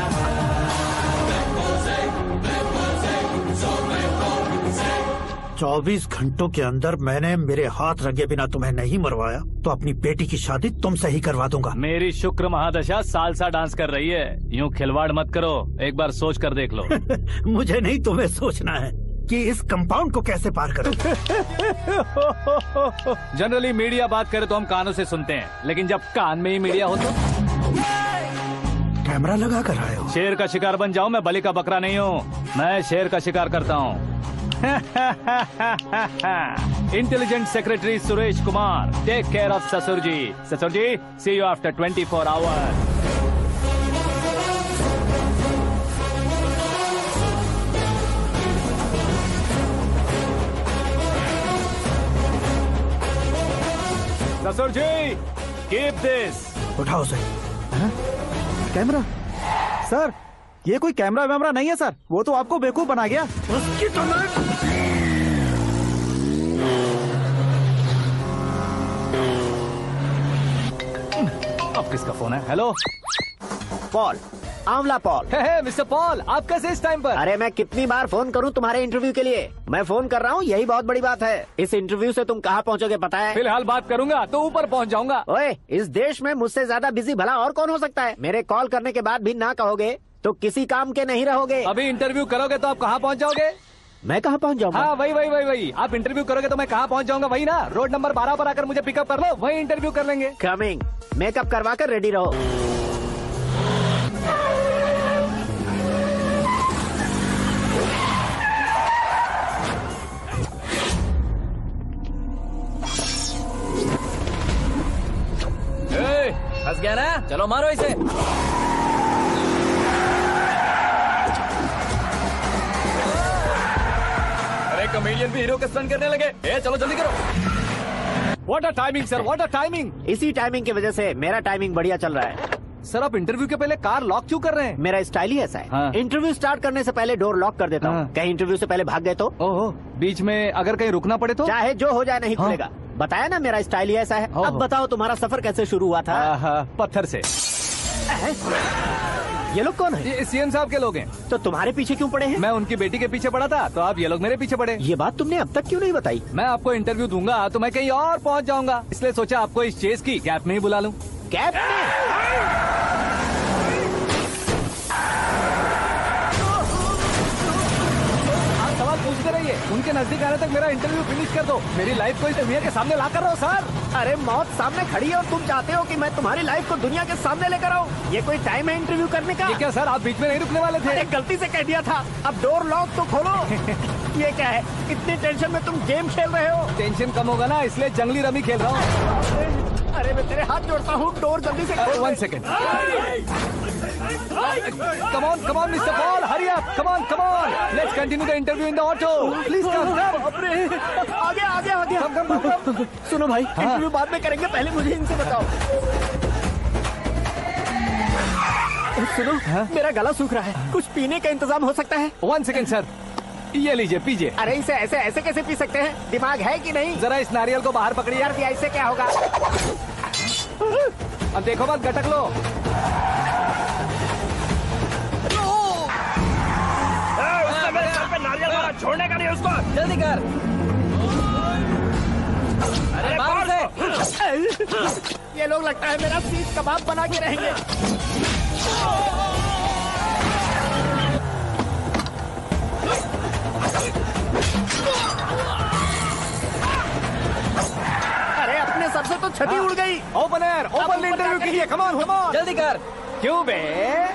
चौबीस घंटों के अंदर मैंने मेरे हाथ रंगे बिना तुम्हें नहीं मरवाया तो अपनी बेटी की शादी तुमसे ही करवा दूंगा। मेरी शुक्र महादशा सालसा डांस कर रही है, यूं खिलवाड़ मत करो, एक बार सोच कर देख लो। मुझे नहीं, तुम्हें सोचना है कि इस कंपाउंड को कैसे पार करो। जनरली मीडिया बात करे तो हम कानों से सुनते हैं, लेकिन जब कान में ही मीडिया हो तो कैमरा लगा कर आए हो। शेर का शिकार बन जाऊं, मैं बलि का बकरा नहीं हूँ, मैं शेर का शिकार करता हूँ। Intelligent secretary Suresh Kumar, take care of ससुर जी। ससुर जी, see you after twenty four hours. ससुर जी, कीप दिस। उठाओ उसे। कैमरा? सर, ये कोई कैमरा वैमरा नहीं है सर, वो तो आपको बेवकूफ बना गया। उसकी तो मैं... अब किसका फोन है? Hello Paul, Aanwala Paul. Hey hey mister Paul, आप कैसे इस टाइम पर? अरे मैं कितनी बार फोन करूं तुम्हारे इंटरव्यू के लिए? मैं फोन कर रहा हूं, यही बहुत बड़ी बात है। इस इंटरव्यू से तुम कहां पहुंचोगे पता है? फिलहाल बात करूंगा तो ऊपर पहुंच जाऊंगा। ओए, इस देश में मुझसे ज्यादा बिजी भला और कौन हो सकता है? मेरे कॉल करने के बाद भी ना कहोगे तो किसी काम के नहीं रहोगे। अभी इंटरव्यू करोगे तो आप कहाँ पहुँच जाओगे? मैं कहाँ पहुँच जाऊंगा? हाँ वही वही वही वही आप इंटरव्यू करोगे तो मैं कहाँ पहुँच जाऊंगा? वही ना, रोड नंबर बारह पर आकर मुझे पिकअप कर लो, वही इंटरव्यू कर लेंगे। कमिंग। मेकअप करवा कर रेडी रहो। फंस गया ना, चलो मारो इसे। अरे कमेडियन भी हीरो का स्टंट करने लगे। ए, चलो जल्दी करो। What a timing sir, what a timing. इसी टाइमिंग की वजह से मेरा टाइमिंग बढ़िया चल रहा है। सर आप इंटरव्यू के पहले कार लॉक क्यों कर रहे हैं? मेरा स्टाइल ही ऐसा है। हाँ। इंटरव्यू स्टार्ट करने से पहले डोर लॉक कर देता हूँ। कहीं इंटरव्यू से पहले भाग गए तो? ओहो, बीच में अगर कहीं रुकना पड़े तो? चाहे जो हो जाए नहीं हाँ। खुलेगा। बताया ना मेरा स्टाइल ही ऐसा है। अब बताओ तुम्हारा सफर कैसे शुरू हुआ था? हाँ, पत्थर से। ये लोग कौन है? ये सीएम साहब के लोग हैं। तो तुम्हारे पीछे क्यों पड़े हैं? मैं उनकी बेटी के पीछे पड़ा था, तो आप ये लोग मेरे पीछे पड़े। ये बात तुमने अब तक क्यों नहीं बताई? मैं आपको इंटरव्यू दूंगा तो मैं कहीं और पहुंच जाऊंगा, इसलिए सोचा आपको इस चेस की कैप में ही बुला लूं। कैप में? आप सवाल पूछते रहिए, उनके नजदीक आने तक मेरा इंटरव्यू फिनिश कर दो। मेरी लाइफ को इस दुनिया के सामने ला कर रहो सर। अरे मौत सामने खड़ी है और तुम चाहते हो कि मैं तुम्हारी लाइफ को दुनिया के सामने लेकर आऊं? ये कोई टाइम है इंटरव्यू करने का? ये क्या सर, आप बीच में नहीं रुकने वाले थे? अरे गलती से कह दिया था। अब डोर लॉक तो खोलो। ये क्या है? इतनी टेंशन में तुम गेम खेल रहे हो? टेंशन कम होगा ना, इसलिए जंगली रमी खेल रहा हूँ। अरे मैं तेरे हाथ जोड़ता हूँ, डोर जल्दी से खोल। One second. Come on, come on, mister Paul, hurry up. Come on, come on. Let's continue the interview in the auto. Please come, come. आगे आगे आगे। Come, come, come, come. सुनो भाई, इंटरव्यू बाद में करेंगे, पहले मुझे इनसे बताओ। सुनो, मेरा गला सूख रहा है, कुछ पीने का इंतजाम हो सकता है? One second, sir. ये लीजिए, पीजिए। अरे इसे ऐसे ऐसे कैसे पी सकते हैं? दिमाग है कि नहीं? जरा इस नारियल को बाहर पकड़िए। यार दिया, इससे क्या होगा? अब देखो मत, गटक लो। मेरे सर पे नारियल मारा, छोड़ने का नहीं उसको। जल्दी कर। अरे मार से। ये लोग लगता है मेरा सीख कबाब बना के रहेंगे। अरे अपने सर से तो छठी उड़ गई। ओपन एयर, ओपन इंटरव्यू कीजिए। Come on, come on. जल्दी कर। क्यों बे?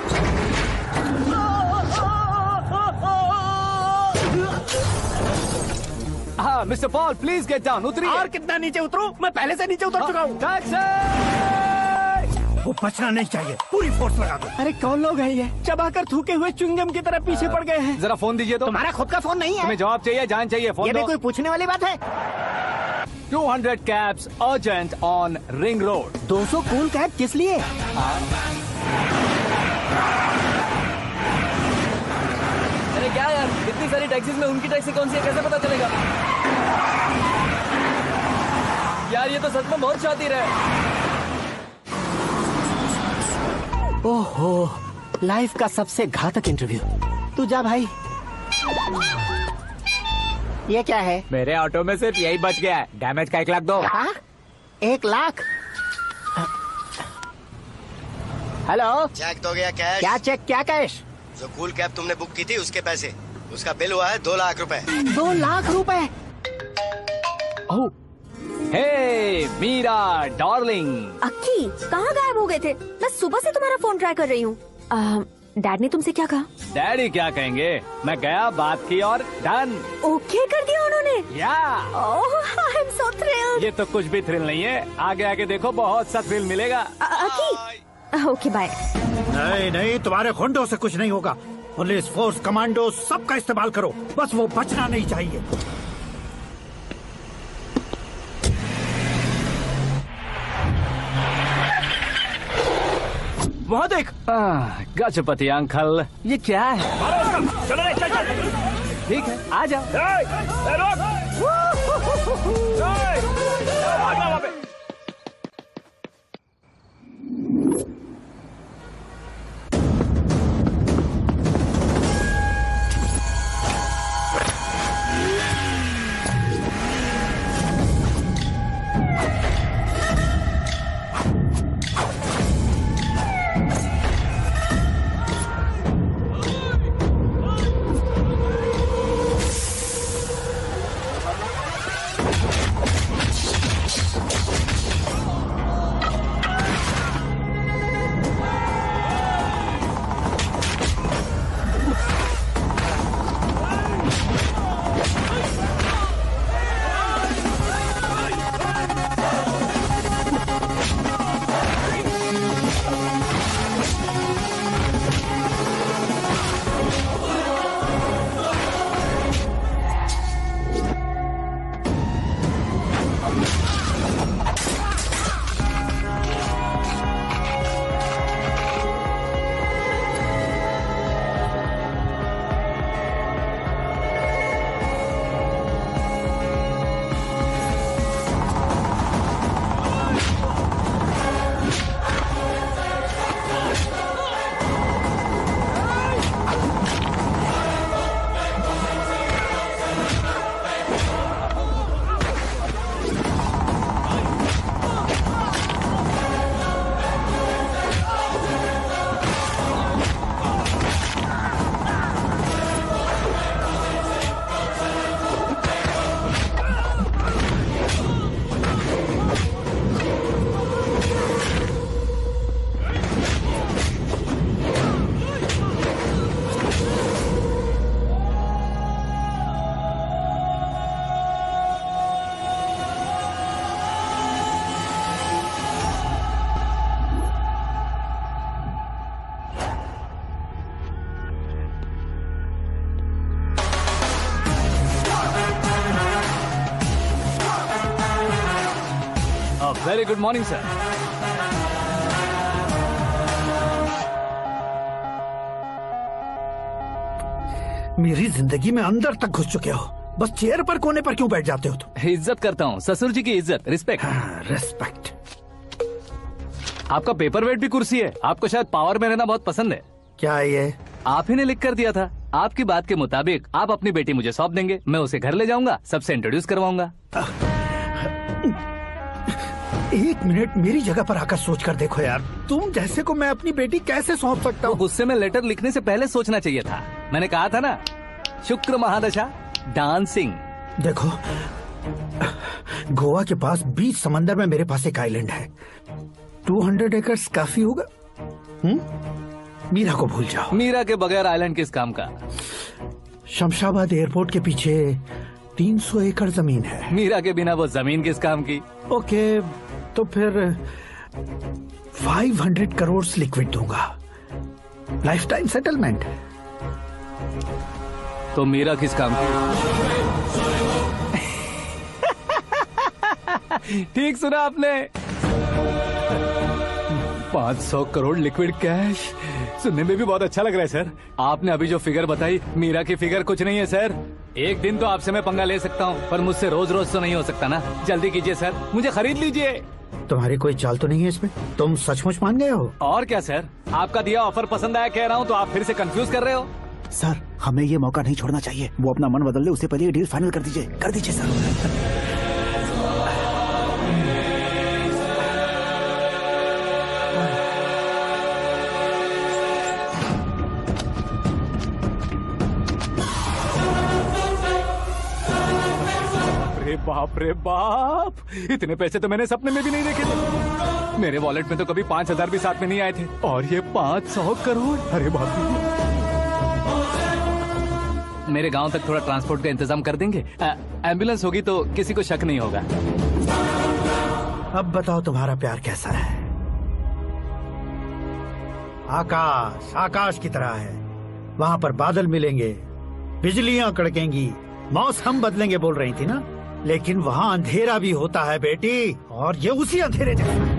हाँ mister Paul, please get down. उतरिए। और कितना नीचे उतरूं? मैं पहले से नीचे उतर चुका हूँ। वो बचना नहीं चाहिए, पूरी फोर्स लगा दो। अरे कौन लोग हैं ये? चबाकर थूके हुए च्युइंगम की तरह पीछे पड़ गए हैं। जरा फोन दीजिए तो। तुम्हारा खुद का फोन नहीं है? तुम्हें जवाब चाहिए, जान चाहिए, फोन ये भी दो। कोई पूछने वाली बात है? Two hundred cabs urgent on ring road. दो सौ कूल कैब किस लिए? अरे क्या यार, इतनी सारी टैक्सीज में उनकी टैक्सी कौन सी है, कैसे पता चलेगा? यार ये तो सच में बहुत शातिर है। ओहो, लाइफ का सबसे घातक इंटरव्यू। तू जा भाई। ये क्या है? मेरे ऑटो में सिर्फ यही बच गया है, डैमेज का एक लाख दो। हाँ? एक लाख? हेलो, चेक तो गया कैश? क्या चेक, क्या कैश? जो कूल कैब तुमने बुक की थी उसके पैसे, उसका बिल हुआ है दो लाख रुपए। दो लाख रुपए? ओह, हे मीरा डार्लिंग। अक्की, कहाँ गायब हो गए थे? मैं सुबह से तुम्हारा फोन ट्राई कर रही हूँ। डैड ने तुमसे क्या कहा? डैडी क्या कहेंगे, मैं गया, बात की और डन। ओके कर दिया उन्होंने? या। Oh, I am so thrilled. ये तो कुछ भी थ्रिल नहीं है, आगे आगे देखो बहुत सा थ्रिल मिलेगा। Akki, okay bye. नहीं नहीं, तुम्हारे गुंडों से कुछ नहीं होगा। पुलिस फोर्स, कमांडो, सबका इस्तेमाल करो, बस वो बचना नहीं चाहिए। वहाँ देख। गजपति अंकल, ये क्या है? चलो रे, चल चल। ठीक है, आ जाओ। Very good morning sir. मेरी जिंदगी में अंदर तक घुस चुके हो, बस चेयर पर कोने पर क्यों बैठ जाते हो तुम? इज्जत करता हूँ, ससुर जी की इज्जत, रिस्पेक्ट। हाँ, रिस्पेक्ट। आपका पेपर वेट भी कुर्सी है। आपको शायद पावर में रहना बहुत पसंद है। क्या ये? आप ही ने लिख कर दिया था। आपकी बात के मुताबिक आप अपनी बेटी मुझे सौंप देंगे, मैं उसे घर ले जाऊंगा, सबसे इंट्रोड्यूस करवाऊंगा। एक मिनट मेरी जगह पर आकर सोच कर देखो यार, तुम जैसे को मैं अपनी बेटी कैसे सौंप सकता हूँ? गुस्से में लेटर लिखने से पहले सोचना चाहिए था। मैंने कहा था ना, शुक्र महादशा डांसिंग। देखो, गोवा के पास बीच समंदर में मेरे पास एक आइलैंड है। टू हंड्रेड एकर्स काफी होगा। हुँ? मीरा को भूल जाओ। मीरा के बगैर आइलैंड किस काम का? शमशाबाद एयरपोर्ट के पीछे तीन सौ एकड़ जमीन है। मीरा के बिना वो जमीन किस काम की? ओके, तो फिर पाँच सौ करोड़ लिक्विड दूंगा, लाइफ टाइम सेटलमेंट। तो मीरा किस काम की? ठीक सुना आपने, पाँच सौ करोड़ लिक्विड कैश। सुनने में भी बहुत अच्छा लग रहा है सर। आपने अभी जो फिगर बताई, मीरा की फिगर कुछ नहीं है सर। एक दिन तो आपसे मैं पंगा ले सकता हूँ, पर मुझसे रोज रोज तो नहीं हो सकता ना। जल्दी कीजिए सर, मुझे खरीद लीजिए। तुम्हारी कोई चाल तो नहीं है इसमें? तुम सचमुच मान गए हो? और क्या सर, आपका दिया ऑफर पसंद आया कह रहा हूँ, तो आप फिर से कंफ्यूज कर रहे हो। सर, हमें ये मौका नहीं छोड़ना चाहिए। वो अपना मन बदल ले, उससे पहले ये डील फाइनल कर दीजिए। कर दीजिए सर। अरे बाप रे बाप, इतने पैसे तो मैंने सपने में भी नहीं देखे थे। मेरे वॉलेट में तो कभी पाँच हजार भी साथ में नहीं आए थे, और ये पाँच सौ करोड़। अरे बाप रे। मेरे गांव तक थोड़ा ट्रांसपोर्ट का इंतजाम कर देंगे? एम्बुलेंस होगी तो किसी को शक नहीं होगा। अब बताओ तुम्हारा प्यार कैसा है? आकाश आकाश की तरह है। वहाँ पर बादल मिलेंगे, बिजलियां कड़केंगी, मौसम बदलेंगे बोल रही थी ना। लेकिन वहाँ अंधेरा भी होता है बेटी, और ये उसी अंधेरे जैसा।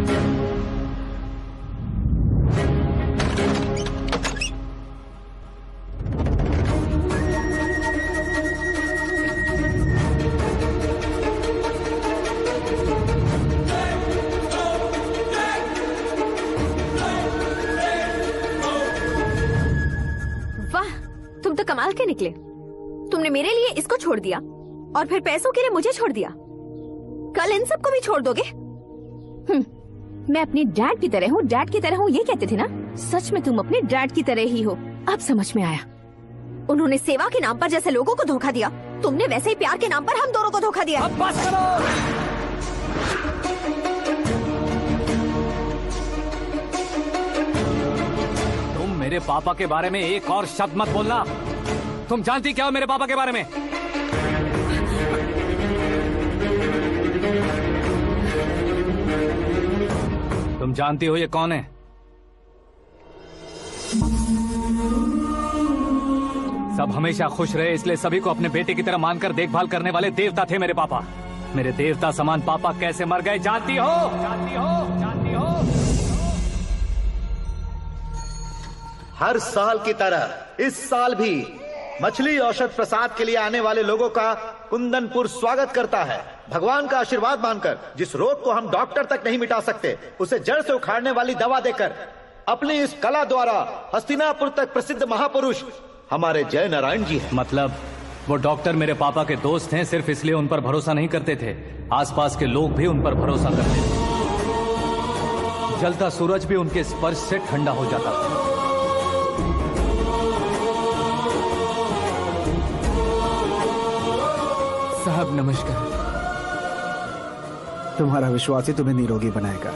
वाह, तुम तो कमाल के निकले। तुमने मेरे लिए इसको छोड़ दिया और फिर पैसों के लिए मुझे छोड़ दिया। कल इन सबको भी छोड़ दोगे? हम्म, मैं अपने डैड की तरह हूँ, डैड की तरह हूँ, ये कहते थे ना। सच में तुम अपने डैड की तरह ही हो। अब समझ में आया। उन्होंने सेवा के नाम पर जैसे लोगों को धोखा दिया, तुमने वैसे ही प्यार के नाम पर हम दोनों को धोखा दिया। अब बस करो। तुम मेरे पापा के बारे में एक और शब्द मत बोलना। तुम जानती क्या हो मेरे पापा के बारे में? तुम जानती हो ये कौन है? सब हमेशा खुश रहे इसलिए सभी को अपने बेटे की तरह मानकर देखभाल करने वाले देवता थे मेरे पापा। मेरे देवता समान पापा कैसे मर गए जानती हो? जानती हो? जानती हो? हर साल की तरह इस साल भी मछली औषध प्रसाद के लिए आने वाले लोगों का कुंदनपुर स्वागत करता है। भगवान का आशीर्वाद मानकर जिस रोग को हम डॉक्टर तक नहीं मिटा सकते, उसे जड़ से उखाड़ने वाली दवा देकर अपनी इस कला द्वारा हस्तिनापुर तक प्रसिद्ध महापुरुष हमारे जय नारायण जी हैं। मतलब वो डॉक्टर मेरे पापा के दोस्त हैं, सिर्फ इसलिए उन पर भरोसा नहीं करते थे, आसपास के लोग भी उन पर भरोसा करते थे। जलता सूरज भी उनके स्पर्श से ठंडा हो जाता था। साहब नमस्कार। तुम्हारा विश्वास ही तुम्हें निरोगी बनाएगा।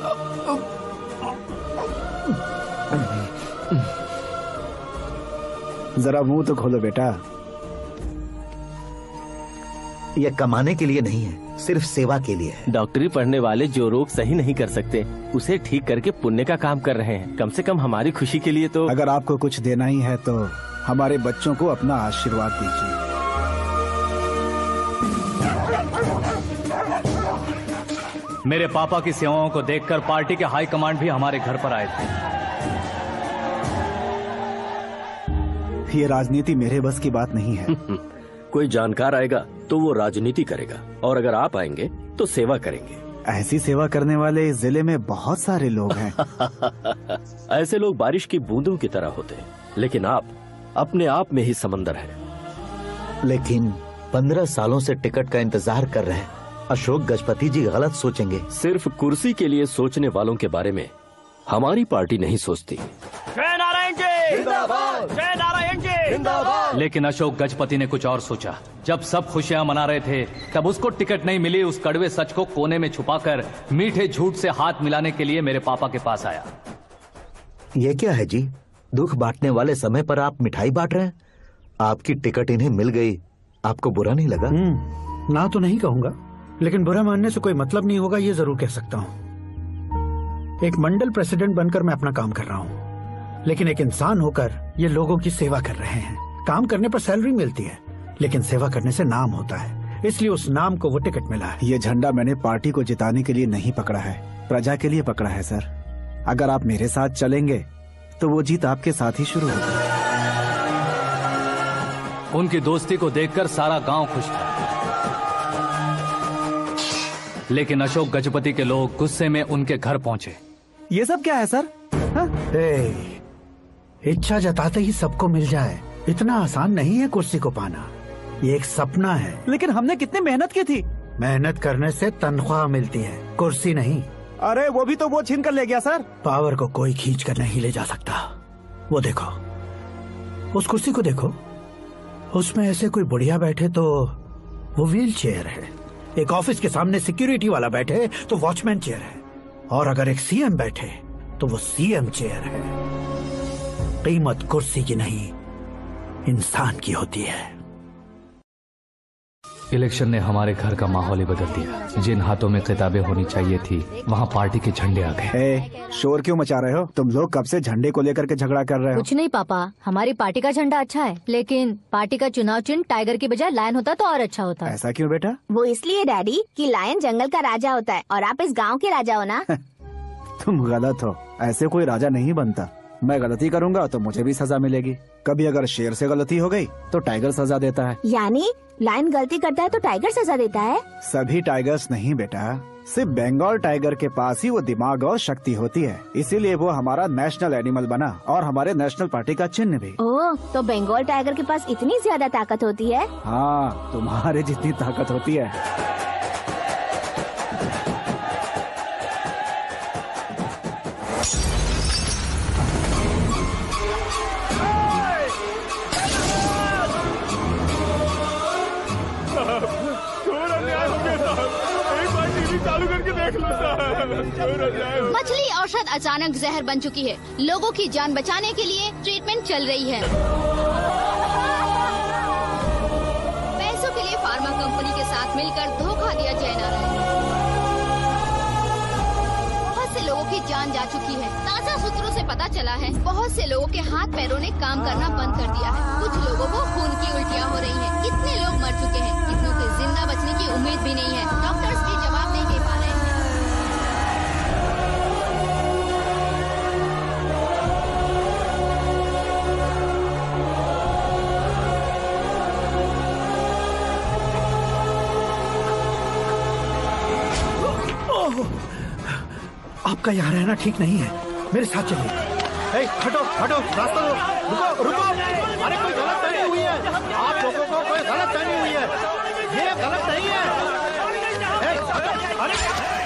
जरा मुंह तो खोलो बेटा। यह कमाने के लिए नहीं है, सिर्फ सेवा के लिए है। डॉक्टरी पढ़ने वाले जो रोग सही नहीं कर सकते, उसे ठीक करके पुण्य का काम कर रहे हैं। कम से कम हमारी खुशी के लिए तो। अगर आपको कुछ देना ही है तो हमारे बच्चों को अपना आशीर्वाद दीजिए। मेरे पापा की सेवाओं को देखकर पार्टी के हाई कमांड भी हमारे घर पर आए थे। ये राजनीति मेरे बस की बात नहीं है। कोई जानकार आएगा तो वो राजनीति करेगा, और अगर आप आएंगे तो सेवा करेंगे। ऐसी सेवा करने वाले इस जिले में बहुत सारे लोग हैं। ऐसे लोग बारिश की बूंदों की तरह होते हैं, लेकिन आप अपने आप में ही समंदर हैं। लेकिन पंद्रह सालों से टिकट का इंतजार कर रहे हैं। अशोक गजपति जी गलत सोचेंगे। सिर्फ कुर्सी के लिए सोचने वालों के बारे में हमारी पार्टी नहीं सोचती। जय नारायण जी जिंदाबाद, जय नारायण जी जिंदाबाद। लेकिन अशोक गजपति ने कुछ और सोचा। जब सब खुशियां मना रहे थे तब उसको टिकट नहीं मिली। उस कड़वे सच को कोने में छुपाकर मीठे झूठ से हाथ मिलाने के लिए मेरे पापा के पास आया। ये क्या है जी? दुख बांटने वाले समय पर आप मिठाई बांट रहे हैं। आपकी टिकट इन्हें मिल गई, आपको बुरा नहीं लगा? ना तो नहीं कहूंगा, लेकिन बुरा मानने से कोई मतलब नहीं होगा, ये जरूर कह सकता हूँ। एक मंडल प्रेसिडेंट बनकर मैं अपना काम कर रहा हूँ, लेकिन एक इंसान होकर ये लोगों की सेवा कर रहे हैं। काम करने पर सैलरी मिलती है, लेकिन सेवा करने से नाम होता है, इसलिए उस नाम को वो टिकट मिला है। ये झंडा मैंने पार्टी को जिताने के लिए नहीं पकड़ा है, प्रजा के लिए पकड़ा है सर। अगर आप मेरे साथ चलेंगे तो वो जीत आपके साथ ही शुरू होगी। उनकी दोस्ती को देखकर सारा गांव खुश था, लेकिन अशोक गजपति के लोग गुस्से में उनके घर पहुंचे। ये सब क्या है सर? ए, इच्छा जताते ही सबको मिल जाए, इतना आसान नहीं है कुर्सी को पाना। ये एक सपना है। लेकिन हमने कितनी मेहनत की थी। मेहनत करने से तनख्वाह मिलती है, कुर्सी नहीं। अरे वो भी तो वो छीन कर ले गया सर। पावर को कोई खींच कर नहीं ले जा सकता। वो देखो, उस कुर्सी को देखो, उसमें ऐसे कोई बुढ़िया बैठे तो वो व्हील चेयर है, एक ऑफिस के सामने सिक्योरिटी वाला बैठे तो वॉचमैन चेयर है, और अगर एक सीएम बैठे तो वो सीएम चेयर है। कीमत कुर्सी की नहीं, इंसान की होती है। इलेक्शन ने हमारे घर का माहौल ही बदल दिया। जिन हाथों में किताबें होनी चाहिए थी वहाँ पार्टी के झंडे आ गए। ए, शोर क्यों मचा रहे हो? तुम लोग कब से झंडे को लेकर के झगड़ा कर रहे हो? कुछ नहीं पापा, हमारी पार्टी का झंडा अच्छा है, लेकिन पार्टी का चुनाव चिन्ह टाइगर की बजाय लायन होता तो और अच्छा होता। ऐसा क्यों बेटा? वो इसलिए डैडी कि लायन जंगल का राजा होता है और आप इस गांव के राजा हो ना। तुम गलत हो, ऐसे कोई राजा नहीं बनता। मैं गलती करूंगा तो मुझे भी सजा मिलेगी। कभी अगर शेर से गलती हो गई तो टाइगर सजा देता है। यानी लायन गलती करता है तो टाइगर सजा देता है? सभी टाइगर्स नहीं बेटा, सिर्फ बंगाल टाइगर के पास ही वो दिमाग और शक्ति होती है, इसीलिए वो हमारा नेशनल एनिमल बना और हमारे नेशनल पार्टी का चिन्ह भी। ओह, तो बंगाल टाइगर के पास इतनी ज्यादा ताकत होती है? हाँ, तुम्हारे जितनी ताकत होती है। मछली औषध अचानक जहर बन चुकी है। लोगों की जान बचाने के लिए ट्रीटमेंट चल रही है। पैसों के लिए फार्मा कंपनी के साथ मिलकर धोखा दिया जय नारायण। बहुत से लोगों की जान जा चुकी है। ताजा सूत्रों से पता चला है बहुत से लोगों के हाथ पैरों ने काम करना बंद कर दिया है। कुछ लोगों को खून की उल्टियाँ हो रही हैं। कितने लोग मर चुके हैं, कितनों के जिंदा बचने की उम्मीद भी नहीं है। डॉक्टर्स भी जवाब नहीं दे पा रहे हैं। आपका यहाँ रहना ठीक नहीं है, मेरे साथ चलिए। हटो हटो, रास्ता दो, रुको रुको। अरे कोई गलत फहमी हुई है, आप लोगों को कोई गलत फहमी हुई है, ये गलत नहीं है। अरे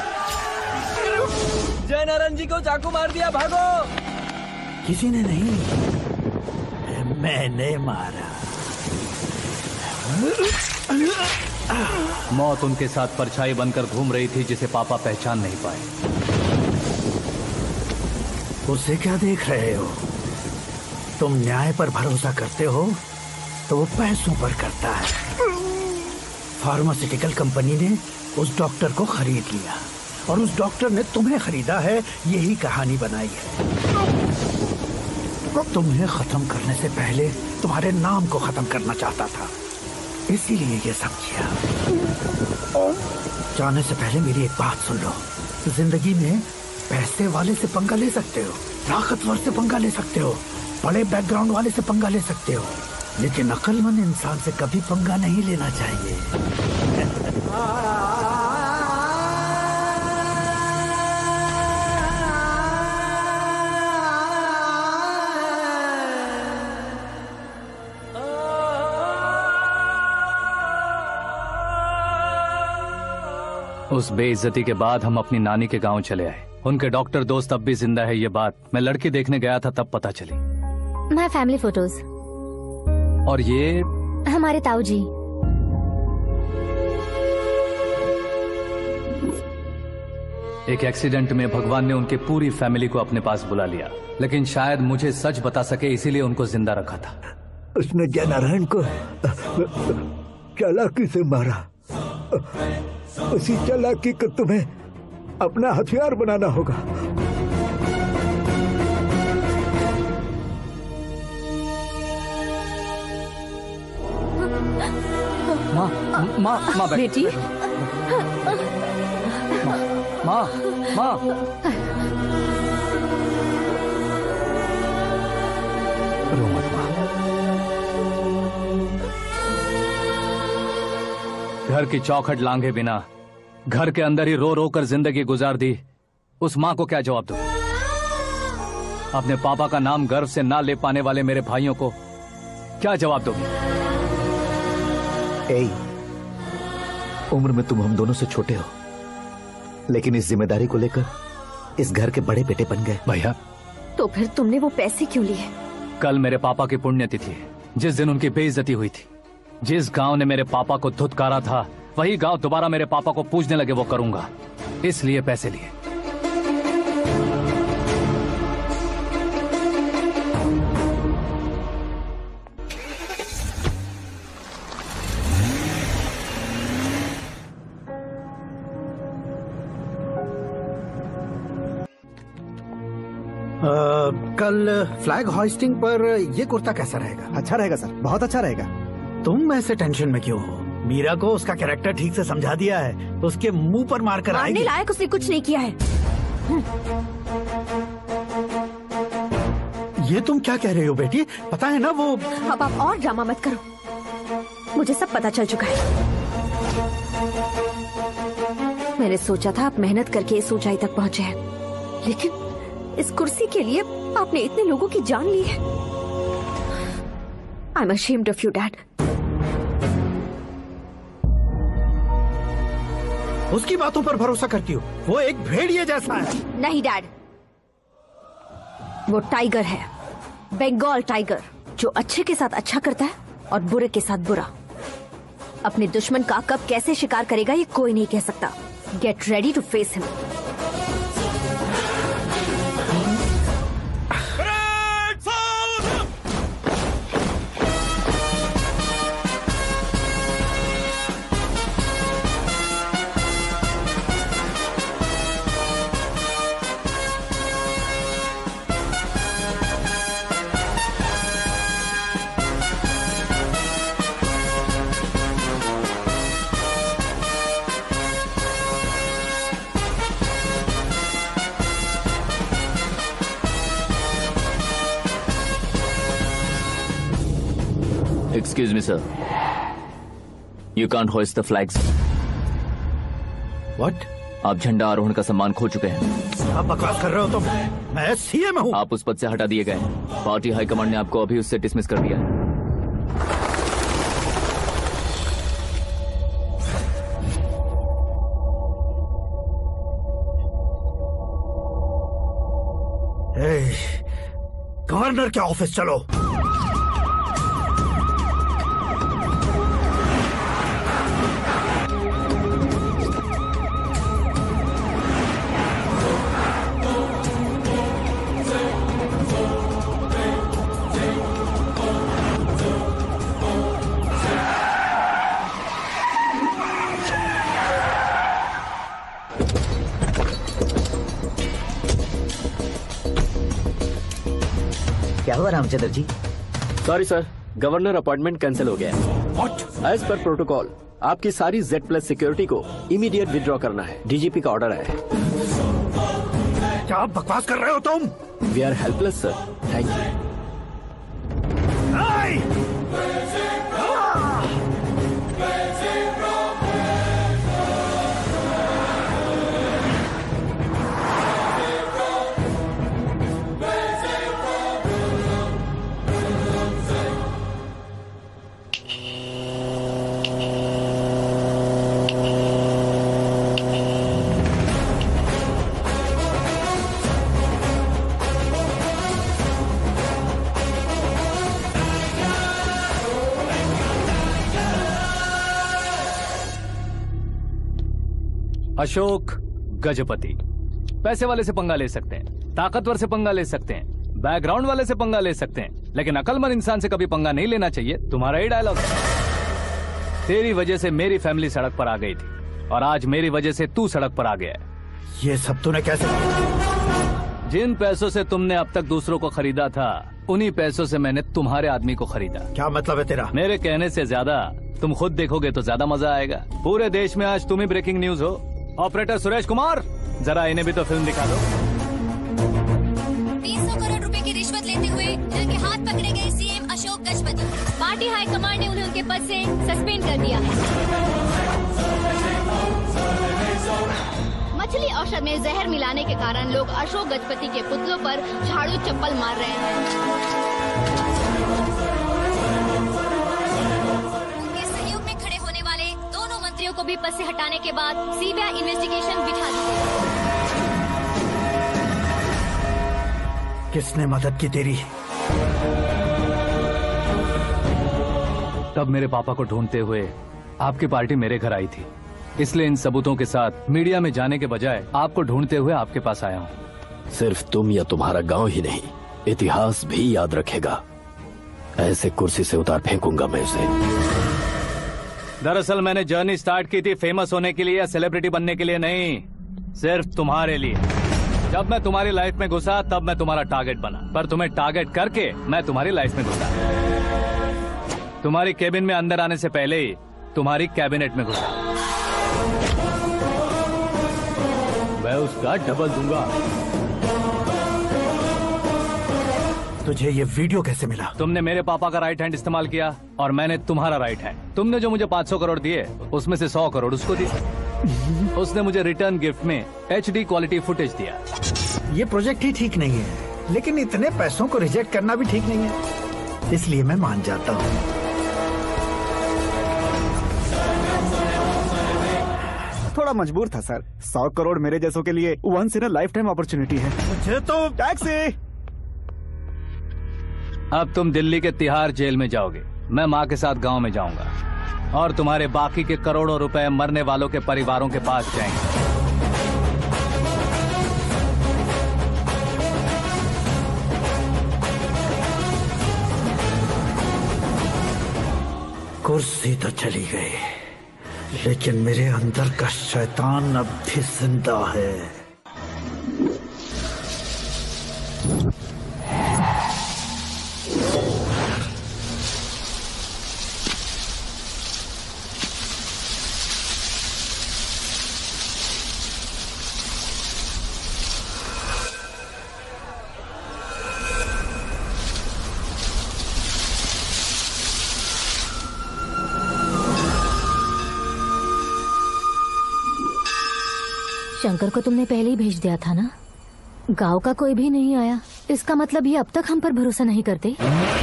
जय नारायण जी को चाकू मार दिया, भागो। किसी ने नहीं, मैंने मारा। मौत उनके साथ परछाई बनकर घूम रही थी जिसे पापा पहचान नहीं पाए। उसे क्या देख रहे हो? तुम न्याय पर भरोसा करते हो तो वो पैसों पर करता है। फार्मास्यूटिकल कंपनी ने उस डॉक्टर को खरीद लिया और उस डॉक्टर ने तुम्हें खरीदा है, यही कहानी बनाई है। तुम्हें खत्म करने से पहले तुम्हारे नाम को खत्म करना चाहता था, इसीलिए ये सब किया। जाने से पहले मेरी एक बात सुन लो। जिंदगी में पैसे वाले से पंगा ले सकते हो, ताकतवर से पंगा ले सकते हो, बड़े बैकग्राउंड वाले से पंगा ले सकते हो, लेकिन अक्लमंद इंसान से कभी पंगा नहीं लेना चाहिए। उस बेइज्जती के बाद हम अपनी नानी के गांव चले आए। उनके डॉक्टर दोस्त अब भी जिंदा है, ये बात मैं लड़की देखने गया था तब पता चली। My family photos. और ये हमारे ताऊ जी। एक एक्सीडेंट में भगवान ने उनकी पूरी फैमिली को अपने पास बुला लिया, लेकिन शायद मुझे सच बता सके इसीलिए उनको जिंदा रखा था। उसने जयनारायण को चालाकी से मारा। उसी चालाकी को तुम्हें अपना हथियार बनाना होगा। माँ, माँ, माँ बेटी, माँ, माँ, रो मत माँ। घर की चौखट लांघे बिना घर के अंदर ही रो रो कर जिंदगी गुजार दी उस माँ को क्या जवाब दूं? अपने पापा का नाम गर्व से ना ले पाने वाले मेरे भाइयों को क्या जवाब दोगे? ए, उम्र में तुम हम दोनों से छोटे हो, लेकिन इस जिम्मेदारी को लेकर इस घर के बड़े बेटे बन गए। भैया, तो फिर तुमने वो पैसे क्यों लिए? कल मेरे पापा की पुण्यतिथि है, जिस दिन उनकी बेइज्जती हुई थी। जिस गांव ने मेरे पापा को धुतकारा था वही गांव दोबारा मेरे पापा को पूजने लगे, वो करूंगा, इसलिए पैसे लिए। आ, कल फ्लैग होइस्टिंग पर ये कुर्ता कैसा रहेगा? अच्छा रहेगा सर, बहुत अच्छा रहेगा। तुम ऐसे टेंशन में क्यों हो? मीरा को उसका कैरेक्टर ठीक से समझा दिया है, उसके मुंह पर मारकर आएगी। मारने लायक उसने कुछ नहीं किया है। ये तुम क्या कह रहे हो बेटी? पता है ना वो। अब आप और ड्रामा मत करो, मुझे सब पता चल चुका है। मैंने सोचा था आप मेहनत करके इस ऊंचाई तक पहुंचे हैं, लेकिन इस कुर्सी के लिए आपने इतने लोगों की जान ली है। I am ashamed of you dad. उसकी बातों पर भरोसा करती हो? वो एक भेड़िए जैसा है। नहीं डैड, वो टाइगर है, बंगाल टाइगर, जो अच्छे के साथ अच्छा करता है और बुरे के साथ बुरा। अपने दुश्मन का कब कैसे शिकार करेगा ये कोई नहीं कह सकता। Get ready to face him. Excuse me, sir. You can't hoist the flags. What? आप झंडा आरोहण का सम्मान खो चुके हैं। आप बकवास कर रहे हो तुम? मैं सीएम हूँ। आप उस पद से हटा दिए गए हैं। पार्टी हाईकमांड ने आपको अभी उससे डिसमिस कर दिया है। गवर्नर के ऑफिस चलो। क्या हुआ Ramchandra ji? Sorry sir, governor appointment cancel हो गया है। What? एज पर प्रोटोकॉल आपकी सारी जेड प्लस सिक्योरिटी को इमीडिएट विड्रॉ करना है। डीजीपी का ऑर्डर है। क्या आप बकवास कर रहे हो तुम? We are helpless sir. Thank you. Ashok Gajapati पैसे वाले से पंगा ले सकते हैं, ताकतवर से पंगा ले सकते हैं, बैकग्राउंड वाले से पंगा ले सकते हैं, लेकिन अकलमंद इंसान से कभी पंगा नहीं लेना चाहिए। तुम्हारा ही डायलॉग है। तेरी वजह से मेरी फैमिली सड़क पर आ गई थी और आज मेरी वजह से तू सड़क पर आ गया है। ये सब तूने कैसे? जिन पैसों से तुमने अब तक दूसरों को खरीदा था, उन्हीं पैसों से मैंने तुम्हारे आदमी को खरीदा। क्या मतलब है तेरा? मेरे कहने से ज्यादा तुम खुद देखोगे तो ज्यादा मजा आएगा। पूरे देश में आज तुम ही ब्रेकिंग न्यूज हो। ऑपरेटर सुरेश कुमार, जरा इन्हें भी तो फिल्म दिखा दो। तीन सौ करोड़ रुपए की रिश्वत लेते हुए इनके हाथ पकड़े गए CM Ashok Gajapati. Party high command ने उन्हें उनके पद से सस्पेंड कर दिया है। मछली औषध में जहर मिलाने के कारण लोग अशोक गजपति के पुतलों पर झाड़ू चप्पल मार रहे हैं। उनके सहयोग में खड़े होने वाले दोनों मंत्रियों को भी पद से हटाने के बाद सीबीआई इन्वेस्टिगेशन बिठा दी गई। किसने मदद की तेरी? तब मेरे पापा को ढूंढते हुए आपकी पार्टी मेरे घर आई थी, इसलिए इन सबूतों के साथ मीडिया में जाने के बजाय आपको ढूंढते हुए आपके पास आया हूँ। सिर्फ तुम या तुम्हारा गांव ही नहीं, इतिहास भी याद रखेगा। ऐसे कुर्सी से उतार फेंकूंगा मैं उसे। दरअसल मैंने जर्नी स्टार्ट की थी फेमस होने के लिए या सेलिब्रिटी बनने के लिए नहीं, सिर्फ तुम्हारे लिए। जब मैं तुम्हारी लाइफ में घुसा तब मैं तुम्हारा टारगेट बना, पर तुम्हें टारगेट करके मैं तुम्हारी लाइफ में घुसा। तुम्हारी केबिन में अंदर आने से पहले ही तुम्हारी कैबिनेट में घुसा। मैं उसका डबल दूंगा। तुझे ये वीडियो कैसे मिला? तुमने मेरे पापा का राइट हैंड इस्तेमाल किया और मैंने तुम्हारा राइट हैंड। तुमने जो मुझे पाँच सौ करोड़ दिए, उसमें से सौ करोड़ उसको दिए। उसने मुझे रिटर्न गिफ्ट में एचडी क्वालिटी फुटेज दिया। ये प्रोजेक्ट ही ठीक नहीं है, लेकिन इतने पैसों को रिजेक्ट करना भी ठीक नहीं है, इसलिए मैं मान जाता हूँ। थोड़ा मजबूर था सर। सौ करोड़ मेरे जैसों के लिए once in a life time opportunity है। मुझे तो टैक्सी। अब तुम दिल्ली के तिहाड़ जेल में जाओगे, मैं माँ के साथ गांव में जाऊंगा और तुम्हारे बाकी के करोड़ों रुपए मरने वालों के परिवारों के पास जाएंगे। कुर्सी तो चली गई, लेकिन मेरे अंदर का शैतान अब भी जिंदा है। शंकर को तुमने पहले ही भेज दिया था ना? गांव का कोई भी नहीं आया, इसका मतलब ये अब तक हम पर भरोसा नहीं करते।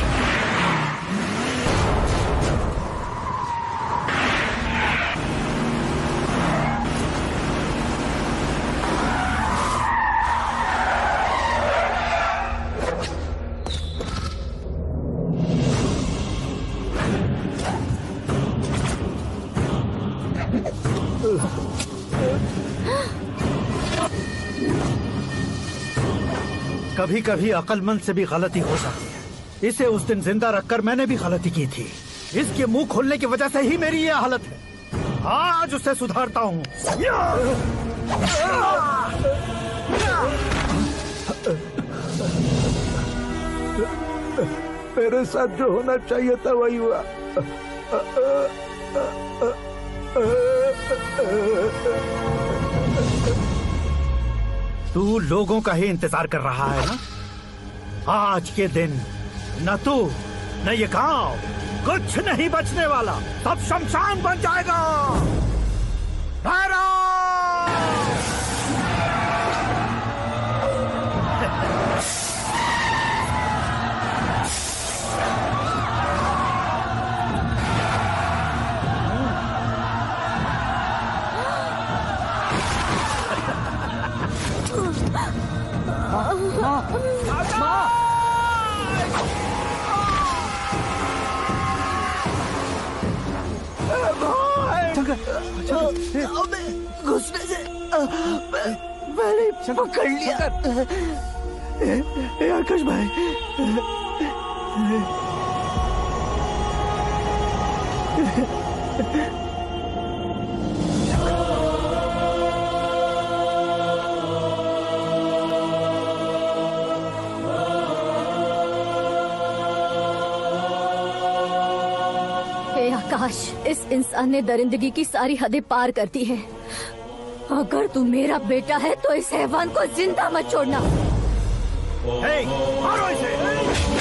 कभी कभी अक्लमंद से भी गलती हो सकती है। इसे उस दिन जिंदा रखकर मैंने भी गलती की थी। इसके मुंह खोलने की वजह से ही मेरी ये हालत है। आज उसे सुधारता हूँ। मेरे साथ जो होना चाहिए था वही हुआ। तू लोगों का ही इंतजार कर रहा है ना? आज के दिन न तू न ये गांव कुछ नहीं बचने वाला, सब शमशान बन जाएगा। भैरव! घुसने से मैंने पकड़ लिया। ए आकाश भाई, आकाश, इस इंसान ने दरिंदगी की सारी हदें पार कर दी है। अगर तू मेरा बेटा है तो इस हैवान को जिंदा मत छोड़ना। हे, मारो इसे!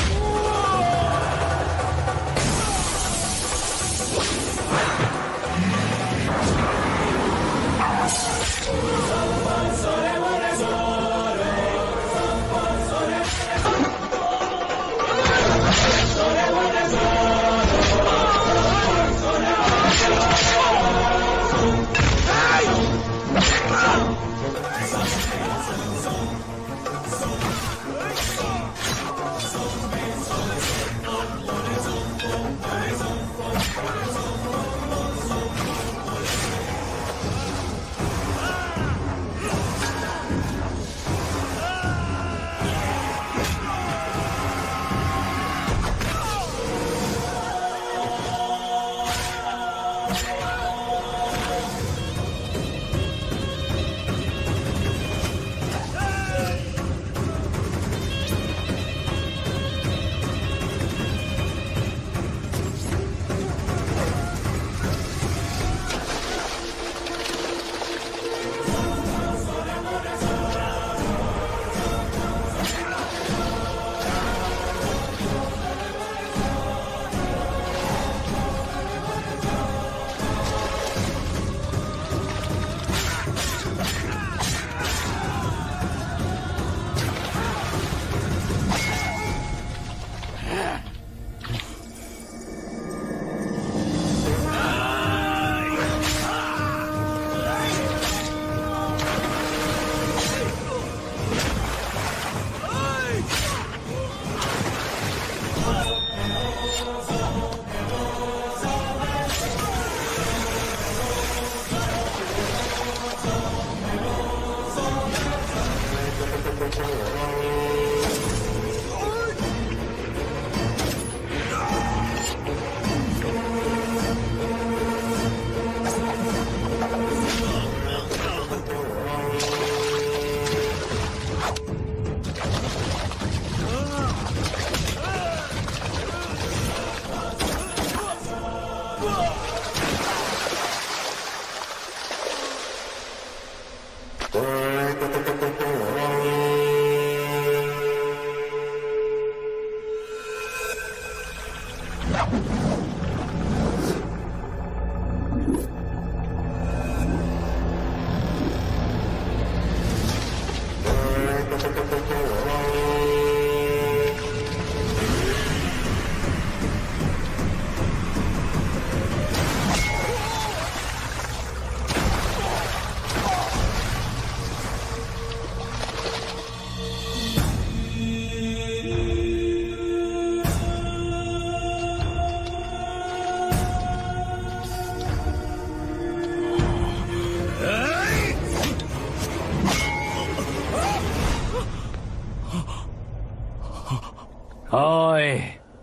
ओए,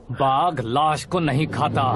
बाघ लाश को नहीं खाता।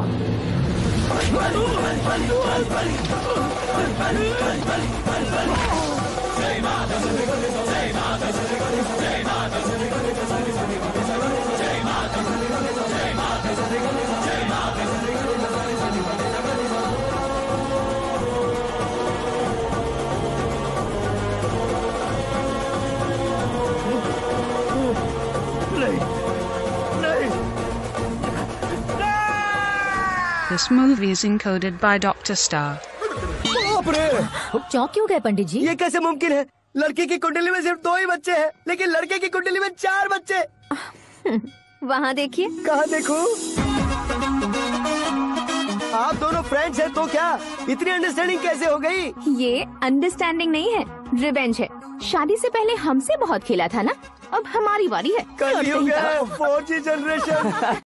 This movie is encoded by Doctor Star. बाप रे! चौंक क्यों गए पंडित जी? ये कैसे मुमकिन है? लड़की की कुंडली में सिर्फ दो ही बच्चे हैं, लेकिन लड़के की कुंडली में चार बच्चे। वहाँ देखिए। कहाँ देखूं? आप दोनों फ्रेंड्स हैं तो क्या इतनी अंडरस्टैंडिंग कैसे हो गई? ये अंडरस्टैंडिंग नहीं है, रिवेंज है। शादी से पहले हमसे बहुत खेला था ना, अब हमारी बारी है। कलयुग है, फोर जी जनरेशन।